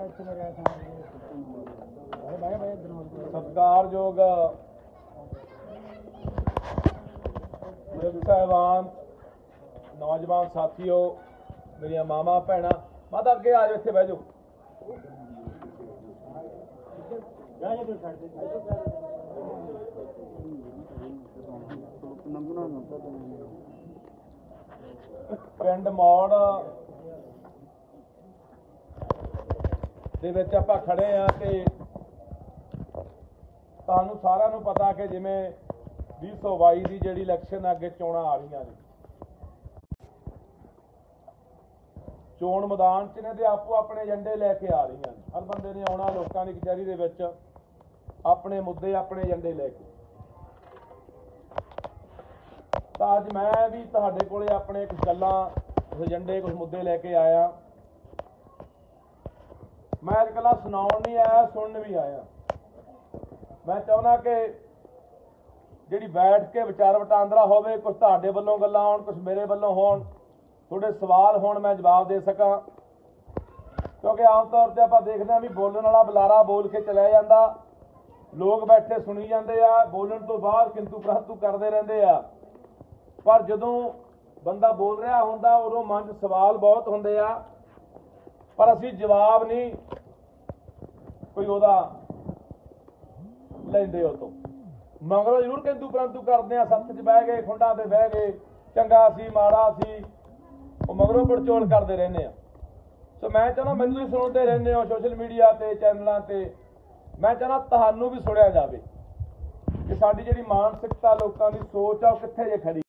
सत्कारयोग साहिबान, नौजवान साथियों, मेरिया मामा भैन, माता अगे आ जाओ, इत्थे बह जाओ। पिंड मौड़ दे विच आपां खड़े हाँ कि तुहानूं सारिआं नूं पता कि जिवें 2022 की जिहड़ी इलैक्शन अगे चोणां आ रही ने, चोण मैदान च ने ते आपो अपने एजेंडे लैके आ रही हैं। हर बंदे ने आउणा लोकां दी कचहरी दे विच अपने मुद्दे अपने एजेंडे लैके। तां अज मैं भी तुहाडे कोले अपने कुछ गल्लां, कुछ एजेंडे, कुछ मुद्दे लैके आया। मैं अज कल्ला सुनाउण नहीं आया, सुनन भी आया। मैं चाहुंदा कि जिहड़ी बैठ के विचार वटांदरा होवे, कुछ तुहाडे वल्लों गल्लां होण, कुछ मेरे वल्लों होण, थोड़े सवाल होण, मैं जवाब दे सकां। क्योंकि आम तौर पर आपां देखदे हां भी बोलण वाला बुलारा बोल के चलिया जांदा, लोग बैठे सुनी जांदे आ, बोलण तो बाद किंतु परंतु करदे रहिंदे आ। पर जदों बंदा बोल रहा हुंदा उदों मन 'च सवाल बहुत हुंदे आ, पर असीं जवाब नहीं कोई उहदा लैंदे। उह तों मगरों जरूर किंतु परंतु करदे आ, सत्थ 'च बह गए, खुंडां ते बह गए, चंगा सी माड़ा सी, ਉਹ मगरों पड़चोल करते रहने। सो मैं चाहना मैनूं भी सुणते रहने हो सोशल मीडिया ते, चैनलों ते। मैं चाहना तुहानूं भी सुणिया जावे कि साडी जिहड़ी मानसिकता लोकां दी सोच आ कित्थे जे खड़ी।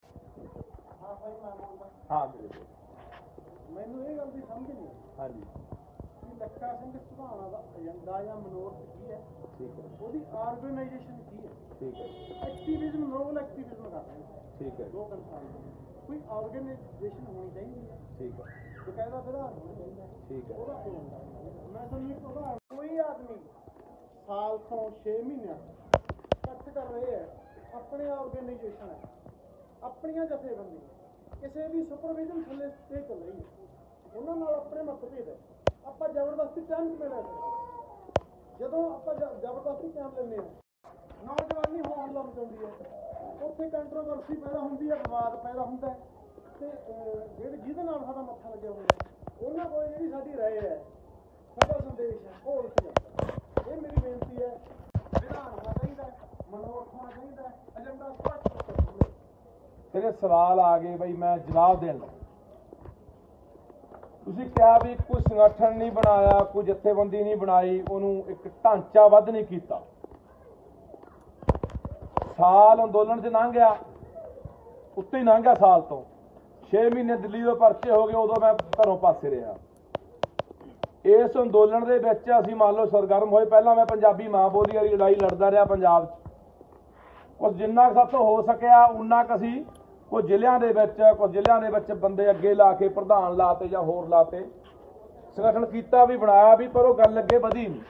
हाँ मैनूं इह गल दी समझ नहीं। हाँ जी, ਲੱਖਾ ਸਿੰਘ ਸੁਭਾਣਾ ਦਾ ਏਜੰਡਾ ਜਾਂ ਮਨੋਰਥ ਕੀ ਹੈ? ठीक है, ਉਹਦੀ ਆਰਗੇਨਾਈਜੇਸ਼ਨ ਕੀ ਹੈ? ठीक है, ਐਕਟਿਵਿਜ਼ਮ, ਨੋਬਲ ਐਕਟਿਵਿਜ਼ਮ ਕਰ ਰਹੇ ਨੇ ठीक है, ਲੋਕ ਇਨਸਾਨ ਕੋਈ ਆਰਗੇਨਾਈਜੇਸ਼ਨ ਹੋਣੀ ਚਾਹੀਦੀ ਹੈ, ठीक है, ਬਕਾਇਦਾ ਵਿਧਾਨ ਹੋਣਾ ਚਾਹੀਦਾ ਹੈ। ठीक है, ਉਹਦਾ ਏਜੰਡਾ ਮੈਂ ਤੁਹਾਨੂੰ ਇੱਕ ਉਦਾਹਰਨ, ਕੋਈ ਆਦਮੀ ਸਾਲ ਤੋਂ 6 ਮਹੀਨਿਆਂ ਇਕੱਠ ਕਰ ਰਹੇ ਹੈ, ਆਪਣੇ ਆਰਗੇਨਾਈਜੇਸ਼ਨ ਹੈ, ਆਪਣੀਆਂ ਜਥੇਬੰਦੀਆਂ ਕਿਸੇ ਵੀ ਸੁਪਰਵਿਜ਼ਨ ਥੱਲੇ ਤੇ ਚੱਲ ਰਹੀ ਹੈ, ਉਹਨਾਂ ਨਾਲ ਆਪਣੇ ਮਤਭੇਦ ਹੈ। ਆਪਾਂ ਜ਼ਬਰਦਸਤੀ ਟਾਈਮ ਕਿਵੇਂ ਲੈ ਸਕਦੇ? ਜਦੋਂ ਆਪਾਂ ਜ਼ਬਰਦਸਤੀ ਟਾਈਮ ਲੈਂਦੇ ਹਾਂ, ਨੌਜਵਾਨੀ ਹੋਣ ਲੱਗ ਜਾਂਦੀ ਹੈ, ਉੱਥੇ ਕੰਟਰੋਵਰਸੀ ਪੈਦਾ ਹੁੰਦੀ ਹੈ, ਵਿਵਾਦ ਪੈਦਾ ਹੁੰਦਾ ਹੈ, ਅਤੇ ਜਿਹਦੇ ਨਾਲ ਸਾਡਾ ਮੱਥਾ ਲੱਗਿਆ ਹੋਇਆ ਉਹਨਾਂ ਕੋਲ ਜਿਹੜੀ ਸਾਡੀ ਰਾਏ ਹੈ, ਸਾਡਾ ਸੰਦੇਸ਼ ਹੈ, ਉਹ ਉਲਟ ਜਾਂਦਾ। ਇਹ ਮੇਰੀ ਬੇਨਤੀ ਹੈ, ਵਿਧਾਨ ਹੋਣਾ ਚਾਹੀਦਾ, ਮਨੋਰਥ ਹੋਣਾ ਚਾਹੀਦਾ, ਏਜੰਡਾ ਸਪਸ਼ਟ ਹੋਣਾ। तेरे सवाल आ गए बई, मैं जवाब देण लगा। ਤੁਸੀਂ ਕਿਹਾ ਵੀ ਕੋਈ ਸੰਗਠਨ ਨਹੀਂ ਬਣਾਇਆ, ਕੋਈ ਜਥੇਬੰਦੀ ਨਹੀਂ ਬਣਾਈ, ਉਹਨੂੰ ਇੱਕ ਢਾਂਚਾਬੱਧ ਨਹੀਂ ਕੀਤਾ। ਸਾਲ ਅੰਦੋਲਨ 'ਚ ਲੰਘ ਗਿਆ, ਉੱਤੇ ਹੀ ਲੰਘ ਗਿਆ ਸਾਲ ਤੋਂ। 6 ਮਹੀਨੇ ਦਿੱਲੀ ਦੇ ਪਰਚੇ ਹੋ ਗਏ, ਉਦੋਂ ਮੈਂ ਘਰੋਂ ਪਾਸੇ ਰਿਹਾ। ਇਸ ਅੰਦੋਲਨ ਦੇ ਵਿੱਚ ਅਸੀਂ ਮੰਨ ਲਓ ਸਰਗਰਮ ਹੋਏ। ਪਹਿਲਾਂ ਮੈਂ ਪੰਜਾਬੀ ਮਾਂ ਬੋਲੀ ਵਾਲੀ ਲੜਾਈ ਲੜਦਾ ਰਿਹਾ ਪੰਜਾਬ 'ਚ। ਕੁਝ ਜਿੰਨਾ ਕੁ ਸਾਥੋਂ ਹੋ ਸਕਿਆ ਉਨਾ ਕੁ ਅਸੀਂ ਕੁਝ ਜ਼ਿਲ੍ਹਿਆਂ ਦੇ ਵਿੱਚ ਬੰਦੇ ਅੱਗੇ ਲਾ ਕੇ, ਪ੍ਰਧਾਨ ਲਾਤੇ ਜਾਂ ਹੋਰ ਲਾਤੇ, ਸੰਗਠਨ ਕੀਤਾ ਵੀ, ਬਣਾਇਆ ਵੀ, ਪਰ ਉਹ ਗੱਲ ਅੱਗੇ ਵਧੀ ਨਹੀਂ।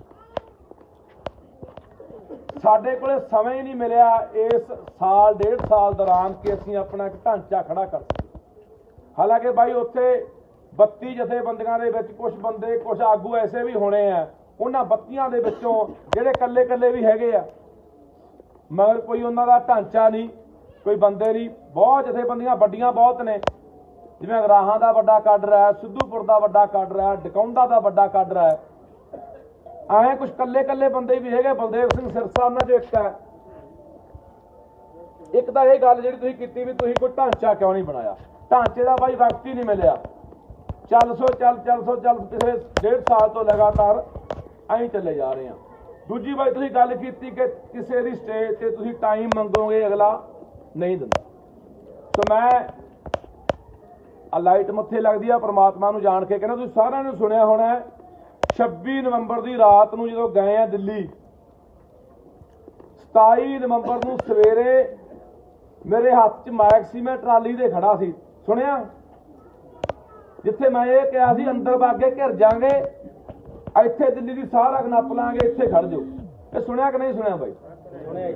ਸਾਡੇ ਕੋਲੇ ਸਮਾਂ ਹੀ ਨਹੀਂ ਮਿਲਿਆ ਇਸ ਸਾਲ 1.5 ਸਾਲ ਦੌਰਾਨ ਕਿ ਅਸੀਂ ਆਪਣਾ ਇੱਕ ਢਾਂਚਾ ਖੜਾ ਕਰ ਸਕੀਏ। ਹਾਲਾਂਕਿ ਬਾਈ ਉੱਥੇ 32 ਜਥੇਬੰਦੀਆਂ ਦੇ ਵਿੱਚ ਕੁਝ ਬੰਦੇ, ਕੁਝ ਆਗੂ ਐਸੇ ਵੀ ਹੋਣੇ ਆ, ਉਹਨਾਂ 32 ਦੇ ਵਿੱਚੋਂ ਜਿਹੜੇ ਇਕੱਲੇ ਵੀ ਹੈਗੇ ਆ, ਮਗਰ ਕੋਈ ਉਹਨਾਂ ਦਾ ਢਾਂਚਾ ਨਹੀਂ, ਕੋਈ ਬੰਦੇ ਨਹੀਂ। ਬਹੁਤ ਜਥੇਬੰਦੀਆਂ ਵੱਡੀਆਂ ਬਹੁਤ ਨੇ, ਜਿਵੇਂ ਅਗਰਾਹਾਂ ਦਾ ਵੱਡਾ ਕਾਡਰ ਹੈ, ਸਿੱਧੂਪੁਰ ਦਾ ਵੱਡਾ ਕਾਡਰ ਹੈ, ਡਕੌਂਦਾ ਦਾ ਵੱਡਾ ਕਾਡਰ ਹੈ। ਐਵੇਂ ਕੁਝ ਇਕੱਲੇ ਬੰਦੇ ਵੀ ਹੈਗੇ। ਬਲਦੇਵ ਸਿੰਘ ਸਿਰਸਾ ਉਹਨਾਂ 'ਚੋਂ ਇੱਕ ਹੈ। ਇੱਕ ਤਾਂ ਇਹ ਗੱਲ ਜਿਹੜੀ ਤੁਸੀਂ ਕੀਤੀ ਵੀ ਤੁਸੀਂ ਕੋਈ ਢਾਂਚਾ ਕਿਉਂ ਨਹੀਂ ਬਣਾਇਆ, ਢਾਂਚੇ ਦਾ ਬਾਈ ਵਕਤ ਹੀ ਨਹੀਂ ਮਿਲਿਆ। ਚੱਲ ਪਿਛਲੇ 1.5 ਸਾਲ ਤੋਂ ਲਗਾਤਾਰ ਐਂ ਚੱਲੇ ਜਾ ਰਹੇ ਹਾਂ। ਦੂਜੀ ਬਾਈ ਤੁਸੀਂ ਗੱਲ ਕੀਤੀ ਕਿ ਕਿਸੇ ਦੀ ਸਟੇਜ ਤੇ ਤੁਸੀਂ ਟਾਈਮ ਮੰਗੋਗੇ, ਅਗਲਾ ਨਹੀਂ ਦਿੰਦਾ। ਸੋ ਮੈਂ ਆ ਲਾਈਟ ਮੱਥੇ ਲੱਗਦੀ ਆ, ਪਰਮਾਤਮਾ ਨੂੰ ਜਾਣ ਕੇ ਕਹਿੰਦਾ। ਤੁਸੀਂ ਸਾਰਿਆਂ ਨੇ ਸੁਣਿਆ ਹੋਣਾ 26 ਨਵੰਬਰ ਦੀ ਰਾਤ ਨੂੰ ਜਦੋਂ ਗਏ ਆ ਦਿੱਲੀ, 27 ਨਵੰਬਰ ਨੂੰ ਸਵੇਰੇ ਮੇਰੇ ਹੱਥ 'ਚ ਮਾਈਕ ਸੀ, ਮੈਂ ਟਰਾਲੀ ਦੇ ਖੜਾ ਸੀ। ਸੁਣਿਆ ਜਿੱਥੇ ਮੈਂ ਇਹ ਕਿਹਾ ਸੀ ਅੰਦਰ ਬਾਗੇ ਘਿਰ ਜਾਾਂਗੇ, ਇੱਥੇ ਦਿੱਲੀ ਦੀ ਸਾਰਾ ਨੱਪ ਲਾਂਗੇ, ਇੱਥੇ ਖੜ ਜਾਓ। ਇਹ ਸੁਣਿਆ ਕਿ ਨਹੀਂ ਸੁਣਿਆ ਬਾਈ? ਸੁਣਿਆ।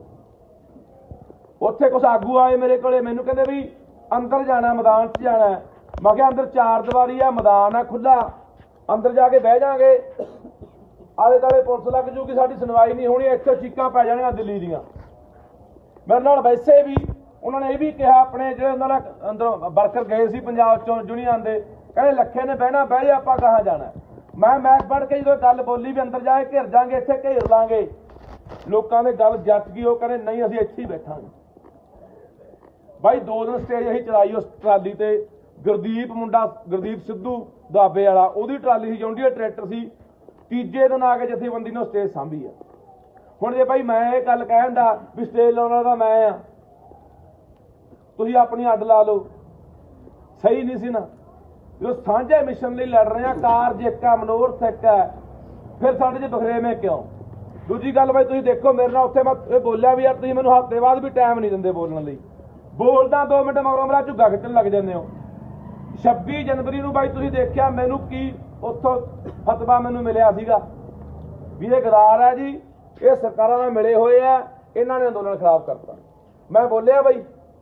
ਉੱਥੇ ਕੁਛ ਆਗੂ ਆਏ ਮੇਰੇ ਕੋਲੇ, ਮੈਨੂੰ ਕਹਿੰਦੇ ਵੀ ਅੰਦਰ ਜਾਣਾ, ਮੈਦਾਨ 'ਚ ਜਾਣਾ। ਮੈਂ ਕਿਹਾ ਅੰਦਰ 4 ਦੀਵਾਰੀ ਆ, ਮੈਦਾਨ ਆ ਖੁੱਲਾ, ਅੰਦਰ ਜਾ ਕੇ ਬਹਿ ਜਾਾਂਗੇ, ਆਲੇ ਦੁਆਲੇ ਪੁਲਿਸ ਲੱਗ ਜੂਗੀ, ਸਾਡੀ ਸੁਣਵਾਈ ਨਹੀਂ ਹੋਣੀ, ਇੱਥੇ ਚੀਕਾਂ ਪੈ ਜਾਣੀਆਂ ਦਿੱਲੀ ਦੀਆਂ। ਮੇਰੇ ਨਾਲ ਵੈਸੇ ਵੀ ਉਹਨਾਂ ਨੇ ਇਹ ਵੀ ਕਿਹਾ, ਆਪਣੇ ਜਿਹੜੇ ਉਹਨਾਂ ਨਾਲ ਅੰਦਰ ਵਰਕਰ ਗਏ ਸੀ ਪੰਜਾਬ ਚੋਂ ਯੂਨੀਅਨ ਦੇ, ਕਹਿੰਦੇ ਲੱਖੇ ਨੇ ਬਹਿਣਾ, ਬਹਿ ਜਾ, ਆਪਾਂ ਕਹਾਂ ਜਾਣਾ। ਮੈਂ ਪੜ੍ਹ ਕੇ ਜਦੋਂ ਗੱਲ ਬੋਲੀ ਵੀ ਅੰਦਰ ਜਾ ਕੇ ਘਿਰ ਜਾਾਂਗੇ, ਇੱਥੇ ਘੇਰ ਲਾਂਗੇ, ਲੋਕਾਂ ਦੇ ਗੱਲ ਜੱਟ ਗਈ, ਉਹ ਕਹਿੰਦੇ ਨਹੀਂ ਅਸੀਂ ਇੱਥੇ ਹੀ ਬੈਠਾਂਗੇ। ਬਾਈ 2 ਦਿਨ ਸਟੇਜ ਅਸੀਂ ਚਲਾਈ ਉਸ ਟਰਾਲੀ ਤੇ, ਗੁਰਦੀਪ ਸਿੱਧੂ ਦੁਆਬੇ ਵਾਲਾ, ਉਹਦੀ ਟਰਾਲੀ ਸੀ, ਜੌਂਡੀਆ ਟਰੈਕਟਰ ਸੀ। ਤੀਜੇ ਦਿਨ ਆ ਕੇ ਜਥੇਬੰਦੀ ਨੇ ਸਟੇਜ ਸਾਂਭੀ ਆ। ਹੁਣ ਜੇ ਭਾਈ ਮੈਂ ਇਹ ਗੱਲ ਕਹਿੰਦਾ ਵੀ ਸਟੇਜ ਲਾਉਣ ਵਾਲਾ ਤਾਂ ਮੈਂ ਆ, ਤੁਸੀਂ ਆਪਣੀ ਅੱਡ ਲਾ ਲਓ, ਸਹੀ ਨਹੀਂ ਸੀ ਨਾ। ਜਦੋਂ ਸਾਂਝੇ ਮਿਸ਼ਨ ਲਈ ਲੜ ਰਹੇ ਆ, ਕਾਰਜ ਇੱਕ ਆ, ਮਨੋਰਥ ਇੱਕ ਹੈ, ਫਿਰ ਸਾਡੇ 'ਚ ਬਖਰੇਵੇਂ ਕਿਉਂ? ਦੂਜੀ ਗੱਲ ਬਾਈ ਤੁਸੀਂ ਦੇਖੋ, ਮੇਰੇ ਨਾਲ ਉੱਥੇ ਮੈਂ ਇਹ ਬੋਲਿਆ ਵੀ ਯਾਰ ਤੁਸੀਂ ਮੈਨੂੰ ਹਫ਼ਤੇ ਬਾਅਦ ਵੀ ਟਾਈਮ ਨਹੀਂ ਦਿੰਦੇ ਬੋਲਣ ਲਈ, ਬੋਲਦਾ 2 ਮਿੰਟ ਮਗਰੋਂ ਮੇਰਾ ਝੁੱਗਾ ਖਿੱਚਣ ਲੱਗ ਜਾਂਦੇ ਹੋ। 26 ਜਨਵਰੀ ਨੂੰ ਬਾਈ ਤੁਸੀਂ ਦੇਖਿਆ ਮੈਨੂੰ ਕੀ ਉੱਥੋਂ ਫਤਵਾ ਮੈਨੂੰ ਮਿਲਿਆ ਸੀਗਾ ਵੀ ਇਹ ਗਦਾਰ ਹੈ ਜੀ, ਇਹ ਸਰਕਾਰਾਂ ਨਾਲ ਮਿਲੇ ਹੋਏ ਆ, ਇਹਨਾਂ ਨੇ ਅੰਦੋਲਨ ਖਰਾਬ ਕਰਤਾ। ਮੈਂ ਬੋਲਿਆ ਬਾਈ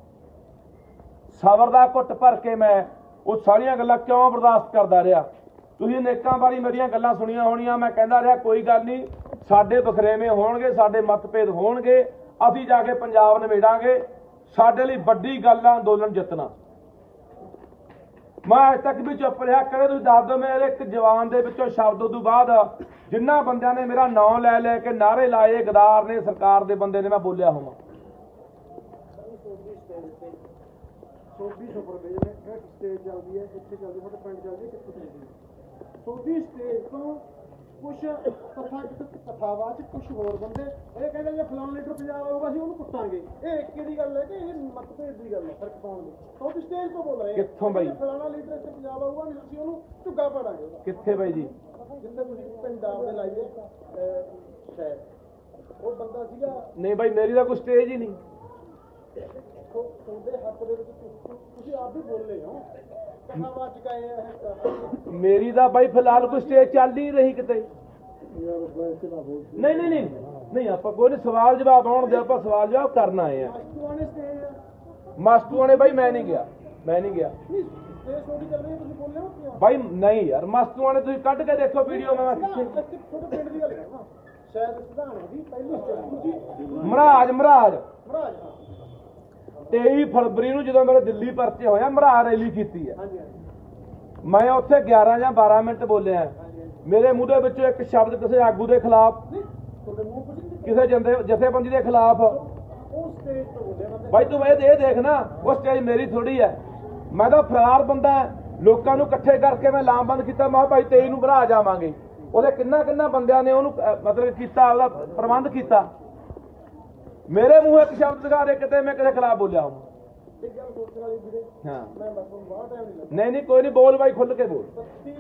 ਸਬਰ ਦਾ ਘੁੱਟ ਭਰ ਕੇ ਮੈਂ ਉਹ ਸਾਰੀਆਂ ਗੱਲਾਂ ਕਿਉਂ ਬਰਦਾਸ਼ਤ ਕਰਦਾ ਰਿਹਾ। ਤੁਸੀਂ ਅਨੇਕਾਂ ਵਾਰੀ ਮੇਰੀਆਂ ਗੱਲਾਂ ਸੁਣੀਆਂ ਹੋਣੀਆਂ, ਮੈਂ ਕਹਿੰਦਾ ਰਿਹਾ ਕੋਈ ਗੱਲ ਨਹੀਂ, ਸਾਡੇ ਬਖਰੇਵੇਂ ਹੋਣਗੇ, ਸਾਡੇ ਮਤਭੇਦ ਹੋਣਗੇ, ਅਸੀਂ ਜਾ ਕੇ ਪੰਜਾਬ ਨਿਬੇੜਾਂਗੇ, ਸਾਡੇ ਲਈ ਵੱਡੀ ਗੱਲ ਆ ਅੰਦੋਲਨ ਜਿੱਤਣਾ। ਮੈਂ ਅੱਜ ਤੱਕ ਵੀ ਚੁੱਪ ਰਿਹਾ। ਕਦੇ ਤੁਸੀਂ ਦੱਸ ਦਿਓ ਮੇਰੇ ਇੱਕ ਜਵਾਨ ਦੇ ਵਿੱਚੋਂ ਸ਼ਬਦ ਉਦੋਂ ਬਾਅਦ ਜਿਨ੍ਹਾਂ ਬੰਦਿਆਂ ਨੇ ਮੇਰਾ ਨਾਂ ਲੈ ਲੈ ਕੇ ਨਾਅਰੇ ਲਾਏ ਗਦਾਰ ਨੇ, ਸਰਕਾਰ ਦੇ ਬੰਦੇ ਨੇ, ਮੈਂ ਬੋਲਿਆ ਹੋਵਾਂ। 24 ਸੁਪਰ ਪੇਜ ਨੇ ਇੱਕ ਸਟੇਜ ਚੱਲਦੀ ਹੈ, ਇੱਥੇ ਚੱਲਦੀ, ਸਾਡੇ ਪਿੰਡ ਚੱਲਦੀ, ਕਿੱਥੇ ਚੱਲਦੀ ਹੈ। 24 ਸਟੇਜ ਤੋਂ ਕੁਛ ਕਥਾਵਾਚ ਕੁਛ ਹੋਰ ਬੰਦੇ ਇਹ ਕਹਿੰਦੇ ਜੇ ਫਲਾਣਾ ਲੀਡਰ ਪੰਜਾਬ ਆਊਗਾ ਅਸੀਂ ਉਹਨੂੰ ਕੁੱਟਾਂਗੇ। ਇਹ ਇੱਕ ਦੀ ਗੱਲ ਹੈ ਕਿ ਇਹ ਮਤਭੇਦ ਦੀ ਗੱਲ ਹੈ, ਫਰਕ ਪਾਉਣ ਦੀ। ਉਹ ਸਟੇਜ ਤੋਂ ਬੋਲ ਰਹੇ ਕਿੱਥੋਂ ਬਾਈ? ਫਲਾਣਾ ਲੀਡਰ ਇੱਥੇ ਪੰਜਾਬ ਆਊਗਾ ਅਸੀਂ ਉਹਨੂੰ ਝੁੱਗਾ ਪਾੜਾਂਗੇ। ਕਿੱਥੇ ਬਾਈ ਜੀ? ਜਿੰਨੇ ਤੁਸੀਂ ਪੰਜਾਬ ਦੇ ਲਾਈਏ ਸ਼ਾਇਦ ਉਹ ਬੰਦਾ ਸੀਗਾ। ਨਹੀਂ ਬਾਈ ਮੇਰੀ ਤਾਂ ਕੋਈ ਸਟੇਜ ਹੀ ਨਹੀਂ। ਉਹਦੇ ਹੱਕ ਦੇ ਵਿੱਚ ਤੁਸੀਂ ਆਪ ਵੀ ਬੋਲੇ ਹੋ, ਕਥਾਵਾਚ ਕਹੇ ਹੈ। ਮੇਰੀ ਤਾਂ ਬਾਈ ਫਿਲਹਾਲ ਕੋਈ ਸਟੇਜ ਚੱਲ ਨਹੀਂ ਰਹੀ ਕਿਤੇ। ਨਹੀਂ ਆਪਾਂ ਕੋਈ ਨਹੀਂ, ਸਵਾਲ ਜਵਾਬ ਆਉਣ ਦੇ, ਆਪਾਂ ਸਵਾਲ ਜਵਾਬ ਕਰਨ ਆਏ ਆ। ਮਾਸਟੂਆਣੇ ਬਾਈ ਮੈਂ ਨਹੀਂ ਗਿਆ ਬਾਈ, ਨਹੀਂ ਯਾਰ ਮਾਸਟੂਆਣੇ ਤੁਸੀਂ ਕੱਢ ਕੇ ਦੇਖੋ ਵੀਡੀਓ। ਮੈਂ ਪਿੰਡ ਦੀ ਗੱਲ ਕਰਨਾ, ਸ਼ਾਇਦ ਸੁਧਾਣੇ ਦੀ ਪਹਿਲੀ ਸਟੇਜ ਮਹਾਰਾਜ 23 ਫਰਵਰੀ ਨੂੰ ਜਦੋਂ ਮੇਰੇ ਦਿੱਲੀ ਪਰਚੇ ਹੋਇਆ, ਮਹਾਰਾਜ ਰੈਲੀ ਕੀਤੀ ਹੈ। ਮੈਂ ਉੱਥੇ 11 ਜਾਂ 12 ਮਿੰਟ ਬੋਲਿਆ। ਮੇਰੇ ਮੂੰਹ ਦੇ ਵਿੱਚੋਂ ਇੱਕ ਸ਼ਬਦ ਕਿਸੇ ਆਗੂ ਦੇ ਖਿਲਾਫ, ਕਿਸੇ ਜਥੇਬੰਦੀ ਦੇ ਖਿਲਾਫ, ਬਾਈ ਤੂੰ ਇਹ ਦੇਖ ਨਾ, ਉਹ ਸਟੇਜ ਮੇਰੀ ਥੋੜੀ ਹੈ। ਮੈਂ ਤਾਂ ਫਰਾਰ ਬੰਦਾ, ਲੋਕਾਂ ਨੂੰ ਇਕੱਠੇ ਕਰਕੇ ਮੈਂ ਲਾਮਬੰਦ ਕੀਤਾ। ਮੈਂ ਭਾਈ 23 ਨੂੰ ਭਰਾ ਜਾਵਾਂਗੇ। ਉਹਦੇ ਕਿੰਨਾ ਬੰਦਿਆਂ ਨੇ ਉਹਨੂੰ ਮਤਲਬ ਕੀਤਾ, ਉਹਦਾ ਪ੍ਰਬੰਧ ਕੀਤਾ। ਮੇਰੇ ਮੂੰਹ ਇੱਕ ਸ਼ਬਦ ਦਿਖਾ ਦੇ ਕਿਤੇ ਮੈਂ ਕਿਸੇ ਖਿਲਾਫ ਬੋਲਿਆ ਹਾਂ। ਨਹੀਂ ਕੋਈ ਨਹੀਂ, ਬੋਲ ਬਾਈ ਖੁੱਲ ਕੇ ਬੋਲ।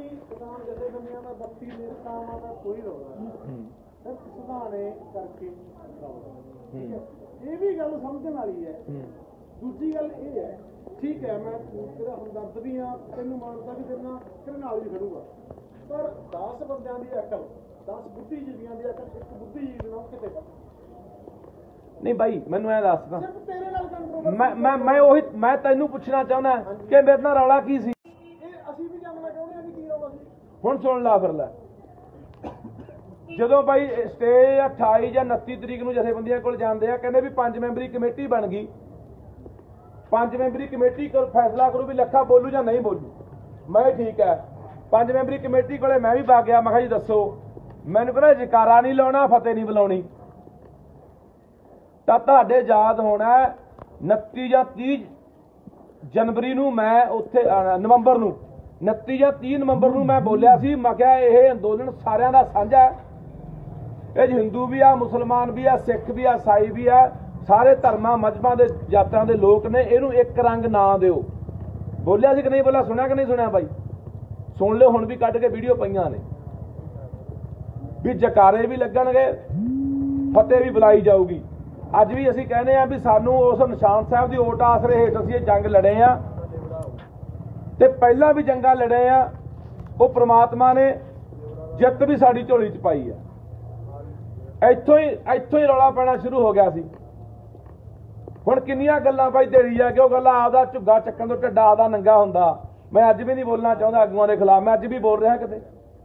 ਇਹ ਵੀ ਗੱਲ ਸਮਝਣ ਵਾਲੀ ਹੈ। ਦੂਜੀ ਗੱਲ ਇਹ ਹੈ, ਠੀਕ ਹੈ ਮੈਂ ਤੇਰਾ ਹਮਦਰਦ ਵੀ ਹਾਂ, ਤੈਨੂੰ ਮਾਨਤਾ ਵੀ ਦਿੰਦਾ, ਤੇਰੇ ਨਾਲ ਵੀ ਖੜੂਗਾ, ਪਰ 10 ਬੰਦਿਆਂ ਦੀ ਅਕਲ, 10 ਬੁੱਧੀਜੀਵੀਆਂ ਦੀ ਅਕਲ ਇੱਕ ਬੁੱਧੀਜੀਵੀ ਨਾਲ ਕਿਤੇ ਨਹੀਂ ਬਾਈ ਮੈਨੂੰ ਐ ਦੱਸ ਤਾਂ, ਮੈਂ ਉਹੀ ਮੈਂ ਤੈਨੂੰ ਪੁੱਛਣਾ ਚਾਹੁੰਦਾ ਕਿ ਮੇਰੇ ਨਾਲ ਰੌਲਾ ਕੀ ਸੀ। ਅਸੀਂ ਵੀ ਜਾਣਨਾ ਚਾਹੁੰਦੇ ਹਾਂ ਵੀ ਕੀ ਰੌਲਾ ਸੀ। ਹੁਣ ਸੁਣ ਲਾ ਫਿਰ ਲੈ, ਜਦੋਂ ਬਾਈ ਸਟੇਜ 28 ਜਾਂ 29 ਤਰੀਕ ਨੂੰ ਜਥੇਬੰਦੀਆਂ ਕੋਲ ਜਾਂਦੇ ਆ, ਕਹਿੰਦੇ ਵੀ 5 ਮੈਂਬਰੀ ਕਮੇਟੀ ਬਣ ਗਈ। 5 ਮੈਂਬਰੀ ਕਮੇਟੀ ਕੋਲ ਫੈਸਲਾ ਕਰੂ ਵੀ ਲੱਖਾ ਬੋਲੂ ਜਾਂ ਨਹੀਂ ਬੋਲੂ। ਮੈਂ ਠੀਕ ਹੈ, 5 ਮੈਂਬਰੀ ਕਮੇਟੀ ਕੋਲੇ ਮੈਂ ਵੀ ਵਗ ਗਿਆ। ਮੈਂ ਕਿਹਾ ਜੀ ਦੱਸੋ, ਮੈਨੂੰ ਕਹਿੰਦਾ ਜਕਾਰਾ ਨਹੀਂ ਲਾਉਣਾ, ਫਤਿਹ ਨਹੀਂ ਬੁਲਾਉਣੀ। ਤਾਂ ਤੁਹਾਡੇ ਯਾਦ ਹੋਣਾ 29 ਜਾਂ 30 ਜਨਵਰੀ ਨੂੰ ਮੈਂ ਉੱਥੇ, ਨਵੰਬਰ ਨੂੰ 29 ਜਾਂ 30 ਨਵੰਬਰ ਨੂੰ ਮੈਂ ਬੋਲਿਆ ਸੀ। ਮੈਂ ਕਿਹਾ ਇਹ ਅੰਦੋਲਨ ਸਾਰਿਆਂ ਦਾ ਸਾਂਝਾ ਹੈ। ਇਹ ਹਿੰਦੂ ਵੀ ਆ, ਮੁਸਲਮਾਨ ਵੀ ਆ, ਸਿੱਖ ਵੀ ਆ, ਈਸਾਈ ਵੀ ਆ, ਸਾਰੇ ਧਰਮਾਂ ਮਜ਼ਹਬਾਂ ਦੇ ਜਾਤਾਂ ਦੇ ਲੋਕ ਨੇ, ਇਹਨੂੰ ਇੱਕ ਰੰਗ ਨਾ ਦਿਓ। ਬੋਲਿਆ ਸੀ ਕਿ ਨਹੀਂ ਬੋਲਿਆ? ਸੁਣਿਆ ਕਿ ਨਹੀਂ ਸੁਣਿਆ ਬਾਈ? ਸੁਣ ਲਿਓ, ਹੁਣ ਵੀ ਕੱਢ ਕੇ ਵੀਡੀਓ ਪਈਆਂ ਨੇ ਵੀ ਜਕਾਰੇ ਵੀ ਲੱਗਣਗੇ, ਫਤਿਹ ਵੀ ਬੁਲਾਈ ਜਾਊਗੀ। ਅੱਜ ਵੀ ਅਸੀਂ ਕਹਿੰਦੇ ਆ ਵੀ ਸਾਨੂੰ ਉਸ ਨਿਸ਼ਾਨ ਸਾਹਿਬ ਦੀ ਓਟ ਆਸਰੇ ਹੇਠ ਅਸੀਂ ਇਹ ਜੰਗ ਲੜੇ ਆ, ਤੇ ਪਹਿਲਾਂ ਵੀ ਜੰਗਾਂ ਲੜੇ ਆ। ਉਹ ਪ੍ਰਮਾਤਮਾ ਨੇ ਜਿੱਤ ਵੀ ਸਾਡੀ ਝੋਲੀ 'ਚ ਪਾਈ ਆ। ਇੱਥੋਂ ਹੀ ਰੌਲਾ ਪੈਣਾ ਸ਼ੁਰੂ ਹੋ ਗਿਆ ਸੀ। ਹੁਣ ਕਿੰਨੀਆਂ ਗੱਲਾਂ ਬਾਈ ਦੇੜੀ ਆ ਕਿ ਉਹ ਗੱਲਾਂ ਆਪਦਾ ਝੁੱਗਾ ਚੱਕਣ ਤੋਂ ਢਿੱਡਾ ਆਪਦਾ ਨੰਗਾ ਹੁੰਦਾ। ਮੈਂ ਅੱਜ ਵੀ ਨਹੀਂ ਬੋਲਣਾ ਚਾਹੁੰਦਾ ਆਗੂਆਂ ਦੇ ਖਿਲਾਫ, ਮੈਂ ਅੱਜ ਵੀ ਬੋਲ ਰਿਹਾ ਕਿਤੇ।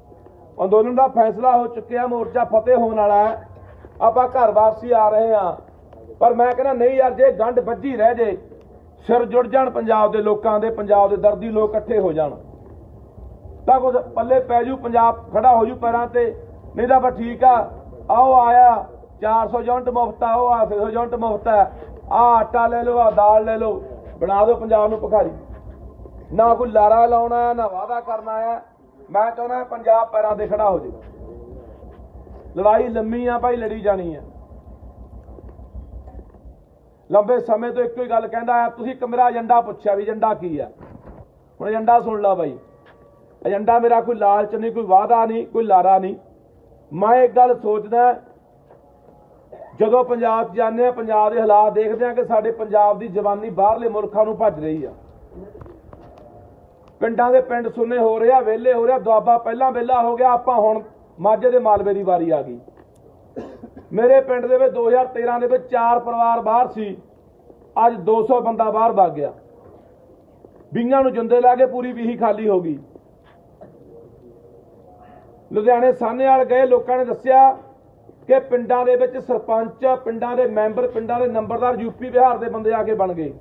ਅੰਦੋਲਨ ਦਾ ਫੈਸਲਾ ਹੋ ਚੁੱਕਿਆ, ਮੋਰਚਾ ਫਤਿਹ ਹੋਣ ਵਾਲਾ ਹੈ, ਆਪਾਂ ਘਰ ਵਾਪਸੀ ਆ ਰਹੇ ਹਾਂ। ਪਰ ਮੈਂ ਕਹਿੰਦਾ ਨਹੀਂ ਯਾਰ, ਜੇ ਗੰਢ ਵੱਜੀ ਰਹਿ ਜੇ, ਸਿਰ ਜੁੜ ਜਾਣ ਪੰਜਾਬ ਦੇ ਲੋਕਾਂ ਦੇ, ਪੰਜਾਬ ਦੇ ਦਰਦੀ ਲੋਕ ਇਕੱਠੇ ਹੋ ਜਾਣ ਤਾਂ ਕੁਝ ਪੱਲੇ ਪੈ ਜੂ, ਪੰਜਾਬ ਖੜਾ ਹੋ ਜੂ ਪੈਰਾਂ ਤੇ। ਨਹੀਂ ਤਾਂ ਬਸ ਠੀਕ ਆ, ਆਓ ਆਇਆ 400 ਯੂਨਿਟ ਮੁਫਤ ਆ, ਉਹ ਆ 600 ਯੂਨਿਟ ਮੁਫਤ ਹੈ, ਆ ਆਟਾ ਲੈ ਲਓ, ਆ ਦਾਲ ਲੈ ਲਓ, ਬਣਾ ਦਿਓ ਪੰਜਾਬ ਨੂੰ ਭਿਖਾਰੀ। ਨਾ ਕੋਈ ਲਾਰਾ ਲਾਉਣਾ ਹੈ, ਨਾ ਵਾਅਦਾ ਕਰਨਾ ਹੈ। ਮੈਂ ਚਾਹੁੰਦਾ ਪੰਜਾਬ ਪੈਰਾਂ ਤੇ ਖੜਾ ਹੋ ਜੇ। ਲੜਾਈ ਲੰਮੀ ਆ ਭਾਈ, ਲੜੀ ਜਾਣੀ ਹੈ। ਲੰਬੇ ਸਮੇਂ ਤੋਂ ਇੱਕੋ ਹੀ ਗੱਲ ਕਹਿੰਦਾ ਆ। ਤੁਸੀਂ ਇੱਕ ਮੇਰਾ ਏਜੰਡਾ ਪੁੱਛਿਆ ਵੀ ਏਜੰਡਾ ਕੀ ਆ। ਹੁਣ ਏਜੰਡਾ ਸੁਣ ਲਾ ਬਾਈ। ਏਜੰਡਾ ਮੇਰਾ ਕੋਈ ਲਾਲਚ ਨਹੀਂ, ਕੋਈ ਵਾਅਦਾ ਨਹੀਂ, ਕੋਈ ਲਾਰਾ ਨਹੀਂ। ਮੈਂ ਇੱਕ ਗੱਲ ਸੋਚਦਾ, ਜਦੋਂ ਪੰਜਾਬ 'ਚ ਜਾਂਦੇ ਹਾਂ, ਪੰਜਾਬ ਦੇ ਹਾਲਾਤ ਦੇਖਦੇ ਹਾਂ ਕਿ ਸਾਡੇ ਪੰਜਾਬ ਦੀ ਜਵਾਨੀ ਬਾਹਰਲੇ ਮੁਲਕਾਂ ਨੂੰ ਭੱਜ ਰਹੀ ਆ। ਪਿੰਡਾਂ ਦੇ ਪਿੰਡ ਸੁੰਨੇ ਹੋ ਰਿਹਾ, ਵਿਹਲੇ ਹੋ ਰਿਹਾ। ਦੁਆਬਾ ਪਹਿਲਾਂ ਵਿਹਲਾ ਹੋ ਗਿਆ, ਆਪਾਂ ਹੁਣ ਮਾਝੇ ਦੇ ਮਾਲਵੇ ਦੀ ਵਾਰੀ ਆ ਗਈ। ਮੇਰੇ ਪਿੰਡ ਦੇ ਵਿੱਚ 2013 ਦੇ ਵਿੱਚ 4 ਪਰਿਵਾਰ ਬਾਹਰ ਸੀ, ਅੱਜ 200 ਬੰਦਾ ਬਾਹਰ ਵਗ ਗਿਆ। ਬੀਆਂ ਨੂੰ ਜੁੰਦੇ ਲਾ ਕੇ ਪੂਰੀ ਵੀਹੀ ਖਾਲੀ ਹੋ ਗਈ। ਲੁਧਿਆਣੇ ਸਾਹਨੇਵਾਲ ਗਏ, ਲੋਕਾਂ ਨੇ ਦੱਸਿਆ ਕਿ ਪਿੰਡਾਂ ਦੇ ਵਿੱਚ ਸਰਪੰਚ, ਪਿੰਡਾਂ ਦੇ ਮੈਂਬਰ, ਪਿੰਡਾਂ ਦੇ ਨੰਬਰਦਾਰ ਯੂਪੀ ਬਿਹਾਰ ਦੇ ਬੰਦੇ ਆ ਕੇ ਬਣ ਗਏ।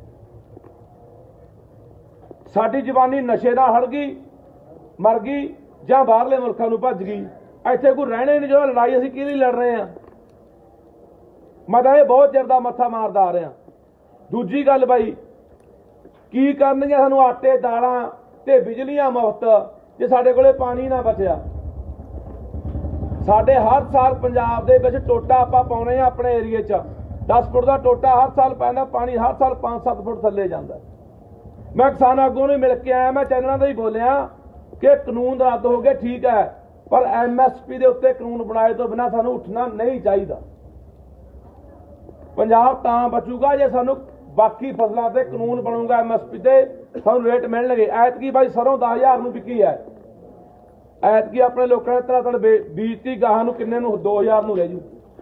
ਸਾਡੀ ਜਵਾਨੀ ਨਸ਼ੇ ਨਾਲ ਹੜ ਗਈ, ਮਰ ਗਈ, ਜਾਂ ਬਾਹਰਲੇ ਮੁਲਕਾਂ ਨੂੰ ਭੱਜ ਗਈ। ਇੱਥੇ ਕੋਈ ਰਹਿਣੇ ਨਹੀਂ। ਜਦੋਂ ਲੜਾਈ ਅਸੀਂ ਕਿਹਦੇ ਲਈ ਲੜ ਰਹੇ ਹਾਂ? ਮੈਂ ਤਾਂ ਇਹ ਬਹੁਤ ਚਿਰ ਦਾ ਮੱਥਾ ਮਾਰਦਾ ਆ ਰਿਹਾ। ਦੂਜੀ ਗੱਲ ਬਾਈ, ਕੀ ਕਰਨਗੇ ਸਾਨੂੰ ਆਟੇ, ਦਾਲਾਂ ਤੇ ਬਿਜਲੀਆਂ ਮੁਫਤ ਜੇ ਸਾਡੇ ਕੋਲੇ ਪਾਣੀ ਨਾ ਬਚਿਆ? ਸਾਡੇ ਹਰ ਸਾਲ ਪੰਜਾਬ ਦੇ ਵਿੱਚ ਟੋਟਾ ਆਪਾਂ ਪਾਉਣੇ ਆ ਆਪਣੇ ਏਰੀਏ 'ਚ। 10 ਫੁੱਟ ਦਾ ਟੋਟਾ ਹਰ ਸਾਲ ਪੈਂਦਾ, ਪਾਣੀ ਹਰ ਸਾਲ 5-7 ਫੁੱਟ ਥੱਲੇ ਜਾਂਦਾ। ਮੈਂ ਕਿਸਾਨ ਆਗੂਆਂ ਨੂੰ ਮਿਲ ਕੇ ਆਇਆ, ਮੈਂ ਚੈਨਲਾਂ 'ਤੇ ਹੀ ਬੋਲਿਆ ਕਿ ਕਾਨੂੰਨ ਰੱਦ ਹੋ ਗਏ, ਠੀਕ ਹੈ, ਪਰ MSP ਦੇ ਉੱਤੇ ਕਾਨੂੰਨ ਬਣਾਏ ਤੋਂ ਬਿਨਾਂ ਸਾਨੂੰ ਉੱਠਣਾ ਨਹੀਂ ਚਾਹੀਦਾ। ਪੰਜਾਬ ਤਾਂ ਬਚੂਗਾ ਜੇ ਸਾਨੂੰ ਬਾਕੀ ਫਸਲਾਂ ਤੇ ਕਾਨੂੰਨ ਬਣੂਗਾ, MSP ਤੇ ਸਾਨੂੰ ਰੇਟ ਮਿਲਣਗੇ। ਐਤਕੀ ਬਾਈ ਸਰੋਂ 10,000 ਨੂੰ ਵਿਕੀ ਹੈ। ਐਤਕੀ ਆਪਣੇ ਲੋਕਾਂ ਨੇ ਧੜਾ ਧੜ ਬੀਜਤੀ, ਗਾਹਾਂ ਨੂੰ ਕਿੰਨੇ ਨੂੰ 2,000 ਨੂੰ ਰਹਿ ਜੂ।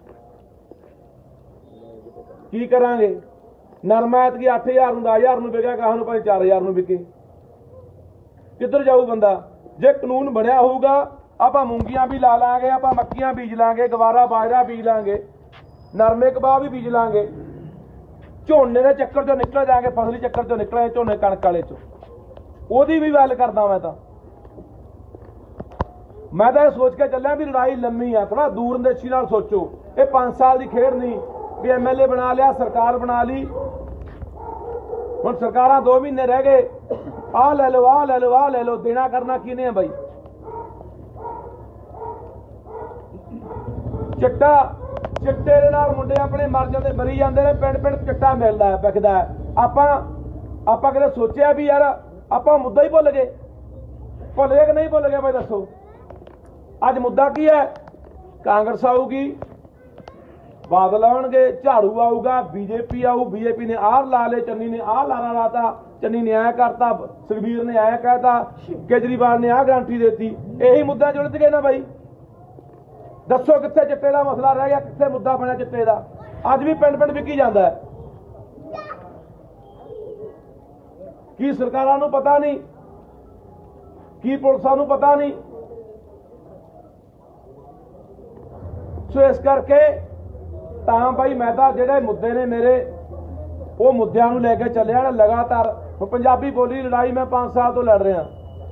ਕੀ ਕਰਾਂਗੇ? ਨਰਮਾ ਐਤਕੀ 8,000 ਨੂੰ 10,000 ਨੂੰ ਵਿਕਿਆ, ਗਾਹਾਂ ਨੂੰ ਭਾਵੇਂ 4,000 ਨੂੰ ਵਿਕੇ। ਕਿੱਧਰ ਜਾਊ ਬੰਦਾ? ਜੇ ਕਾਨੂੰਨ ਬਣਿਆ ਹੋਊਗਾ, ਆਪਾਂ ਮੂੰਗੀਆਂ ਵੀ ਲਾ ਲਾਂਗੇ, ਆਪਾਂ ਮੱਕੀਆਂ ਬੀਜ ਲਾਂਗੇ, ਗਵਾਰਾ ਬਾਜਰਾ ਬੀਜ ਲਾਂਗੇ, ਨਰਮੇ ਕਬਾਹ ਵੀ ਬੀਜ ਲਾਂਗੇ। ਝੋਨੇ ਦੇ ਚੱਕਰ ਚੋਂ ਨਿਕਲ ਜਾਾਂਗੇ, ਫਸਲੀ ਚੱਕਰ ਚੋਂ ਨਿਕਲਾਂਗੇ, ਝੋਨੇ ਕਣਕ ਵਾਲੇ ਚੋਂ। ਉਹਦੀ ਵੀ ਗੱਲ ਕਰਦਾ ਮੈਂ ਤਾਂ ਇਹ ਸੋਚ ਕੇ ਚੱਲਿਆ ਵੀ ਲੜਾਈ ਲੰਮੀ ਆ। ਥੋੜਾ ਦੂਰਅੰਦੇਸ਼ੀ ਨਾਲ ਸੋਚੋ। ਇਹ 5 ਸਾਲ ਦੀ ਖੇਡ ਨਹੀਂ ਵੀ MLA ਬਣਾ ਲਿਆ, ਸਰਕਾਰ ਬਣਾ ਲਈ, ਹੁਣ ਸਰਕਾਰਾਂ 2 ਮਹੀਨੇ ਰਹਿ ਗਏ, ਆਹ ਲੈ ਲਓ, ਆਹ ਲੈ ਲਓ, ਆਹ ਲੈ ਲਓ। ਦੇਣਾ ਕਰਨਾ ਕਿਹਨੇ ਆ ਬਾਈ? ਚਿੱਟੇ ਦੇ ਨਾਲ ਮੁੰਡੇ ਆਪਣੇ ਮਰ ਜਾਂਦੇ, ਮਰੀ ਜਾਂਦੇ ਨੇ। ਪਿੰਡ ਪਿੰਡ ਚਿੱਟਾ ਮਿਲਦਾ ਹੈ, ਵਿਕਦਾ ਹੈ। ਆਪਾਂ ਕਦੇ ਸੋਚਿਆ ਵੀ ਯਾਰ ਆਪਾਂ ਮੁੱਦਾ ਹੀ ਭੁੱਲ ਗਏ? ਭੁੱਲ ਗਏ ਕਿ ਨਹੀਂ ਭੁੱਲ ਗਏ ਬਾਈ ਦੱਸੋ? ਅੱਜ ਮੁੱਦਾ ਕੀ ਹੈ? ਕਾਂਗਰਸ ਆਊਗੀ, ਬਾਦਲ ਆਉਣਗੇ, ਝਾੜੂ ਆਊਗਾ, BJP ਆਊ। BJP ਨੇ ਆਹ ਲਾ ਲਏ, ਚੰਨੀ ਨੇ ਆਹ ਲਾਰਾ ਲਾਤਾ, ਚੰਨੀ ਨੇ ਐਂ ਕਰਤਾ, ਸੁਖਬੀਰ ਨੇ ਐਂ ਕਹਿਤਾ, ਕੇਜਰੀਵਾਲ ਨੇ ਆਹ ਗਰੰਟੀ ਦੇਤੀ। ਇਹੀ ਮੁੱਦਾ ਜੁੜ ਗਏ ਨਾ ਬਾਈ। ਦੱਸੋ ਕਿੱਥੇ ਚਿੱਟੇ ਦਾ ਮਸਲਾ ਰਹਿ ਗਿਆ? ਕਿੱਥੇ ਮੁੱਦਾ ਬਣਿਆ ਚਿੱਟੇ ਦਾ? ਅੱਜ ਵੀ ਪਿੰਡ ਪਿੰਡ ਵਿਕੀ ਜਾਂਦਾ ਹੈ। ਕੀ ਸਰਕਾਰਾਂ ਨੂੰ ਪਤਾ ਨਹੀਂ? ਕੀ ਪੁਲਿਸਾਂ ਨੂੰ ਪਤਾ ਨਹੀਂ? ਸੋ ਇਸ ਕਰਕੇ ਤਾਂ ਬਾਈ ਮੈਂ ਤਾਂ ਜਿਹੜੇ ਮੁੱਦੇ ਨੇ ਮੇਰੇ, ਉਹ ਮੁੱਦਿਆਂ ਨੂੰ ਲੈ ਕੇ ਚੱਲਿਆ ਨਾ ਲਗਾਤਾਰ। ਪੰਜਾਬੀ ਬੋਲੀ ਲੜਾਈ ਮੈਂ 5 ਸਾਲ ਤੋਂ ਲੜ ਰਿਹਾ।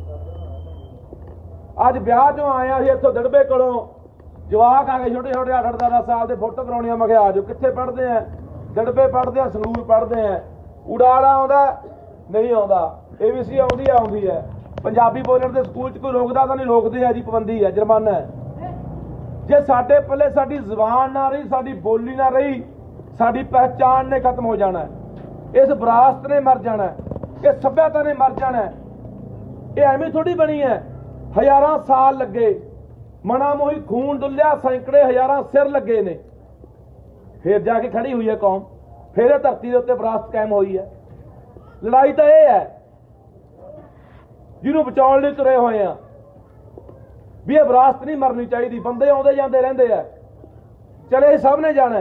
ਅੱਜ ਵਿਆਹ ਚੋਂ ਆਇਆ ਸੀ ਇੱਥੋਂ ਦੜਬੇ ਕੋਲੋਂ, ਜਵਾਕ ਆ ਗਏ ਛੋਟੇ ਛੋਟੇ 8-10 ਸਾਲ ਦੇ, ਫੋਟੋ ਕਰਾਉਣੀਆਂ। ਮੈਂ ਕਿਹਾ ਆ ਜਾਓ। ਕਿੱਥੇ ਪੜ੍ਹਦੇ ਆ? ਦੜਬੇ ਪੜ੍ਹਦੇ ਆ, ਸੰਗਰੂਰ ਪੜ੍ਹਦੇ ਆ। ਉਡਾੜਾ ਆਉਂਦਾ ਨਹੀਂ ਆਉਂਦਾ, ABC ਆਉਂਦੀ ਹੈ। ਪੰਜਾਬੀ ਬੋਲਣ ਦੇ ਸਕੂਲ 'ਚ ਕੋਈ ਰੋਕਦਾ ਤਾਂ ਨਹੀਂ? ਰੋਕਦੇ ਆ ਜੀ, ਪਾਬੰਦੀ ਹੈ, ਜੁਰਮਾਨਾ ਹੈ। ਜੇ ਸਾਡੇ ਪੱਲੇ ਸਾਡੀ ਜ਼ੁਬਾਨ ਨਾ ਰਹੀ, ਸਾਡੀ ਬੋਲੀ ਨਾ ਰਹੀ, ਸਾਡੀ ਪਹਿਚਾਣ ਨੇ ਖਤਮ ਹੋ ਜਾਣਾ। ਇਸ ਵਿਰਾਸਤ ਨੇ ਮਰ ਜਾਣਾ, ਇਹ ਸੱਭਿਅਤਾ ਨੇ ਮਰ ਜਾਣਾ। ਇਹ ਐਵੇਂ ਥੋੜੀ ਬਣੀ ਹੈ। ਹਜ਼ਾਰਾਂ ਸਾਲ ਲੱਗੇ, ਮਣਾ ਮੋਹੀ ਖੂਨ ਡੁੱਲਿਆ, ਸੈਂਕੜੇ ਹਜ਼ਾਰਾਂ ਸਿਰ ਲੱਗੇ ਨੇ, ਫਿਰ ਜਾ ਕੇ ਖੜੀ ਹੋਈ ਹੈ ਕੌਮ। ਫਿਰ ਇਹ ਧਰਤੀ ਦੇ ਉੱਤੇ ਵਿਰਾਸਤ ਕਾਇਮ ਹੋਈ ਹੈ। ਲੜਾਈ ਤਾਂ ਇਹ ਹੈ ਜਿਹਨੂੰ ਬਚਾਉਣ ਲਈ ਤੁਰੇ ਹੋਏ ਆ ਵੀ ਇਹ ਵਿਰਾਸਤ ਨਹੀਂ ਮਰਨੀ ਚਾਹੀਦੀ। ਬੰਦੇ ਆਉਂਦੇ ਜਾਂਦੇ ਰਹਿੰਦੇ ਆ, ਚਲੇ ਸਭ ਨੇ ਜਾਣਾ।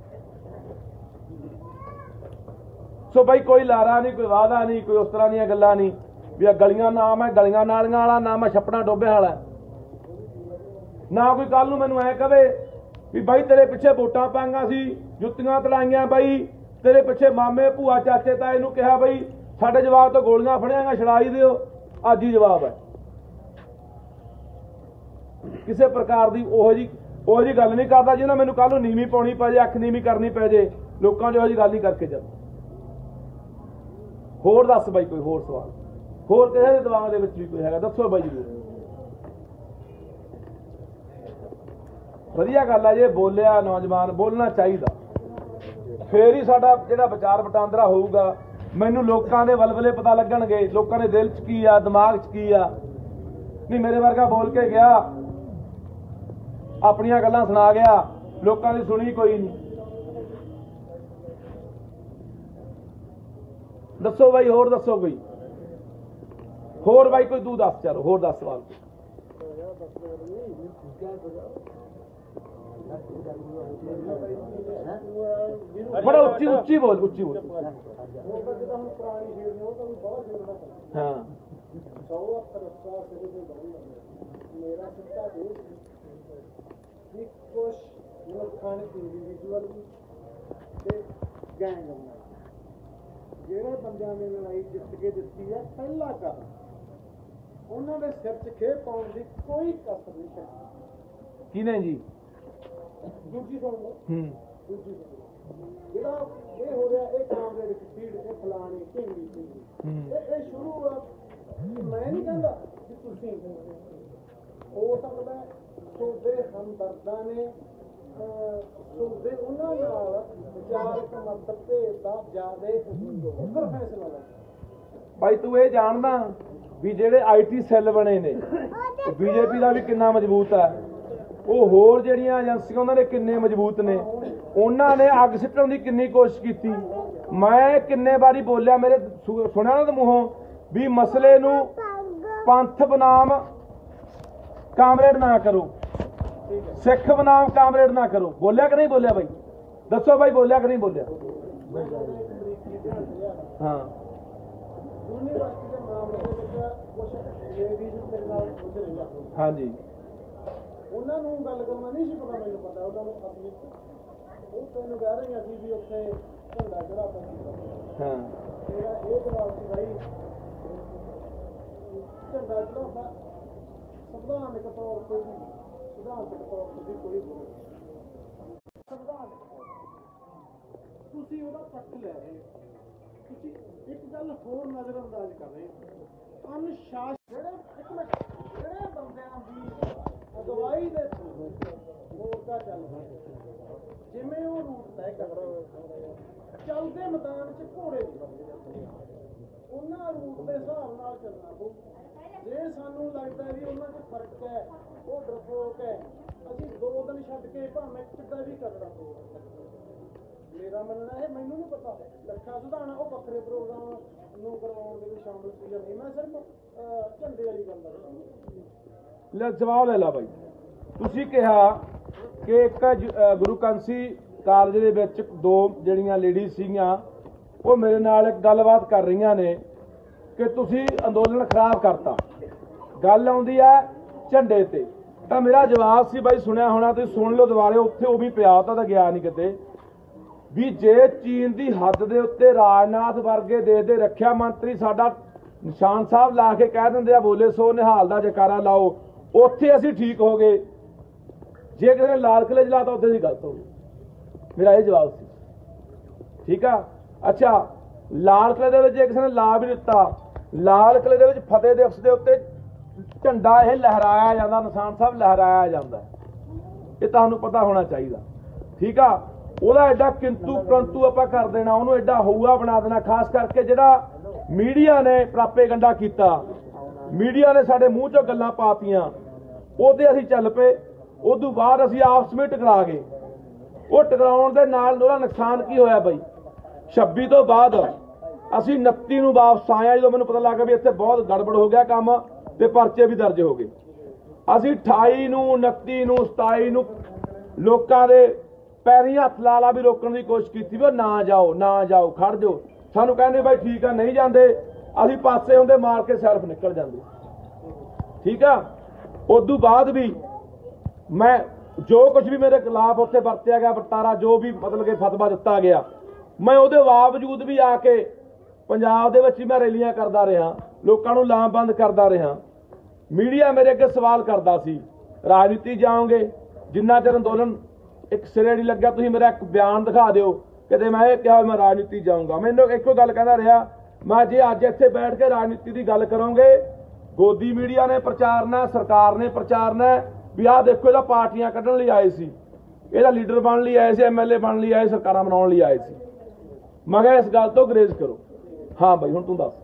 ਸੋ ਬਾਈ ਕੋਈ ਲਾਰਾ ਨਹੀਂ, ਕੋਈ ਵਾਅਦਾ ਨਹੀਂ, ਕੋਈ ਉਸ ਤਰ੍ਹਾਂ ਦੀਆਂ ਗੱਲਾਂ ਨਹੀਂ ਵੀ ਆ ਗਲੀਆਂ ਨਾਮ ਹੈ, ਗਲੀਆਂ ਨਾਲੀਆਂ ਵਾਲਾ ਨਾਮ ਹੈ, ਛੱਪੜਾਂ ਡੋਬਿਆਂ ਵਾਲਾ। ना कोई कल नूं मैनूं ऐ कहे भी बाई तेरे पिछे वोटां पाईआं सी, जुत्तियां तड़ाईआं बाई, तेरे पिछे मामे भूआ चाचे ताए नूं कहा बई साडे जवाब तो गोलियां फड़ियां छड़ाई दिओ, अज ही जवाब है। किसी प्रकार की ओहो जी गल नहीं करता जिन्हें मैनूं कल नूं नीवी पाउणी पै जाए, अख नीवी करनी पै जाए, लोकां जो जी गल नहीं करके चल। होर दस बाई कोई होर सवाल, होर किसी के दिमाग दे विच भी कोई हैगा, दसो बाई जरूर। वधिया गल है जे बोलिया नौजवान, बोलना चाहिए, फिर ही साडा जिहड़ा विचार वटांदरा होऊगा। मैनूं लोकां दे वलवले पता लगणगे, लोकां दे दिल च की आ, दिमाग च की आ। नहीं मेरे वर्गा बोल के गया, अपनियां गल्लां सुना गया, लोकां दी सुनी कोई नहीं। दसो भाई होर दसो कोई होर भाई कोई तू दस, चलो होर दस सवाल। बड़ा उच्ची उच्ची बोल, उच्ची बोल। हाँ कुछ लोगों ने इंडिविजुअल गैंग बनाई, ਜਿਹੜੇ ਬੰਦਿਆਂ ਨੇ ਲੜਾਈ ਜਿੱਤ ਕੇ ਦਿੱਤੀ ਹੈ ਪਹਿਲਾ ਕਾਰਨ ਉਹਨਾਂ ਦੇ ਸਿਰ 'ਚ ਖੇਪ ਪਾਉਣ ਦੀ ਕੋਈ ਕਸਰ ਨਹੀਂ ਛੱਡੀ। ਕਿਹਨੇ ਜੀ? ਦੂਜੀ ਸੁਣ ਲਓ, ਦੂਜੀ ਜਿਹੜਾ ਇਹ ਹੋ ਰਿਹਾ, ਇਹ ਕਾਮਰੇਡ ਸਪੀਡ, ਇਹ ਫਲਾਣੀ ਢਿੰਗੀ ਇਹ ਸ਼ੁਰੂ ਆ। ਮੈਂ ਨਹੀਂ ਕਹਿੰਦਾ ਕਿ ਤੁਸੀਂ ਹੋ ਸਕਦਾ ਤੁਹਾਡੇ ਹਮਦਰਦਾਂ ਨੇ ਤੁਹਾਡੇ ਉਹਨਾਂ ਨਾਲ ਵਿਚਾਰਕ ਮਤਲਬ ਭੇਦ ਦਾ ਜ਼ਿਆਦਾ ਉੱਧਰ ਫੈਸਲਾ ਲੈ। भाई तू ये जानदा भी जेडे IT सैल बने ने बीजेपी का भी कितना मजबूत है, वो होर जेहड़ियां एजेंसियां उन्होंने किन्ने मजबूत ने, उन्होंने अग सिੱਟਣ ਦੀ किन्नी कोशिश की। मैं किन्ने बारी बोलिया, मेरे सुनिया ना मूहों भी मसले नूं पंथ बनाम कामरेड ना करो, सिख बनाम कामरेड ना करो। बोलिया कि नहीं बोलिया भाई? दसो भाई बोलिया कि नहीं बोलिया? हाँ यूनिवर्सिटी के मामले कुछ लेडीज मेरे नाल गुजर रही, हाँ जी, उन्होंने गल करना नहीं सी पता, मैंने पता उन्होंने अपनी वो तेन कह रही थी भी उत्थे झंडा चढ़ा पाया। हाँ मेरा ये जवाब सी भाई झंडा चढ़ाता संविधानिक तौर पर भी, सिद्धांतक तौर पर भी कोई संविधानिक तुसी ਉਹਦਾ ਪੱਖ ਲੈ ਰਹੇ ਹੋ। ਤੁਸੀਂ ਇੱਕ ਗੱਲ ਹੋਰ ਨਜ਼ਰ ਅੰਦਾਜ਼ ਕਰ ਰਹੇ ਹੋ, ਅਨੁਸ਼ਾਸਨ ਜਿਹੜੇ ਬੰਦਿਆਂ ਦੀ ਅਗਵਾਈ ਦੇ ਥਰੂ ਮੋਰਚਾ ਚੱਲ ਰਿਹਾ, ਜਿਵੇਂ ਉਹ ਰੂਟ ਤੈਅ ਕਰਦੇ ਚੱਲਦੇ ਮੈਦਾਨ 'ਚ ਘੋੜੇ ਨਹੀਂ ਬੰਦੇ ਜਾਂਦੇ, ਉਹਨਾਂ ਰੂਟ ਦੇ ਹਿਸਾਬ ਨਾਲ ਚੱਲਣਾ ਪਊ। ਜੇ ਸਾਨੂੰ ਲੱਗਦਾ ਵੀ ਉਹਨਾਂ 'ਚ ਫਰਕ ਹੈ, ਉਹ ਡਰਪੋਕ ਹੈ, ਅਸੀਂ 2 ਦਿਨ ਛੱਡ ਕੇ ਭਾਵੇਂ ਕਿੱਦਾਂ ਵੀ ਕਰਨਾ ਪਊਗਾ। ਮੇਰਾ ਮੰਨਣਾ ਹੈ, ਮੈਨੂੰ ਨਹੀਂ ਪਤਾ ਲੱਖਾ ਸੁਧਾਣਾ ਉਹ ਵੱਖਰੇ ਪ੍ਰੋਗਰਾਮ ਨੂੰ ਕਰਵਾਉਣ ਦੇ ਵਿੱਚ ਸ਼ਾਮਲ ਸੀ ਜਾਂ ਨਹੀਂ, ਮੈਂ ਸਿਰਫ ਝੰਡੇ ਵਾਲੀ ਗੱਲ ਕਰਦਾ। ਲੈ ਜਵਾਬ ਲੈ ਲਾ ਬਾਈ। ਤੁਸੀਂ ਕਿਹਾ ਕਿ ਇੱਕ ਗੁਰੂ ਕਾਂਸੀ ਕਾਲਜ ਦੇ ਵਿੱਚ 2 ਜਿਹੜੀਆਂ ਲੇਡੀਜ਼ ਸੀਗੀਆਂ ਉਹ ਮੇਰੇ ਨਾਲ ਇੱਕ ਗੱਲਬਾਤ ਕਰ ਰਹੀਆਂ ਨੇ ਕਿ ਤੁਸੀਂ ਅੰਦੋਲਨ ਖਰਾਬ ਕਰਤਾ। ਗੱਲ ਆਉਂਦੀ ਹੈ ਝੰਡੇ ਤੇ, ਤਾਂ ਮੇਰਾ ਜਵਾਬ ਸੀ ਬਾਈ ਸੁਣਿਆ ਹੋਣਾ, ਤੁਸੀਂ ਸੁਣ ਲਓ ਦੁਬਾਰੇ, ਉੱਥੇ ਉਹ ਵੀ ਪਿਆ ਤਾਂ ਗਿਆ ਨਹੀਂ ਕਿਤੇ ਵੀ ਜੇ ਚੀਨ ਦੀ ਹੱਦ ਦੇ ਉੱਤੇ ਰਾਜਨਾਥ ਵਰਗੇ ਦੇਸ਼ ਦੇ ਰੱਖਿਆ ਮੰਤਰੀ ਸਾਡਾ ਨਿਸ਼ਾਨ ਸਾਹਿਬ ਲਾ ਕੇ ਕਹਿ ਦਿੰਦੇ ਆ ਬੋਲੇ ਸੋ ਨਿਹਾਲ ਦਾ ਜਕਾਰਾ ਲਾਓ, ਉੱਥੇ ਅਸੀਂ ਠੀਕ ਹੋ ਗਏ। ਜੇ ਕਿਸੇ ਨੇ ਲਾਲ ਕਿਲ੍ਹੇ ਜਲਾਤਾ ਉੱਥੇ ਦੀ ਗਲਤ ਹੋ ਗਈ। ਮੇਰਾ ਇਹ ਜਵਾਬ ਸੀ, ਠੀਕ ਆ। ਅੱਛਾ, ਲਾਲ ਕਿਲ੍ਹੇ ਦੇ ਵਿੱਚ ਜੇ ਕਿਸੇ ਨੇ ਲਾ ਵੀ ਦਿੱਤਾ, ਲਾਲ ਕਿਲ੍ਹੇ ਦੇ ਵਿੱਚ ਫਤਿਹ ਦਿਵਸ ਦੇ ਉੱਤੇ ਝੰਡਾ ਇਹ ਲਹਿਰਾਇਆ ਜਾਂਦਾ, ਨਿਸ਼ਾਨ ਸਾਹਿਬ ਲਹਿਰਾਇਆ ਜਾਂਦਾ, ਇਹ ਤੁਹਾਨੂੰ ਪਤਾ ਹੋਣਾ ਚਾਹੀਦਾ, ਠੀਕ ਆ। ਉਹਦਾ ਐਡਾ ਕਿੰਤੂ ਪ੍ਰੰਤੂ ਆਪਾਂ ਕਰ ਦੇਣਾ, ਉਹਨੂੰ ਐਡਾ ਹਊਆ ਬਣਾ ਦੇਣਾ, ਖਾਸ ਕਰਕੇ ਜਿਹੜਾ ਮੀਡੀਆ ਨੇ ਪ੍ਰਾਪੇਗੰਡਾ ਕੀਤਾ, ਮੀਡੀਆ ਨੇ ਸਾਡੇ ਮੂੰਹ 'ਚੋਂ ਗੱਲਾਂ ਪਾਤੀਆਂ, ਉਹਦੇ ਅਸੀਂ ਚੱਲ ਪਏ। ਉਦੋਂ ਬਾਅਦ ਅਸੀਂ ਆਪਸ ਵਿੱਚ ਟਕਰਾ ਗਏ। ਉਹ ਟਕਰਾਉਣ ਦੇ ਨਾਲ ਉਹਦਾ ਨੁਕਸਾਨ ਕੀ ਹੋਇਆ ਬਾਈ? 26 ਤੋਂ ਬਾਅਦ ਅਸੀਂ 29 ਨੂੰ ਵਾਪਸ ਆਏ, ਜਦੋਂ ਮੈਨੂੰ ਪਤਾ ਲੱਗਾ ਵੀ ਇੱਥੇ ਬਹੁਤ ਗੜਬੜ ਹੋ ਗਿਆ ਕੰਮ ਤੇ ਪਰਚੇ ਵੀ ਦਰਜ ਹੋ ਗਏ। ਅਸੀਂ 28 ਨੂੰ 29 ਨੂੰ 27 ਨੂੰ ਲੋਕਾਂ ਦੇ ਪੈਰੀਂ ਹੱਥ ਲਾ ਲਾ ਵੀ ਰੋਕਣ ਦੀ ਕੋਸ਼ਿਸ਼ ਕੀਤੀ ਵੀ ਉਹ ਨਾ ਜਾਓ ਨਾ ਜਾਓ, ਖੜ ਜਾਓ। ਸਾਨੂੰ ਕਹਿੰਦੇ ਬਾਈ ਠੀਕ ਆ, ਨਹੀਂ ਜਾਂਦੇ, ਅਸੀਂ ਪਾਸੇ ਹੁੰਦੇ ਮਾਰ ਕੇ ਸੈਲਫ ਨਿਕਲ ਜਾਂਦੇ, ਠੀਕ ਆ। ਉਦੋਂ ਬਾਅਦ ਵੀ मैं जो कुछ भी मेरे खिलाफ उत्थे वरत्या गया वरतारा, जो भी मतलब कि फतवा दिता गया, मैं ਉਹਦੇ ਬਾਵਜੂਦ भी आके पंजाब ਦੇ ਵਿੱਚ मैं रैलियां करदा रहा, लोगों ਨੂੰ ਲਾਮਬੰਦ करदा रहा। मीडिया मेरे अगे सवाल करता सी राजनीति जाओगे, जिन्ना चਿਰ अंदोलन एक सिरे नहीं लग्या तुसीं मेरा एक बयान दिखा दिओ किते मैं ये कहा मैं राजनीति जाऊँगा। मैनूं इक्को गल कहता रहा, मैं जे अज इत्थे बैठ के राजनीति की गल करोगे, गोदी मीडिया ने प्रचारना, सरकार ने प्रचारना भी आह देखो इहदा पार्टियां कढण लई आए सी, इहदा लीडर बन लई आए सी, MLA बन लई आए, सरकारां बनाउण लई आए सी। मैं कहा इस गल तो गुरेज करो। हाँ बई हुण तूं दस।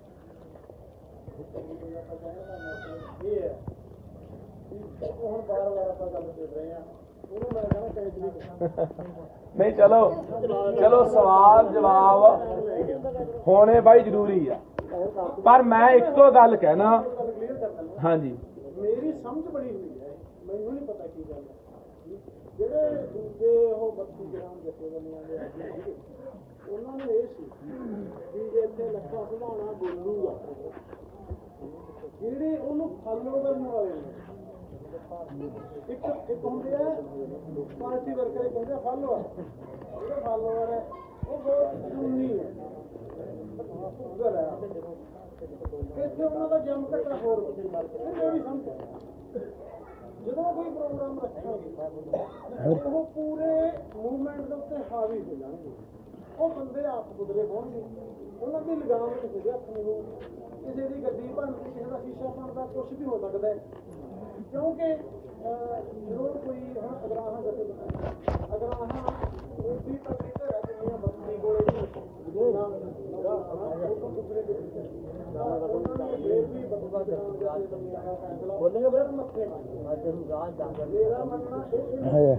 नहीं चलो चलो सवाल जवाब होने भाई जरूरी है, पर मैं इक्को गल कहना। हाँ जी मेरी समझ बड़ी हुई है, मैनूं नहीं पता की गल है। ਜਿਹੜੇ ਦੂਜੇ ਉਹ 32 ਗ੍ਰਾਮ ਜਥੇਬੰਦੀਆਂ ਦੇ ਆਗੂ ਉਹਨਾਂ ਨੂੰ ਇਹ ਸੀ ਵੀ ਜੇ ਇੱਥੇ ਲੱਖਾ ਸੁਧਾਣਾ ਬੋਲੂਗਾ, ਜਿਹੜੇ ਉਹਨੂੰ ਫਾਲੋ ਕਰਨ ਵਾਲੇ ਨੇ ਇੱਕ ਹੁੰਦੇ ਆ ਪਾਰਟੀ ਵਰਕਰ, ਕਹਿੰਦੇ ਫਾਲੋਅਰ। ਜਿਹੜੇ ਫਾਲੋਅਰ ਹੈ ਉਹ ਬਹੁਤ ਜਨੂਨੀ ਹੈ, ਉਧਰ ਹੈ ਇੱਥੇ ਉਹਨਾਂ ਦਾ ਜੰਮ ਘਟਾ ਹੋਰ ਮੇਰੀ ਸਮਝ। ਜਦੋਂ ਕੋਈ ਪ੍ਰੋਗਰਾਮ ਰੱਖਾਂਗੇ ਉਹ ਪੂਰੇ ਮੂਵਮੈਂਟ ਦੇ ਉੱਤੇ ਹਾਵੀ ਹੋ ਜਾਣਗੇ। ਉਹ ਬੰਦੇ ਆਪ ਗੁਜ਼ਰੇ ਹੋਣਗੇ, ਉਹਨਾਂ ਦੀ ਲਗਾਮ ਕਿਸੇ ਦੇ ਹੱਥ ਨਹੀਂ ਹੋਊ, ਕਿਸੇ ਦੀ ਗੱਡੀ ਭੰਨਦੀ, ਕਿਸੇ ਦਾ ਸ਼ੀਸ਼ਾ ਭੰਨਦਾ, ਕੁਛ ਵੀ ਹੋ ਸਕਦਾ ਹੈ। ਕਿਉਂਕਿ ਜ਼ਰੂਰ ਕੋਈ ਹੁਣ ਅਗਰਾਹਾਂ ਅਗਰਾਹਾਂ ਉਹਦੀ ਤਕੜੀ ਤੇ ਰਹਿ ਜਾਂਦੀਆਂ ਬੱਤੀ ਕੋਲੇ ਉਹਨਾਂ ਨੇ ਫੇਰ ਵੀ ਬਦਲਾ ਬੋਲੇਗੇ ਫਿਰ ਮੱਥੇ ਮੇਰਾ ਮੰਨਣਾ ਇਹ ਹੈ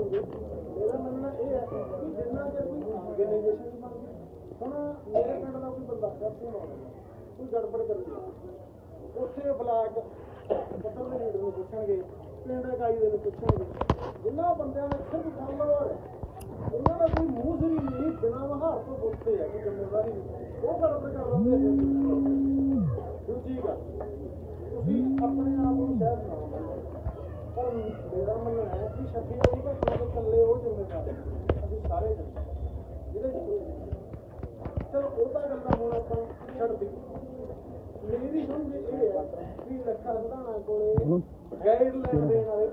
ਕਿ ਜਿੰਨਾ ਚਿਰ ਕੋਈ ਆਰਗੇਨਾਈਜੇਸ਼ਨ ਬਣ ਗਈ। ਹੁਣ ਮੇਰੇ ਪਿੰਡ ਦਾ ਕੋਈ ਬੰਦਾ ਕੋਈ ਗੜਬੜ ਕਰਦੀ, ਉੱਥੇ ਬਲਾਕ ਪੱਤਰ ਦੇ ਲੀਡਰ ਨੂੰ ਪੁੱਛਣਗੇ, ਪਿੰਡ ਇਕਾਈ ਦੇ ਨੂੰ ਪੁੱਛਣਗੇ, ਜਿੰਨਾ ਬੰਦਿਆਂ ਨੇ ਸਿਰਫ ਫਾਲੋਅਰ ਉਹਨਾਂ ਦਾ ਕੋਈ ਮੂੰਹ ਸਰੀ ਨਹੀਂ, ਬਿਨਾਂ ਮਹਾਰ ਤੋਂ ਬੋਲਦੇ ਆ, ਕੋਈ ਜ਼ਿੰਮੇਵਾਰੀ ਨਹੀਂ, ਉਹ ਗੜਬੜ ਕਰ ਦਿੰਦੇ। ਦੂਜੀ ਗੱਲ, ਤੁਸੀਂ ਆਪਣੇ ਆਪ ਨੂੰ ਸ਼ਹਿਰ ਬਣਾਓ, ਪਰ ਮੇਰਾ ਮੰਨਣਾ ਹੈ ਕਿ 26 ਵਾਰੀ ਘਟਨਾ ਦੇ ਇਕੱਲੇ ਉਹ ਜ਼ਿੰਮੇਵਾਰ, ਅਸੀਂ ਸਾਰੇ ਜਿਹਦੇ ਚਲੋ ਉਹ ਤਾਂ ਗੱਲਾਂ ਹੁਣ ਆਪਾਂ ਛੱਡਦੀ। मेरी समझ ये है कि लखा सुधाना कोले गाइडलाइन देने वाले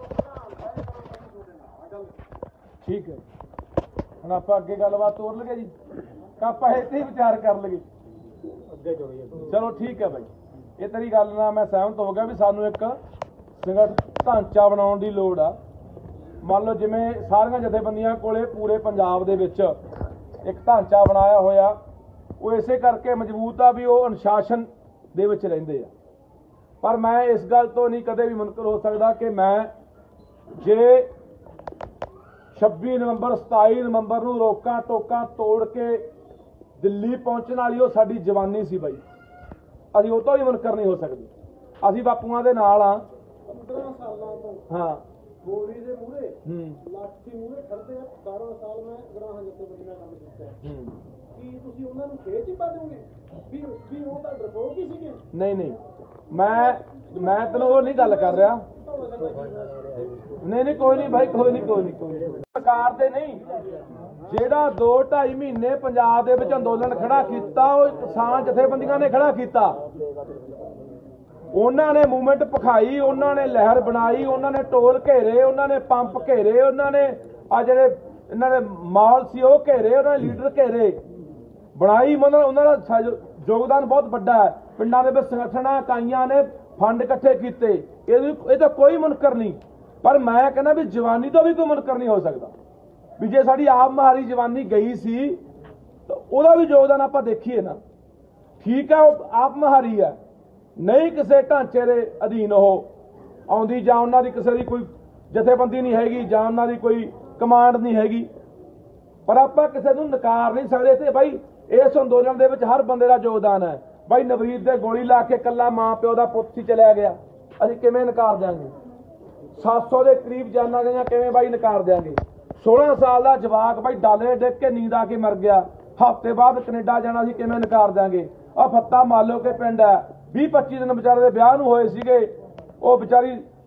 ठीक है। ਹੁਣ ਆਪਾਂ ਅੱਗੇ ਗੱਲਬਾਤ ਤੋਰ ਲਈਏ ਜੀ, ਆਪਾਂ ਇੱਥੇ ਹੀ ਵਿਚਾਰ ਕਰ ਲਈਏ ਅੱਗੇ ਜੋੜੀਏ। ਚਲੋ ਠੀਕ ਹੈ ਬਾਈ, ਇਹ ਤੇਰੀ ਗੱਲ ਨਾਲ ਮੈਂ ਸਹਿਮਤ ਹੋ ਗਿਆ ਵੀ ਸਾਨੂੰ ਇੱਕ ਸੰਗਠਨ ਢਾਂਚਾ ਬਣਾਉਣ ਦੀ ਲੋੜ ਆ। ਮੰਨ ਲਓ ਜਿਵੇਂ ਸਾਰੀਆਂ ਜਥੇਬੰਦੀਆਂ ਕੋਲੇ ਪੂਰੇ ਪੰਜਾਬ ਦੇ ਵਿੱਚ ਇੱਕ ਢਾਂਚਾ ਬਣਾਇਆ ਹੋਇਆ, ਉਹ ਇਸੇ ਕਰਕੇ ਮਜ਼ਬੂਤ ਆ ਵੀ ਉਹ ਅਨੁਸ਼ਾਸਨ ਦੇ ਵਿੱਚ ਰਹਿੰਦੇ ਆ। ਪਰ ਮੈਂ ਇਸ ਗੱਲ ਤੋਂ ਨਹੀਂ ਕਦੇ ਵੀ ਮੁਨਕਰ ਹੋ ਸਕਦਾ ਕਿ ਮੈਂ ਜੇ 26 ਨਵੰਬਰ 27 ਨਵੰਬਰ ਨੂੰ ਰੋਕਾਂ ਟੋਕਾਂ ਤੋੜ ਕੇ ਦਿੱਲੀ ਪਹੁੰਚਣ ਵਾਲੀ ਉਹ ਸਾਡੀ ਜਵਾਨੀ ਸੀ ਬਾਈ, ਅਸੀਂ ਉਹ ਤੋਂ ਵੀ ਮੁਨਕਰ ਨਹੀਂ ਹੋ ਸਕਦੇ। ਅਸੀਂ ਬਾਪੂਆਂ ਦੇ ਨਾਲ ਆ। 15 ਸਾਲਾਂ ਤੋਂ ਹਾਂ ਗੋਲੀ ਦੇ ਮੂਹਰੇ ਲਾਠੀ ਮੂਹਰੇ ਖੜਦੇ ਆ। 12 ਸਾਲ ਮੈਂ ਗਰਾਹਾਂ ਜਥੇਬੰਦੀਆਂ ਕੰਮ ਕੀਤਾ। ਕੀ ਤੁਸੀਂ ਉਹਨਾਂ ਨੂੰ ਖੇਚ ਹੀ ਪਾ ਦਿਓਗੇ ਵੀ ਉਹ ਤਾਂ ਡਰਪੋਕ ਹੀ ਸੀਗੇ? ਨਹੀਂ ਨਹੀਂ, ਮੈਂ ਤੈਨੂੰ ਉਹ ਨਹੀਂ ਗੱਲ ਕਰ ਰਿਹਾ। ਨਹੀਂ ਕੋਈ ਨਹੀਂ ਭਾਈ, ਕੋਈ ਨਹੀਂ ਸਰਕਾਰ ਦੇ ਨਹੀਂ, ਜਿਹੜਾ 2-2.5 ਮਹੀਨੇ ਪੰਜਾਬ ਦੇ ਵਿੱਚ ਅੰਦੋਲਨ ਖੜਾ ਕੀਤਾ ਉਹ ਕਿਸਾਨ ਜਥੇਬੰਦੀਆਂ ਨੇ ਖੜਾ ਕੀਤਾ। ਉਹਨਾਂ ਨੇ ਮੂਵਮੈਂਟ ਭਖਾਈ, ਉਹਨਾਂ ਨੇ ਲਹਿਰ ਬਣਾਈ, ਉਹਨਾਂ ਨੇ ਟੋਲ ਘੇਰੇ, ਉਹਨਾਂ ਨੇ ਪੰਪ ਘੇਰੇ, ਉਹਨਾਂ ਨੇ ਆ ਜਿਹੜੇ ਇਹਨਾਂ ਦੇ ਮਾਲ ਸੀ ਉਹ ਘੇਰੇ, ਉਹਨਾਂ ਨੇ ਲੀਡਰ ਘੇਰੇ ਬਣਾਈ। ਮਤਲਬ ਉਹਨਾਂ ਦਾ ਯੋਗਦਾਨ ਬਹੁਤ ਵੱਡਾ ਹੈ। ਪਿੰਡਾਂ ਦੇ ਵਿੱਚ ਸੰਗਠਨਾਂ ਇਕਾਈਆਂ ਨੇ ਫੰਡ ਇਕੱਠੇ ਕੀਤੇ, ਇਹ ਤਾਂ ਕੋਈ ਮੁਨਕਰ ਨਹੀਂ। ਪਰ ਮੈਂ ਕਹਿੰਦਾ ਵੀ ਜਵਾਨੀ ਤੋਂ ਵੀ ਕੋਈ ਮੁਨਕਰ ਨਹੀਂ ਹੋ ਸਕਦਾ ਵੀ ਜੇ ਸਾਡੀ ਆਪ ਮਹਾਰੀ ਜਵਾਨੀ ਗਈ ਸੀ ਤਾਂ ਉਹਦਾ ਵੀ ਯੋਗਦਾਨ ਆਪਾਂ ਦੇਖੀਏ ਨਾ। ਠੀਕ ਹੈ ਉਹ ਆਪ ਮਹਾਰੀ ਹੈ, ਨਹੀਂ ਕਿਸੇ ਢਾਂਚੇ ਦੇ ਅਧੀਨ ਉਹ ਆਉਂਦੀ, ਜਾਂ ਉਹਨਾਂ ਦੀ ਕਿਸੇ ਦੀ ਕੋਈ ਜਥੇਬੰਦੀ ਨਹੀਂ ਹੈਗੀ, ਜਾਂ ਉਹਨਾਂ ਦੀ ਕੋਈ ਕਮਾਂਡ ਨਹੀਂ ਹੈਗੀ, ਪਰ ਆਪਾਂ ਕਿਸੇ ਨੂੰ ਨਕਾਰ ਨਹੀਂ ਸਕਦੇ। ਤੇ ਬਾਈ ਇਸ ਅੰਦੋਲਨ ਦੇ ਵਿੱਚ ਹਰ ਬੰਦੇ ਦਾ ਯੋਗਦਾਨ ਹੈ। ਬਾਈ ਨਵਰੀਤ ਦੇ ਗੋਲੀ ਲਾ ਕੇ ਇਕੱਲਾ ਮਾਂ ਪਿਓ ਦਾ ਪੁੱਤ ਸੀ ਚਲਿਆ ਗਿਆ, ਅਸੀਂ ਕਿਵੇਂ ਨਕਾਰ ਦਿਆਂਗੇ? 700 ਦੇ ਕਰੀਬ ਜਾਨਾਂ ਗਈਆਂ, ਕਿਵੇਂ ਬਾਈ ਨਕਾਰ ਦਿਆਂਗੇ? 16 ਸਾਲ ਦਾ ਜਵਾਕ ਬਾਈ ਡਾਲੇ ਡਿੱਗ ਕੇ ਨੀਂਦ ਆ ਕੇ ਮਰ ਗਿਆ, ਹਫ਼ਤੇ ਬਾਅਦ ਕੈਨੇਡਾ ਜਾਣਾ ਸੀ, ਕਿਵੇਂ ਨਕਾਰ ਦਿਆਂਗੇ? ਆ ਫੱਤਾ ਮਾਲੋ ਕੇ ਪਿੰਡ ਹੈ, 20-25 ਦਿਨ ਵਿਚਾਰੇ ਦੇ ਵਿਆਹ ਨੂੰ ਹੋਏ ਸੀਗੇ, ਉਹ ਵਿਚਾਰੀ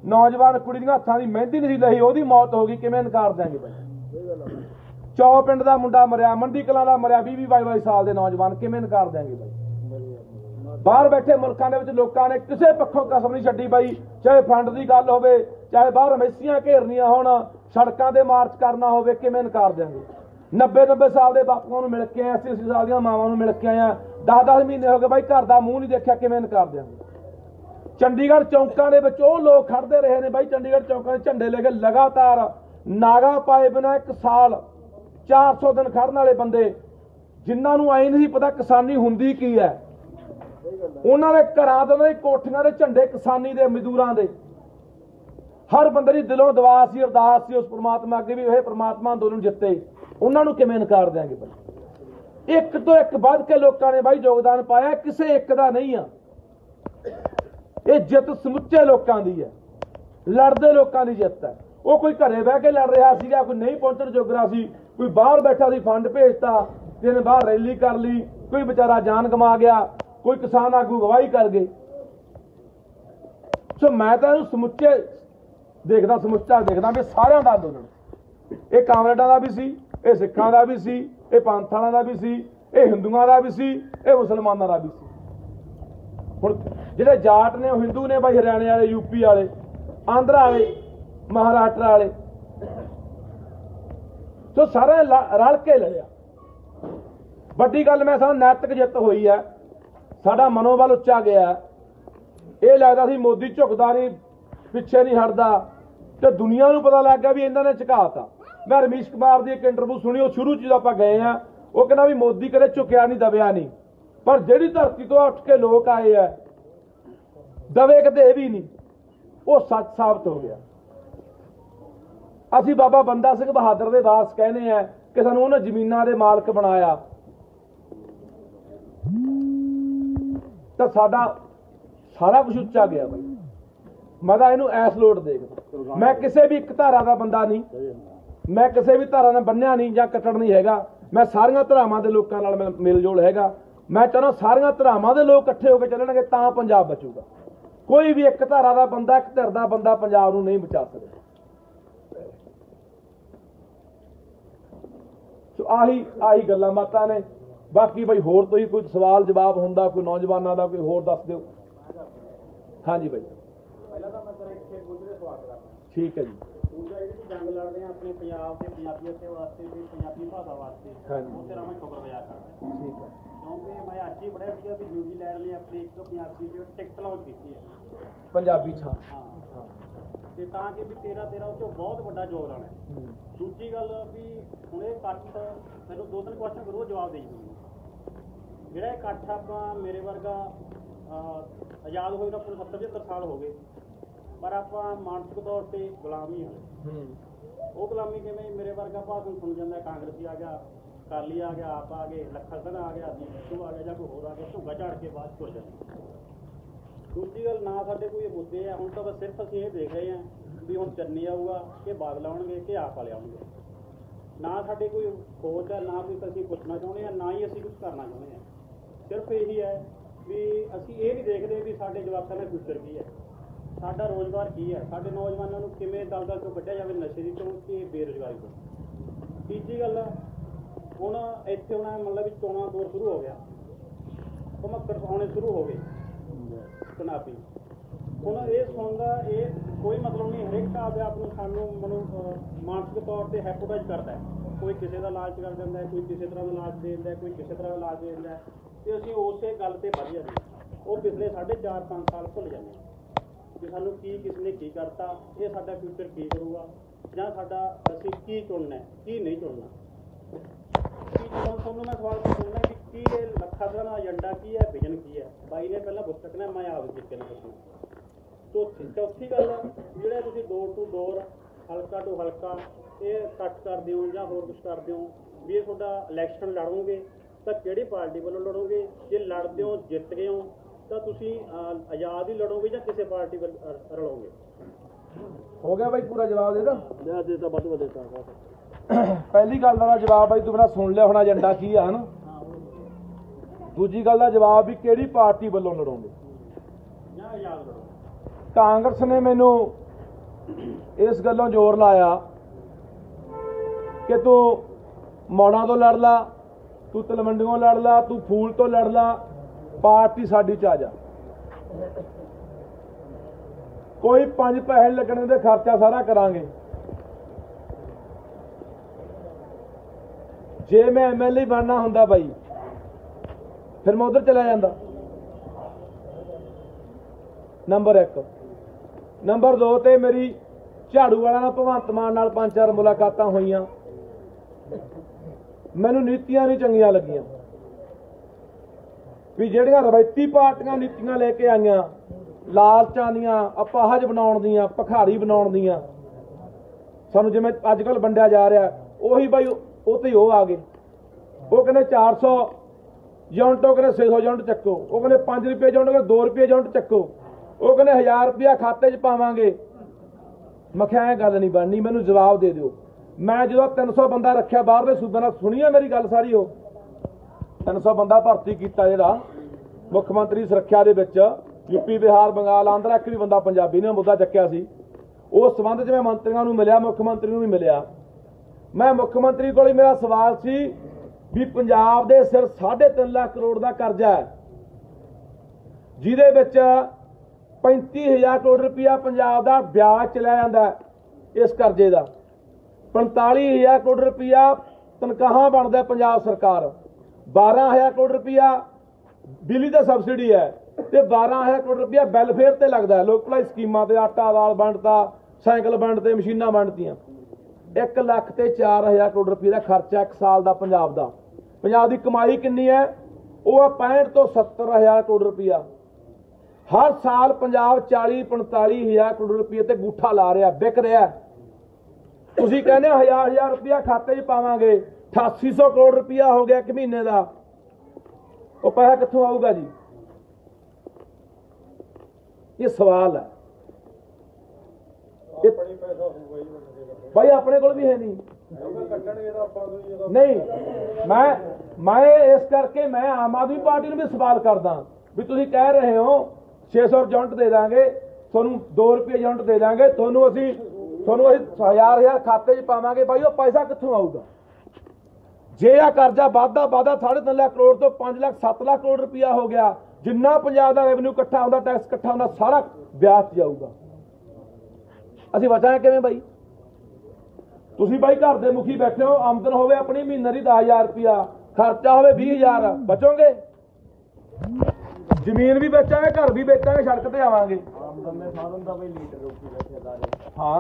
ਨੌਜਵਾਨ ਕੁੜੀ ਦੀਆਂ ਹੱਥਾਂ ਦੀ ਮਹਿੰਦੀ ਨਹੀਂ ਲਈ, ਉਹਦੀ ਮੌਤ ਹੋ ਗਈ, ਕਿਵੇਂ ਇਨਕਾਰ ਦਿਆਂਗੇ ਬਾਈ? ਚੌ ਪਿੰਡ ਦਾ ਮੁੰਡਾ ਮਰਿਆ, ਮੰਡੀ ਕਲਾਂ ਦਾ ਮਰਿਆ, 20-22 ਸਾਲ ਦੇ ਨੌਜਵਾਨ, ਕਿਵੇਂ ਇਨਕਾਰ ਦਿਆਂਗੇ ਬਾਈ? ਬਾਹਰ ਬੈਠੇ ਮੁਲਕਾਂ ਦੇ ਵਿੱਚ ਲੋਕਾਂ ਨੇ ਕਿਸੇ ਪੱਖੋਂ ਕਸਰ ਨਹੀਂ ਛੱਡੀ ਬਾਈ, ਚਾਹੇ ਫੰਡ ਦੀ ਗੱਲ ਹੋਵੇ, ਚਾਹੇ ਬਾਹਰ ਮੈਸੀਆਂ ਘੇਰਨੀਆਂ ਹੋਣ, ਸੜਕਾਂ ਦੇ ਮਾਰਚ ਕਰਨਾ ਹੋਵੇ, ਕਿਵੇਂ ਇਨਕਾਰ ਦਿਆਂਗੇ? 90 ਸਾਲ ਦੇ ਬਾਪੂਆਂ ਨੂੰ ਮਿਲ ਕੇ ਆਏ, 80 ਸਾਲ ਦੀਆਂ ਮਾਵਾਂ ਨੂੰ ਮਿਲ ਕੇ ਆਏ ਆ, 10 ਮਹੀਨੇ ਹੋ ਗਏ ਬਾਈ, ਘਰ ਦਾ ਮੂੰਹ ਨਹੀਂ ਦੇਖਿਆ, ਕਿਵੇਂ ਇਨਕਾਰ ਦਿਆਂਗੇ? ਚੰਡੀਗੜ੍ਹ ਚੌਂਕਾਂ ਦੇ ਵਿੱਚ ਉਹ ਲੋਕ ਖੜਦੇ ਰਹੇ ਨੇ ਬਾਈ, ਚੰਡੀਗੜ੍ਹ ਚੌਂਕਾਂ ਦੇ ਝੰਡੇ ਲੈ ਕੇ ਲਗਾਤਾਰ ਨਾਗਾ ਪਾਏ ਬਿਨਾਂ 1 ਸਾਲ 400 ਦਿਨ ਖੜਨ ਵਾਲੇ ਬੰਦੇ, ਜਿਨ੍ਹਾਂ ਨੂੰ ਐਂ ਨਹੀਂ ਪਤਾ ਕਿਸਾਨੀ ਹੁੰਦੀ ਕੀ ਹੈ। ਉਹਨਾਂ ਦੇ ਘਰਾਂ ਤੋਂ, ਉਹਨਾਂ ਦੀ ਕੋਠੀਆਂ ਦੇ ਝੰਡੇ ਕਿਸਾਨੀ ਦੇ, ਮਜ਼ਦੂਰਾਂ ਦੇ। ਹਰ ਬੰਦੇ ਦੀ ਦਿਲੋਂ ਦੁਆ ਸੀ, ਅਰਦਾਸ ਸੀ ਉਸ ਪ੍ਰਮਾਤਮਾ ਅੱਗੇ ਵੀ ਇਹ ਪ੍ਰਮਾਤਮਾ ਅੰਦੋਲਨ ਜਿੱਤੇ। ਉਹਨਾਂ ਨੂੰ ਕਿਵੇਂ ਇਨਕਾਰ ਦਿਆਂਗੇ ਬਾਈ? ਇੱਕ ਤੋਂ ਇੱਕ ਵੱਧ ਕੇ ਲੋਕਾਂ ਨੇ ਬਾਈ ਯੋਗਦਾਨ ਪਾਇਆ, ਕਿਸੇ ਇੱਕ ਦਾ ਨਹੀਂ ਆ। ਇਹ ਜਿੱਤ ਸਮੁੱਚੇ ਲੋਕਾਂ ਦੀ ਹੈ, ਲੜਦੇ ਲੋਕਾਂ ਦੀ ਜਿੱਤ ਹੈ। ਉਹ ਕੋਈ ਘਰੇ ਬਹਿ ਕੇ ਲੜ ਰਿਹਾ ਸੀਗਾ, ਕੋਈ ਨਹੀਂ ਪਹੁੰਚਣ ਜੋਗਰਾ ਸੀ, ਕੋਈ ਬਾਹਰ ਬੈਠਾ ਸੀ, ਫੰਡ ਭੇਜਤਾ, ਤਿੰਨ ਬਾਹਰ ਰੈਲੀ ਕਰ ਲਈ, ਕੋਈ ਵਿਚਾਰਾ ਜਾਨ ਗਵਾ ਗਿਆ, ਕੋਈ ਕਿਸਾਨ ਆਗੂ ਗਵਾਹੀ ਕਰ ਗਏ। ਸੋ ਮੈਂ ਤਾਂ ਇਹਨੂੰ ਸਮੁੱਚਾ ਦੇਖਦਾ ਵੀ ਸਾਰਿਆਂ ਦਾ ਅੰਦੋਲਨ, ਇਹ ਕਾਮਰੇਡਾਂ ਦਾ ਵੀ ਸੀ, ਇਹ ਸਿੱਖਾਂ ਦਾ ਵੀ ਸੀ, ਇਹ ਪੰਥ ਵਾਲਿਆਂ ਦਾ ਵੀ ਸੀ, ਇਹ ਹਿੰਦੂਆਂ ਦਾ ਵੀ ਸੀ, ਇਹ ਮੁਸਲਮਾਨਾਂ ਦਾ ਵੀ ਸੀ। ਹੁਣ ਜਿਹੜੇ ਜਾਟ ਨੇ ਉਹ ਹਿੰਦੂ ਨੇ ਬਾਈ, ਹਰਿਆਣੇ ਵਾਲੇ, ਯੂਪੀ ਵਾਲੇ, ਆਂਧਰਾ ਵਾਲੇ, ਮਹਾਰਾਸ਼ਟਰ ਵਾਲੇ, ਸੋ ਸਾਰਿਆਂ ਰਲ ਕੇ ਲੜਿਆ। ਵੱਡੀ ਗੱਲ ਮੈਂ ਸਾਨੂੰ ਨੈਤਿਕ ਜਿੱਤ ਹੋਈ ਹੈ, ਸਾਡਾ ਮਨੋਬਲ ਉੱਚਾ ਗਿਆ। ਇਹ ਲੱਗਦਾ ਸੀ ਮੋਦੀ ਝੁਕਦਾ ਨਹੀਂ, ਪਿੱਛੇ ਨਹੀਂ ਹਟਦਾ, ਤੇ ਦੁਨੀਆ ਨੂੰ ਪਤਾ ਲੱਗ ਗਿਆ ਵੀ ਇਹਨਾਂ ਨੇ ਝੁਕਾਤਾ। ਮੈਂ ਰਮੇਸ਼ ਕੁਮਾਰ ਦੀ ਇੱਕ ਇੰਟਰਵਿਊ ਸੁਣੀ, ਉਹ ਸ਼ੁਰੂ 'ਚ ਜਦੋਂ ਆਪਾਂ ਗਏ ਆ, ਉਹ ਕਹਿੰਦਾ ਵੀ ਮੋਦੀ ਕਦੇ ਝੁਕਿਆ ਨਹੀਂ, ਦਬਿਆ ਨਹੀਂ, ਪਰ ਜਿਹੜੀ ਧਰਤੀ ਤੋਂ ਉੱਠ ਕੇ ਲੋਕ ਆਏ ਆ, ਦਵੇ ਕਦੇ ਇਹ ਵੀ ਨਹੀਂ, ਉਹ ਸੱਚ ਸਾਬਤ ਹੋ ਗਿਆ। ਅਸੀਂ ਬਾਬਾ ਬੰਦਾ ਸਿੰਘ ਬਹਾਦਰ ਦੇ ਵਾਰਸ ਕਹਿੰਦੇ ਆ ਕਿ ਸਾਨੂੰ ਉਹਨਾਂ ਜ਼ਮੀਨਾਂ ਦੇ ਮਾਲਕ ਬਣਾਇਆ, ਤਾਂ ਸਾਡਾ ਸਾਰਾ ਕੁਝ ਉੱਚਾ ਗਿਆ ਬਾਈ। ਮੈਂ ਤਾਂ ਇਹਨੂੰ ਐਸ ਲੋਟ ਦੇਖਦਾ। ਮੈਂ ਕਿਸੇ ਵੀ ਇੱਕ ਧਾਰਾ ਦਾ ਬੰਦਾ ਨਹੀਂ, ਮੈਂ ਕਿਸੇ ਵੀ ਧਾਰਾ ਨਾਲ ਬੰਨਿਆ ਨਹੀਂ ਜਾਂ ਕੱਟੜ ਨਹੀਂ ਹੈਗਾ। ਮੈਂ ਸਾਰੀਆਂ ਧਰਾਵਾਂ ਦੇ ਲੋਕਾਂ ਨਾਲ ਮੇਲ ਜੋਲ ਹੈਗਾ। ਮੈਂ ਚਾਹੁੰਦਾ ਸਾਰੀਆਂ ਧਰਾਵਾਂ ਦੇ ਲੋਕ ਇਕੱਠੇ ਹੋ ਕੇ ਚੱਲਣਗੇ ਤਾਂ ਪੰਜਾਬ ਬਚੂਗਾ। ਕੋਈ ਵੀ ਇੱਕ ਧਾਰਾ ਦਾ ਬੰਦਾ, ਇੱਕ ਧਿਰ ਦਾ ਬੰਦਾ ਪੰਜਾਬ ਨੂੰ ਨਹੀਂ ਬਚਾ ਸਕਦਾ। ਸੋ ਆਹੀ ਗੱਲਾਂ ਬਾਤਾਂ ਨੇ। ਬਾਕੀ ਬਈ ਹੋਰ ਤੁਸੀਂ ਕੋਈ ਸਵਾਲ ਜਵਾਬ ਹੁੰਦਾ ਕੋਈ ਨੌਜਵਾਨਾਂ ਦਾ, ਕੋਈ ਹੋਰ ਦੱਸ ਦਿਓ। ਹਾਂਜੀ ਬਾਈ, ਪਹਿਲਾਂ ਤਾਂ ਮੈਂ ਤੇਰੇ ਇੱਥੇ ਗੁਜਰੇ ਸਵਾਲ ਕਰਾਂ। ਠੀਕ ਹੈ ਜੀ। ਦੂਜਾ ਜਿਹੜੀ ਜੰਗ ਲੜਦੇ ਆ ਆਪਣੇ ਪੰਜਾਬ ਤੇ ਪੰਜਾਬੀਅਤ ਦੇ ਵਾਸਤੇ ਤੇ ਪੰਜਾਬੀ ਭਾਸ਼ਾ ਵਾਸਤੇ, ਉਹ ਤੇਰਾ ਮੈਂ ਸ਼ੁਕਰਗੁਜ਼ਾਰ ਕਰਦਾ। ਠੀਕ ਹੈ। ਕਿਉਂਕਿ ਮੈਂ ਅੱਜ ਹੀ ਪੜ੍ਹਿਆ ਸੀਗਾ ਵੀ ਨਿਊਜ਼ੀਲੈਂਡ ਨੇ ਆਪਣੀ ਇੱਕ ਪੰਜਾਬੀ ਦੀ ਟਿਕਟ ਲਾਂਚ ਕੀਤੀ ਹੈ ਪੰਜਾਬੀ 'ਚ। ਹਾਂ, ਤੇ ਤਾਂ ਕਿ ਵੀ ਤੇਰਾ ਉਹ 'ਚੋਂ ਬਹੁਤ ਵੱਡਾ ਯੋਗਦਾਨ ਹੈ। ਦੂਜੀ ਗੱਲ ਵੀ ਹੁਣ ਇਹ ਇਕੱਠ, ਮੈਨੂੰ 2-3 ਕੁਐਸਚਨ ਕਰੋ, ਜਵਾਬ ਦੇਈ ਦੂੰਗੀ। ਜਿਹੜਾ ਇਹ ਇਕੱਠ ਆਪਾਂ, ਮੇਰੇ ਵਰਗਾ ਆਜ਼ਾਦ ਹੋਏ ਤਾਂ ਆਪਾਂ 70-75 ਸਾਲ ਹੋ ਗਏ, ਪਰ ਆਪਾਂ ਮਾਨਸਿਕ ਤੌਰ ਤੇ ਗੁਲਾਮੀ ਹੋਏ। ਉਹ ਗੁਲਾਮੀ ਕਿਵੇਂ? ਮੇਰੇ ਵਰਗਾ ਭਾਸ਼ਣ ਸੁਣ ਜਾਂਦਾ, ਕਾਂਗਰਸੀ ਆ ਗਿਆ, ਅਕਾਲੀ ਆ ਗਿਆ, ਆਪ ਆ ਗਏ, ਲੱਖਾ ਸਿੰਘ ਆ ਗਿਆ, ਦੀਪੂ ਆ ਗਿਆ, ਜਾਂ ਕੋਈ ਹੋਰ ਆ ਗਿਆ, ਝੁੱਗਾ ਝਾੜ ਕੇ ਬਾਅਦ ਤੁਰ ਜਾਂਦਾ। ਦੂਜੀ ਗੱਲ, ਨਾ ਸਾਡੇ ਕੋਈ ਮੁੱਦੇ ਆ। ਹੁਣ ਤਾਂ ਬਸ ਸਿਰਫ ਅਸੀਂ ਇਹ ਦੇਖ ਰਹੇ ਹਾਂ ਵੀ ਹੁਣ ਚੰਨੀ ਆਊਗਾ ਕਿ ਬਾਦਲ ਆਉਣਗੇ ਕਿ ਆਪ ਵਾਲੇ ਆਉਣਗੇ। ਨਾ ਸਾਡੇ ਕੋਈ ਸੋਚ ਹੈ, ਨਾ ਕੋਈ ਅਸੀਂ ਪੁੱਛਣਾ ਚਾਹੁੰਦੇ ਹਾਂ, ਨਾ ਹੀ ਅਸੀਂ ਕੁਝ ਕਰਨਾ ਚਾਹੁੰਦੇ ਹਾਂ। ਸਿਰਫ ਇਹੀ ਹੈ ਵੀ ਅਸੀਂ ਇਹ ਨਹੀਂ ਦੇਖਦੇ ਵੀ ਸਾਡੇ ਜਵਾਕਾਂ ਦਾ ਫਿਊਚਰ ਕੀ ਹੈ, ਸਾਡਾ ਰੋਜ਼ਗਾਰ ਕੀ ਹੈ, ਸਾਡੇ ਨੌਜਵਾਨਾਂ ਨੂੰ ਕਿਵੇਂ ਦਲਦਲ ਤੋਂ ਕੱਢਿਆ ਜਾਵੇ, ਨਸ਼ੇ ਦੀ ਤੋਂ ਕਿ ਬੇਰੁਜ਼ਗਾਰੀ ਤੋਂ। ਤੀਜੀ ਗੱਲ, ਹੁਣ ਇੱਥੇ ਹੁਣ ਮਤਲਬ ਵੀ ਚੋਣਾਂ ਦੌਰ ਸ਼ੁਰੂ ਹੋ ਗਿਆ, ਭਮੱਕੜ ਆਉਣੇ ਸ਼ੁਰੂ ਹੋ ਗਏ ਪੰਜਾਬੀ। ਹੁਣ ਇਹ ਸੁਣਦਾ, ਇਹ ਕੋਈ ਮਤਲਬ ਨਹੀਂ, ਹਰੇਕ ਆਪਦੇ ਆਪ ਨੂੰ ਸਾਨੂੰ ਮਾਨਸਿਕ ਤੌਰ ਤੇ ਹੈਪੋਟਾਈਜ਼ ਕਰਦਾ ਹੈ। ਕੋਈ ਕਿਸੇ ਦਾ ਇਲਾਜ ਕਰ ਦਿੰਦਾ, ਕੋਈ ਕਿਸੇ ਤਰ੍ਹਾਂ ਦਾ ਇਲਾਜ ਦੇ ਦਿੰਦਾ, ਕੋਈ ਕਿਸੇ ਤਰ੍ਹਾਂ ਦਾ ਇਲਾਜ ਦੇ ਦਿੰਦਾ, ਤੇ ਅਸੀਂ ਉਸੇ ਗੱਲ ਤੇ ਵਧ ਜਾਂਦੇ। ਉਹ ਪਿਛਲੇ 4.5-5 ਸਾਲ ਭੁੱਲ ਜਾਂਦੇ ਕਿ ਸਾਨੂੰ ਕਿਸ ਨੇ ਕੀ ਕਰਤਾ, ਇਹ ਸਾਡਾ ਫਿਊਚਰ ਕੀ ਕਰੂਗਾ, ਜਾਂ ਸਾਡਾ ਅਸੀਂ ਕੀ ਚੁਣਨਾ, ਕੀ ਨਹੀਂ ਚੁਣਨਾ। ਤੁਹਾਨੂੰ ਮੈਂ ਸਵਾਲ ਪੁੱਛਣਾ ਕਿ ਕੀ ਇਹ ਲੱਖਾ ਸਿੰਘ ਦਾ ਏਜੰਡਾ ਕੀ ਹੈ, ਵਿਜ਼ਨ ਕੀ ਹੈ? ਬਾਈ ਨੇ ਪਹਿਲਾਂ ਪੁੱਛ ਸਕਣਾ, ਮੈਂ ਆਪ ਤਰੀਕੇ ਨਾਲ ਪੁੱਛਣਾ। ਚੌਥੀ ਗੱਲ, ਜਿਹੜੇ ਤੁਸੀਂ ਡੋਰ ਟੂ ਡੋਰ, ਹਲਕਾ ਟੂ ਹਲਕਾ ਇਹ ਕੱਟ ਕਰਦੇ ਹੋ ਜਾਂ ਹੋਰ ਕੁਛ ਕਰਦੇ ਹੋ, ਵੀ ਇਹ ਤੁਹਾਡਾ ਇਲੈਕਸ਼ਨ ਲੜੋਗੇ ਤਾਂ ਕਿਹੜੀ ਪਾਰਟੀ ਵੱਲੋਂ ਲੜੋਗੇ? ਜੇ ਲੜਦੇ ਹੋ, ਜਿੱਤ ਗਏ ਹੋ, ਤਾਂ ਤੁਸੀਂ ਆਜ਼ਾਦ ਹੀ ਲੜੋਗੇ ਜਾਂ ਕਿਸੇ ਪਾਰਟੀ ਵੱਲ ਰਲੋਗੇ? ਹੋ ਗਿਆ ਬਾਈ, ਪੂਰਾ ਜਵਾਬ ਦੇ ਦਾਂ? ਦੇ ਤਾਂ ਵੱਧ ਵਧੇਤਾ। ਪਹਿਲੀ ਗੱਲ ਦਾ ਜਵਾਬ ਬਾਈ ਤੂੰ ਮੇਰਾ ਸੁਣ ਲਿਆ ਹੋਣਾ, ਏਜੰਡਾ ਕੀ ਆ ਨਾ। ਦੂਜੀ ਗੱਲ ਦਾ ਜਵਾਬ ਵੀ ਕਿਹੜੀ ਪਾਰਟੀ ਵੱਲੋਂ ਲੜੋਗੇ ਜਾਂ ਆਜ਼ਾਦ ਲੜੋਗੇ। ਕਾਂਗਰਸ ਨੇ ਮੈਨੂੰ इस गल्लों जोर लाया कि तू मौड़ा तो लड़ ला, तू तलवंडियों लड़ ला, तू फूल तो लड़ ला, पार्टी साडी च आ जा। कोई 5 पैसे लगने दे खर्चा सारा करांगे। जे मैं MLA बनना हुंदा भाई फिर मैं उधर चला जांदा। नंबर 1। नंबर 2 ते मेरी झाड़ू वाला नाल भगवंत मान नाल 5-4 मुलाकातां होईयां, मैनूं नीतियां नहीं चंगियां लगियां भी जिहड़ियां रवायती पार्टियां नीतियां लेके आईयां, लालचां दियां, अपाहज बनाउण दियां, भखारी बनाउण दियां, सानूं जिवें अजकल वंडिया जा रहा उही बई ਉਹ ਤੇ ਉਹ आ गए। वो कहते 400 यूनिट, वो कहते 600 यूनिट चक्को, वो कहते 5 रुपये यूनिट, 2 रुपये यूनिट चक्को, वो कहते 1000 रुपया खाते च पावांगे। मैं क्या ऐ गल नहीं बननी, मैनूं जवाब दे दिओ। मैं जो 300 बंदा रखिया बाहरले सूबे नाल, सुनी मेरी गल सारी, हो 300 बंदा भर्ती किया जिहड़ा मुख मंत्री सुरक्षा दे विच, यूपी बिहार बंगाल आंध्रा, एक भी बंदा पंजाबी ने मुद्दा चक्या सी। उस संबंध च मैं मंत्रियों नूं मिलिया, मुख मंत्री नूं भी मिलिया। मैं मुख मंत्री को मेरा सवाल सी भी पंजाब दे सिर 3.5 लाख करोड़ का करजा है, जिहदे विच 35,000 करोड़ रुपया पंजाब का ब्याज चलिया जांदा है। इस करजे का 45,000 करोड़ रुपया तनख्वाहां बनदा पंजाब सरकार, 12,000 करोड़ रुपया बिजली दा सबसिडी है ते 12,000 करोड़ रुपया वैलफेयर ते लगदा है, लोक भलाई स्कीमां ते आटा दाल वंडता, साइकिल वंडते, मशीनां वंडतियां। 1,04,000 करोड़ रुपये का खर्चा 1 साल का पंजाब का। पंजाब की कमाई कितनी है? वो 65 तो 70,000 करोड़ रुपया। हर साल पंजाब 40-45,000 करोड़ रुपये ते गूठा ला रहा, बिक रहा। तुसीं कहने 1,000 रुपया खाते च पावांगे, 8800 करोड़ रुपया हो गया 1 महीने का। वो पैसा कित्थों आऊगा जी? ये सवाल है। भाई अपने को भी है नहीं। मैं इस करके मैं आम आदमी पार्टी में भी सवाल करदा भी तुसीं कह रहे हो 600 यूनिट दे देंगे, तुहानूं 2 रुपये यूनिट दे देंगे, तुहानूं असीं 1000 खाते च पावांगे। भाई वो पैसा कित्थों आऊगा? जे आ करजा वाधा 3.5 लाख करोड़ तो 5 लाख 7 लाख करोड़ रुपया हो गया, जिन्ना पंजाब का रेवन्यू इकट्ठा होंदा, टैक्स इकट्ठा होंदा, सारा ब्याज जाऊगा। ਅਸੀਂ ਬਚਾਂਗੇ ਕਿਵੇਂ ਬਾਈ? ਤੁਸੀਂ ਬਾਈ ਘਰ ਦੇ ਮੁਖੀ ਬੈਠੇ ਹੋ, ਆਮਦਨ ਹੋਵੇ ਆਪਣੀ ਮਹੀਨੇ ਦੀ 10,000 ਰੁਪਇਆ, ਖਰਚਾ ਹੋਵੇ 20,000, ਬਚੋਗੇ? ਜ਼ਮੀਨ ਵੀ ਵੇਚਾਂਗੇ, ਘਰ ਵੀ ਵੇਚਾਂਗੇ, ਸੜਕ ਤੇ ਆਵਾਂਗੇ। ਆਮਦਨ ਨੇ ਸਾਧਨ ਦਾ ਬਈ ਲੀਡਰ ਰੋਕੀ ਬੈਠੇ ਸਾਰੇ। ਹਾਂ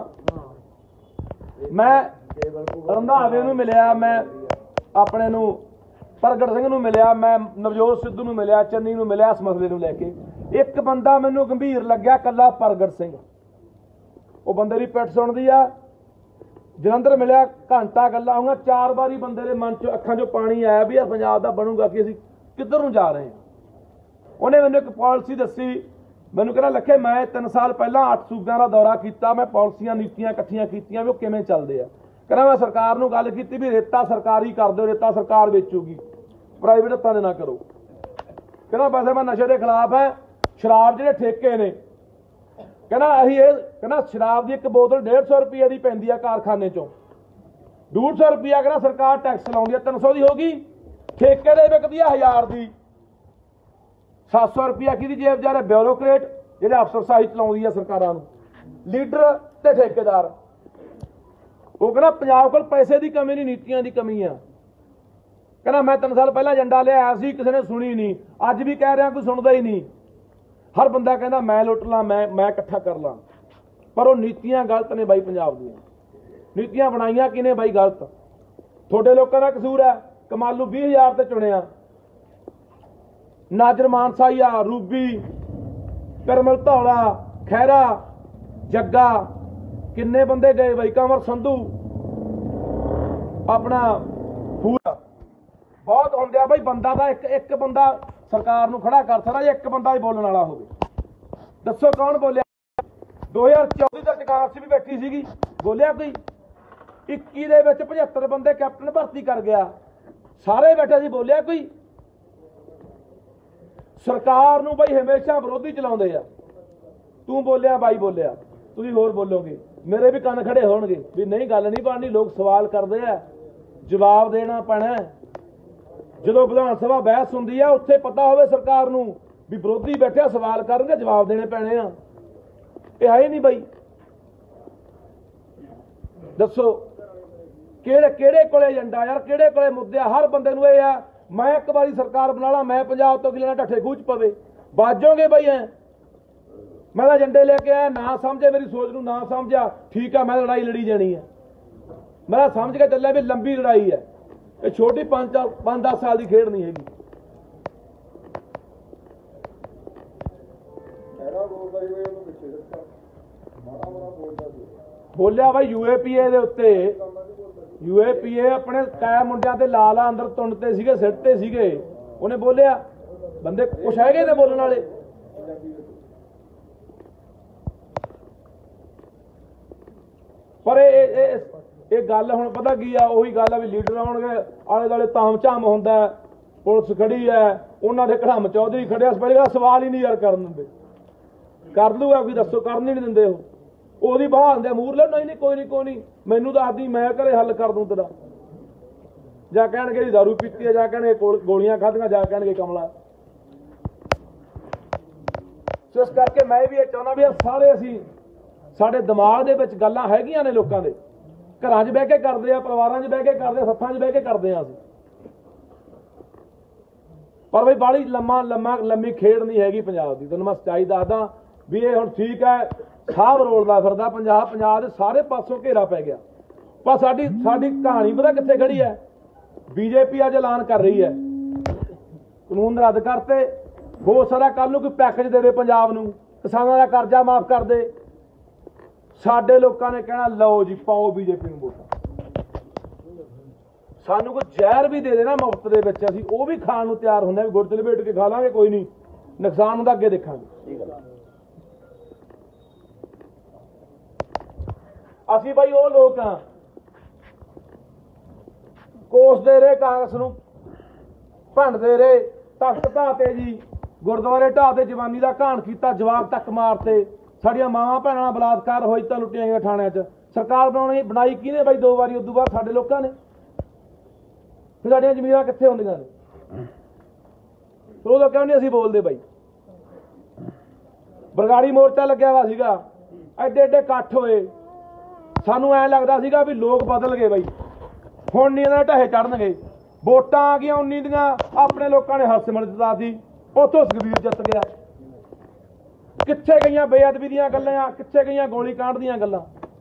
ਮੈਂ ਰੰਧਾਵੇ ਨੂੰ ਮਿਲਿਆ, ਮੈਂ ਆਪਣੇ ਨੂੰ ਪ੍ਰਗਟ ਸਿੰਘ ਨੂੰ ਮਿਲਿਆ, ਮੈਂ ਨਵਜੋਤ ਸਿੱਧੂ ਨੂੰ ਮਿਲਿਆ, ਚੰਨੀ ਨੂੰ ਮਿਲਿਆ। ਇਸ ਮਸਲੇ ਨੂੰ ਲੈ ਕੇ ਇੱਕ ਬੰਦਾ ਮੈਨੂੰ ਗੰਭੀਰ ਲੱਗਿਆ, ਕੱਲਾ ਪ੍ਰਗਟ ਸਿੰਘ। ਉਹ ਬੰਦੇ ਦੀ ਪਿੱਠ ਸੁਣਦੀ ਆ। ਜਲੰਧਰ ਮਿਲਿਆ, ਘੰਟਾ ਗੱਲਾਂ ਹੋਈਆਂ, 4 ਵਾਰੀ ਬੰਦੇ ਦੇ ਮਨ ਚੋਂ ਅੱਖਾਂ ਚੋਂ ਪਾਣੀ ਆਇਆ ਵੀ ਯਾਰ ਪੰਜਾਬ ਦਾ ਬਣੂਗਾ ਕਿ ਅਸੀਂ ਕਿੱਧਰ ਨੂੰ ਜਾ ਰਹੇ ਹਾਂ। ਉਹਨੇ ਮੈਨੂੰ ਇੱਕ ਪਾਲਿਸੀ ਦੱਸੀ, ਮੈਨੂੰ ਕਹਿੰਦਾ ਲੱਖੇ ਮੈਂ 3 ਸਾਲ ਪਹਿਲਾਂ 8 ਸੂਬਿਆਂ ਦਾ ਦੌਰਾ ਕੀਤਾ, ਮੈਂ ਪਾਲਿਸੀਆਂ ਨੀਤੀਆਂ ਇਕੱਠੀਆਂ ਕੀਤੀਆਂ ਵੀ ਉਹ ਕਿਵੇਂ ਚੱਲਦੇ ਆ। ਕਹਿੰਦਾ ਮੈਂ ਸਰਕਾਰ ਨੂੰ ਗੱਲ ਕੀਤੀ ਵੀ ਰੇਤਾ ਸਰਕਾਰੀ ਕਰ ਦਿਓ, ਰੇਤਾ ਸਰਕਾਰ ਵੇਚੂਗੀ, ਪ੍ਰਾਈਵੇਟ ਹੱਥਾਂ ਦੇ ਨਾ ਕਰੋ। ਕਹਿੰਦਾ ਵੈਸੇ ਮੈਂ ਨਸ਼ੇ ਦੇ ਖਿਲਾਫ ਹੈ, ਸ਼ਰਾਬ ਜਿਹੜੇ ਠੇਕੇ ਨੇ, कहना अही कहना शराब की एक बोतल 150 रुपये की पैंदी है कारखाने चों, 150 रुपया कहना सरकार टैक्स लाउंदी है, 300 की होगी, ठेके दे विकदी है 1000 की, 700 रुपया कि जेब जा रहा ब्यूरोक्रेट जिहड़े अफसरशाही चलाउंदी है सरकारां नूं, लीडर ते ठेकेदार। वो कहना पंजाब कोल पैसे की कमी नहीं, नीतियां की कमी है। कहना मैं 3 साल पहला एजेंडा लिया सी, किसी ने सुनी नहीं, अज भी कह रहा कोई सुनता ही नहीं। हर बंदा कहता मैं लुट ला, मैं इकट्ठा कर ला, पर वो नीतियां गलत ने बाई। पंजाब दी नीतियां बनाइया किने बाई? गलत। थोड़े लोगों का कसूर है। कमालू 20,000 ते चुनिया, नाजर मानसाईया, रूबी, करमल धौला, खैरा, जग्गा, किन्ने बंदे गए बाई, कंवर संधू, अपना फूल बहुत होंगे बाई। बंदा का एक बंदा सरकार नूं खड़ा कर सकदा, एक बंदा ही बोलने वाला होवे। दसो कौन बोलिया? 2014 तक टिकास भी बैठी सीगी, बोलिया कोई? 21 दे विच 75 बंदे कैप्टन भर्ती कर गया, सारे बैठे सी, बोलिया कोई? सरकार नूं बई हमेशा विरोधी चलाउंदे आ। तू बोलिया बाई बोलिया, ਤੁਸੀਂ ਹੋਰ ਬੋਲੋਗੇ, ਮੇਰੇ ਵੀ ਕੰਨ ਖੜੇ ਹੋਣਗੇ ਵੀ ਨਹੀਂ ਗੱਲ ਨਹੀਂ ਬਣਨੀ। ਲੋਕ ਸਵਾਲ ਕਰਦੇ ਆ, ਜਵਾਬ ਦੇਣਾ ਪੈਣਾ। ਜਦੋਂ ਵਿਧਾਨ ਸਭਾ ਬਹਿਸ ਹੁੰਦੀ ਆ ਉੱਥੇ ਪਤਾ ਹੋਵੇ ਸਰਕਾਰ ਨੂੰ ਵੀ ਵਿਰੋਧੀ ਬੈਠਿਆ ਸਵਾਲ ਕਰਨਗੇ, ਜਵਾਬ ਦੇਣੇ ਪੈਣੇ ਆ। ਇਹ ਹੈ ਹੀ ਨਹੀਂ ਬਾਈ। ਦੱਸੋ ਕਿਹੜੇ ਕੋਲੇ ਏਜੰਡਾ ਯਾਰ, ਕਿਹੜੇ ਕੋਲੇ ਮੁੱਦੇ ਆ? ਹਰ ਬੰਦੇ ਨੂੰ ਇਹ ਆ ਮੈਂ ਇੱਕ ਵਾਰੀ ਸਰਕਾਰ ਬਣਾ ਲਾ, ਮੈਂ ਪੰਜਾਬ ਤੋਂ ਕਿਲੇ ਢੱਠੇ ਖੂਚ ਪਵੇ। ਬਾਜੋਗੇ ਬਾਈ ਐ? ਮੈਂ ਤਾਂ ਏਜੰਡੇ ਲੈ ਕੇ ਆਇਆ, ਨਾ ਸਮਝੇ ਮੇਰੀ ਸੋਚ ਨੂੰ, ਨਾ ਸਮਝਿਆ ਠੀਕ ਆ, ਮੈਂ ਲੜਾਈ ਲੜੀ ਜਾਣੀ ਹੈ। ਮੈਂ ਸਮਝ ਕੇ ਚੱਲਿਆ ਵੀ ਲੰਬੀ ਲੜਾਈ ਹੈ, ਇਹ ਛੋਟੀ 5-10 ਸਾਲ ਦੀ ਖੇਡ ਨਹੀਂ ਹੈਗੀ। ਬੋਲਿਆ ਬਾਈ UAPA ਦੇ ਉੱਤੇ, UAPA ਆਪਣੇ ਕਾਇਆ ਮੁੰਡਿਆਂ ਤੇ ਲਾ ਅੰਦਰ ਤੁੰਨਤੇ ਸੀਗੇ, ਸਿੱਟਤੇ ਸੀਗੇ। ਉਹਨੇ ਬੋਲਿਆ, ਬੰਦੇ ਕੁਛ ਹੈਗੇ ਨੇ ਬੋਲਣ ਵਾਲੇ। ਪਰ ਇਹ ਗੱਲ ਹੁਣ ਪਤਾ ਕੀ ਆ, ਉਹੀ ਗੱਲ ਆ ਵੀ ਲੀਡਰ ਆਉਣਗੇ, ਆਲੇ ਦੁਆਲੇ ਤਾਮ ਝਾਮ ਹੁੰਦਾ, ਪੁਲਿਸ ਖੜੀ ਹੈ, ਉਹਨਾਂ ਦੇ ਘੜਮ ਚੌਧਰੀ ਖੜਿਆ, ਪਹਿਲੇ ਸਵਾਲ ਹੀ ਨਹੀਂ ਯਾਰ ਕਰਨ ਦਿੰਦੇ। ਕਰ ਲੂਗਾ ਕੋਈ, ਦੱਸੋ, ਕਰਨ ਹੀ ਨਹੀਂ ਦਿੰਦੇ। ਉਹਦੀ ਬਾਹ ਹੁੰਦੇ ਮੂਰ ਲੈ, ਨਹੀਂ ਕੋਈ ਨਹੀਂ ਮੈਨੂੰ ਦੱਸਦੀ, ਮੈਂ ਘਰੇ ਹੱਲ ਕਰ ਦੂੰ ਤੇਰਾ। ਜਾਂ ਕਹਿਣਗੇ ਦਾਰੂ ਪੀਤੀ ਹੈ, ਜਾਂ ਕਹਿਣਗੇ ਗੋਲੀਆਂ ਖਾਧੀਆਂ, ਜਾਂ ਕਹਿਣਗੇ ਕਮਲਾ। ਸੋ ਇਸ ਕਰਕੇ ਮੈਂ ਵੀ ਇਹ ਚਾਹੁੰਦਾ ਵੀ ਸਾਰੇ ਅਸੀਂ, ਸਾਡੇ ਦਿਮਾਗ ਦੇ ਵਿੱਚ ਗੱਲਾਂ ਹੈਗੀਆਂ ਨੇ ਲੋਕਾਂ ਦੇ, ਘਰਾਂ 'ਚ ਬਹਿ ਕੇ ਕਰਦੇ ਆ, ਪਰਿਵਾਰਾਂ 'ਚ ਬਹਿ ਕੇ ਕਰਦੇ ਆ, ਸੱਥਾਂ 'ਚ ਬਹਿ ਕੇ ਕਰਦੇ ਆ ਅਸੀਂ। ਪਰ ਬਈ ਬਾਹਲੀ ਲੰਮੀ ਖੇਡ ਨਹੀਂ ਹੈਗੀ ਪੰਜਾਬ ਦੀ। ਤੁਹਾਨੂੰ ਮੈਂ ਸੱਚਾਈ ਦੱਸਦਾ ਵੀ ਇਹ ਹੁਣ ਠੀਕ ਹੈ, ਸਾਹਬ ਰੋਲਦਾ ਫਿਰਦਾ ਪੰਜਾਬ ਦੇ ਸਾਰੇ ਪਾਸੋਂ ਘੇਰਾ ਪੈ ਗਿਆ। ਪਰ ਸਾਡੀ ਕਹਾਣੀ ਪਤਾ ਕਿੱਥੇ ਖੜੀ ਹੈ? BJP ਅੱਜ ਐਲਾਨ ਕਰ ਰਹੀ ਹੈ ਕਾਨੂੰਨ ਰੱਦ ਕਰਤੇ, ਹੋ ਸਕਦਾ ਕੱਲ ਨੂੰ ਕੋਈ ਪੈਕੇਜ ਦੇ ਦੇ ਪੰਜਾਬ ਨੂੰ, ਕਿਸਾਨਾਂ ਦਾ ਕਰਜ਼ਾ ਮਾਫ ਕਰ ਦੇ। ਸਾਡੇ ਲੋਕਾਂ ਨੇ ਕਹਿਣਾ ਲਓ ਜੀ ਪਾਓ BJP ਨੂੰ ਵੋਟਾਂ। ਸਾਨੂੰ ਕੋਈ ਜ਼ਹਿਰ ਵੀ ਦੇ ਦੇਣਾ ਮੁਫਤ ਦੇ ਵਿੱਚ, ਅਸੀਂ ਉਹ ਵੀ ਖਾਣ ਨੂੰ ਤਿਆਰ ਹੁੰਦੇ, ਵੀ ਗੁੜ ਚ ਲਪੇਟ ਕੇ ਖਾ ਲਾਂਗੇ, ਕੋਈ ਨਹੀਂ, ਨੁਕਸਾਨ ਹੁੰਦਾ ਅੱਗੇ ਦੇਖਾਂਗੇ। ਅਸੀਂ ਬਾਈ ਉਹ ਲੋਕ ਆ ਕੋਸਦੇ ਰਹੇ ਕਾਂਗਰਸ ਨੂੰ, ਭੰਡਦੇ ਰਹੇ, ਤਖਤ ਢਾਤੇ ਜੀ, ਗੁਰਦੁਆਰੇ ਢਾਤੇ, ਜਵਾਨੀ ਦਾ ਘਾਣ ਕੀਤਾ, ਜਵਾਕ ਤੱਕ ਮਾਰਤੇ, ਸਾਡੀਆਂ ਮਾਵਾਂ ਭੈਣਾਂ ਨਾਲ ਬਲਾਤਕਾਰ ਹੋਈ ਤਾਂ ਲੁੱਟੀਆਂ ਗਈਆਂ ਥਾਣਿਆਂ 'ਚ। ਸਰਕਾਰ ਬਣਾਈ ਕਿਹਨੇ ਬਾਈ 2 ਵਾਰੀ? ਉਦੋਂ ਬਾਅਦ ਸਾਡੇ ਲੋਕਾਂ ਨੇ। ਫਿਰ ਸਾਡੀਆਂ ਜ਼ਮੀਰਾਂ ਕਿੱਥੇ ਹੁੰਦੀਆਂ ਨੇ? ਉਦੋਂ ਕਿਉਂ ਨਹੀਂ ਅਸੀਂ ਬੋਲਦੇ ਬਾਈ? ਬਰਗਾੜੀ ਮੋਰਚਾ ਲੱਗਿਆ ਵਾ ਸੀਗਾ, ਐਡੇ ਇਕੱਠ ਹੋਏ, ਸਾਨੂੰ ਐਂ ਲੱਗਦਾ ਸੀਗਾ ਵੀ ਲੋਕ ਬਦਲ ਗਏ ਬਾਈ, ਹੁਣ ਨਹੀਂ ਇਹਨਾਂ ਦੇ ਢਹੇ ਚੜਨਗੇ। ਵੋਟਾਂ ਆ ਗਈਆਂ 19 ਦੀਆਂ, ਆਪਣੇ ਲੋਕਾਂ ਨੇ ਹਰਸਿਮਰਤ ਦਿੱਤਾ ਸੀ, ਉੱਥੋਂ ਸੁਖਬੀਰ ਜਿੱਤ ਗਿਆ। ਕਿੱਥੇ ਗਈਆਂ ਬੇਅਦਬੀ ਦੀਆਂ ਗੱਲਾਂ, ਕਿੱਥੇ ਗਈਆਂ ਗੋਲੀ ਕਾਂਡ ਦੀਆਂ ਗੱਲਾਂ?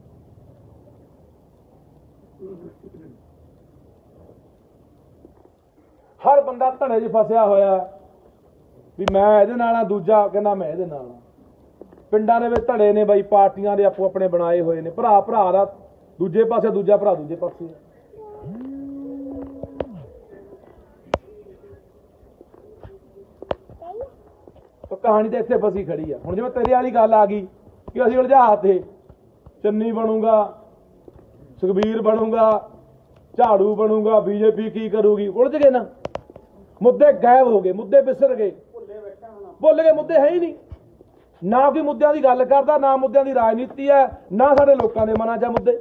ਹਰ ਬੰਦਾ ਧੜੇ 'ਚ ਫਸਿਆ ਹੋਇਆ ਵੀ ਮੈਂ ਇਹਦੇ ਨਾਲ ਆ, ਦੂਜਾ ਕਹਿੰਦਾ ਮੈਂ ਇਹਦੇ ਨਾਲ ਆ। ਪਿੰਡਾਂ ਦੇ ਵਿੱਚ ਧੜੇ ਨੇ ਬਾਈ, ਪਾਰਟੀਆਂ ਦੇ ਆਪੋ ਆਪਣੇ ਬਣਾਏ ਹੋਏ ਨੇ, ਭਰਾ ਦਾ ਦੂਜੇ ਪਾਸੇ, ਦੂਜਾ ਭਰਾ ਦੂਜੇ ਪਾਸੇ। ਕਹਾਣੀ ਤਾਂ ਇੱਥੇ ਫਸੀ ਖੜੀ ਆ। ਹੁਣ ਜਿਵੇਂ ਤੇਰੇ ਵਾਲੀ ਗੱਲ ਆ ਗਈ ਕਿ ਅਸੀਂ ਉਲਝਾ ਤੇ, ਚੰਨੀ ਬਣੂਗਾ, ਸੁਖਬੀਰ ਬਣੂਗਾ, ਝਾੜੂ ਬਣੂਗਾ, BJP ਕੀ ਕਰੂਗੀ, ਉਲਝ ਗਏ ਨਾ, ਮੁੱਦੇ ਗਾਇਬ ਹੋ ਗਏ, ਮੁੱਦੇ ਵਿਸਰ ਗਏ, ਭੁੱਲ ਗਏ, ਮੁੱਦੇ ਹੈ ਹੀ ਨਹੀਂ। ਨਾ ਕੋਈ ਮੁੱਦਿਆਂ ਦੀ ਗੱਲ ਕਰਦਾ, ਨਾ ਮੁੱਦਿਆਂ ਦੀ ਰਾਜਨੀਤੀ ਹੈ, ਨਾ ਸਾਡੇ ਲੋਕਾਂ ਦੇ ਮਨਾਂ 'ਚ ਮੁੱਦੇ,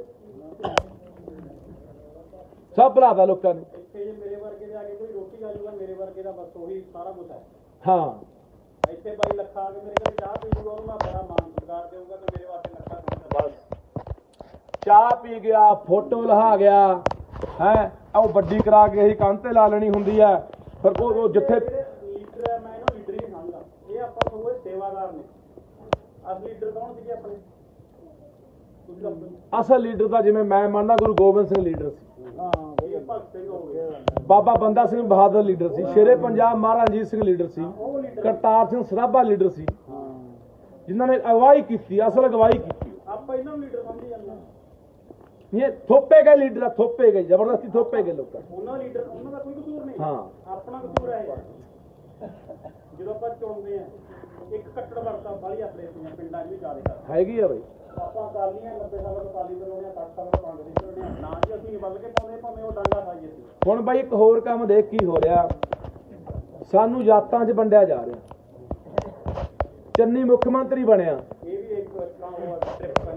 ਸਭ ਭੁਲਾਤਾ ਲੋਕਾਂ ਨੇ। ਮੇਰੇ ਵਰਗੇ ਦੇ ਆ ਕੇ ਕੋਈ ਰੋਟੀ ਖਾ ਜੂਗਾ, ਮੇਰੇ ਵਰਗੇ ਦਾ ਬਸ ਉਹੀ ਸਾਰਾ ਕੁਝ ਹੈ। ਹਾਂ, ਇੱਥੇ ਬਾਈ ਲੱਖਾ ਆ ਕੇ ਮੇਰੇ ਘਰੇ ਚਾਹ ਪੀ ਜੂਗਾ, ਉਹਨੂੰ ਮੈਂ ਬੜਾ ਮਾਣ ਸਤਿਕਾਰ ਦੇਊਗਾ ਕਿ ਮੇਰੇ ਵਾਸਤੇ ਲੱਖਾ ਬਸ ਚਾਹ ਪੀ ਗਿਆ, ਫੋਟੋ ਲਹਾ ਗਿਆ ਹੈ, ਉਹ ਵੱਡੀ ਕਰਾ ਕੇ ਅਸੀਂ ਕੰਨ ਤੇ ਲਾ ਲੈਣੀ ਹੁੰਦੀ ਹੈ। ਫਿਰ ਉਹ ਜਿੱਥੇ ਲੀਡਰ ਹੈ, ਮੈਂ ਇਹਨੂੰ ਲੀਡਰ ਹੀ ਸਮਝਦਾ, ਇਹ ਆਪਾਂ ਸਗੋਂ ਸੇਵਾਦਾਰ ਨੇ। ਅਸਲ ਲੀਡਰ ਕੌਣ ਸੀਗੇ ਆਪਣੇ? ਅਸਲ ਲੀਡਰ ਤਾਂ ਜਿਵੇਂ ਮੈਂ ਮੰਨਦਾ ਗੁਰੂ ਗੋਬਿੰਦ ਸਿੰਘ ਲੀਡਰ ਸੀ, ਇਹ ਭਗਤ ਸਿੰਘ ਹੋ ਗਏ, ਬਾਬਾ ਬੰਦਾ ਸਿੰਘ ਬਹਾਦਰ ਲੀਡਰ ਸੀ, ਸ਼ੇਰੇ ਪੰਜਾਬ ਮਹਾਰਾਜਾ ਰਣਜੀਤ ਸਿੰਘ ਲੀਡਰ ਸੀ, ਕਰਤਾਰ ਸਿੰਘ ਸਰਾਭਾ ਲੀਡਰ ਸੀ, ਜਿਨ੍ਹਾਂ ਨੇ ਅਗਵਾਈ ਕੀਤੀ, ਅਸਲ ਅਗਵਾਈ ਕੀਤੀ। ਆਪਾਂ ਇਹਨਾਂ ਨੂੰ ਲੀਡਰ ਸਮਝੀ ਜਾਂਦੇ ਹਾਂ। ਇਹ ਥੋਪੇ ਗਏ ਲੀਡਰ, ਥੋਪੇ ਗਏ, ਜ਼ਬਰਦਸਤੀ ਥੋਪੇ ਗਏ ਲੋਕਾਂ। ਉਹਨਾਂ ਲੀਡਰ, ਉਹਨਾਂ ਦਾ ਕੋਈ ਕਸੂਰ ਨਹੀਂ, ਹਾਂ, ਆਪਣਾ ਕਸੂਰ ਹੈ। ਜਦੋਂ ਆਪਾਂ ਚੁਣਦੇ ਆ, ਇੱਕ ਕੱਟੜ ਵਰਤਾ ਬਾਲੀ ਆਪਣੇ ਪਿੰਡਾਂ 'ਚ ਵੀ ਜ਼ਿਆਦਾ ਹੈਗੀ ਆ ਬਈ। ਆਪਾਂ ਅਕਾਲੀਆਂ 90 ਸਾਲਾਂ ਤੋਂ ਅਕਾਲੀ ਦਲ ਹੋਣੇ, 60 ਸਾਲਾਂ ਤੋਂ ਕਾਂਗਰਸੀ ਹੋਣੇ, ਨਾ ਜੀ ਅਸੀਂ ਬਦਲ ਕੇ ਪਾਉਂਦੇ, ਭਾਵੇਂ ਉਹ ਡਾਂਗਾ ਖਾਈਏ। ਹੁਣ ਬਾਈ ਇੱਕ ਹੋਰ ਕੰਮ ਦੇਖ ਕੀ ਹੋ ਰਿਹਾ, ਸਾਨੂੰ ਜਾਤਾਂ 'ਚ ਵੰਡਿਆ ਜਾ ਰਿਹਾ। ਚੰਨੀ ਮੁੱਖ ਮੰਤਰੀ ਬਣਿਆ, ਇਹ ਵੀ ਇੱਕ ਟ੍ਰਿਪ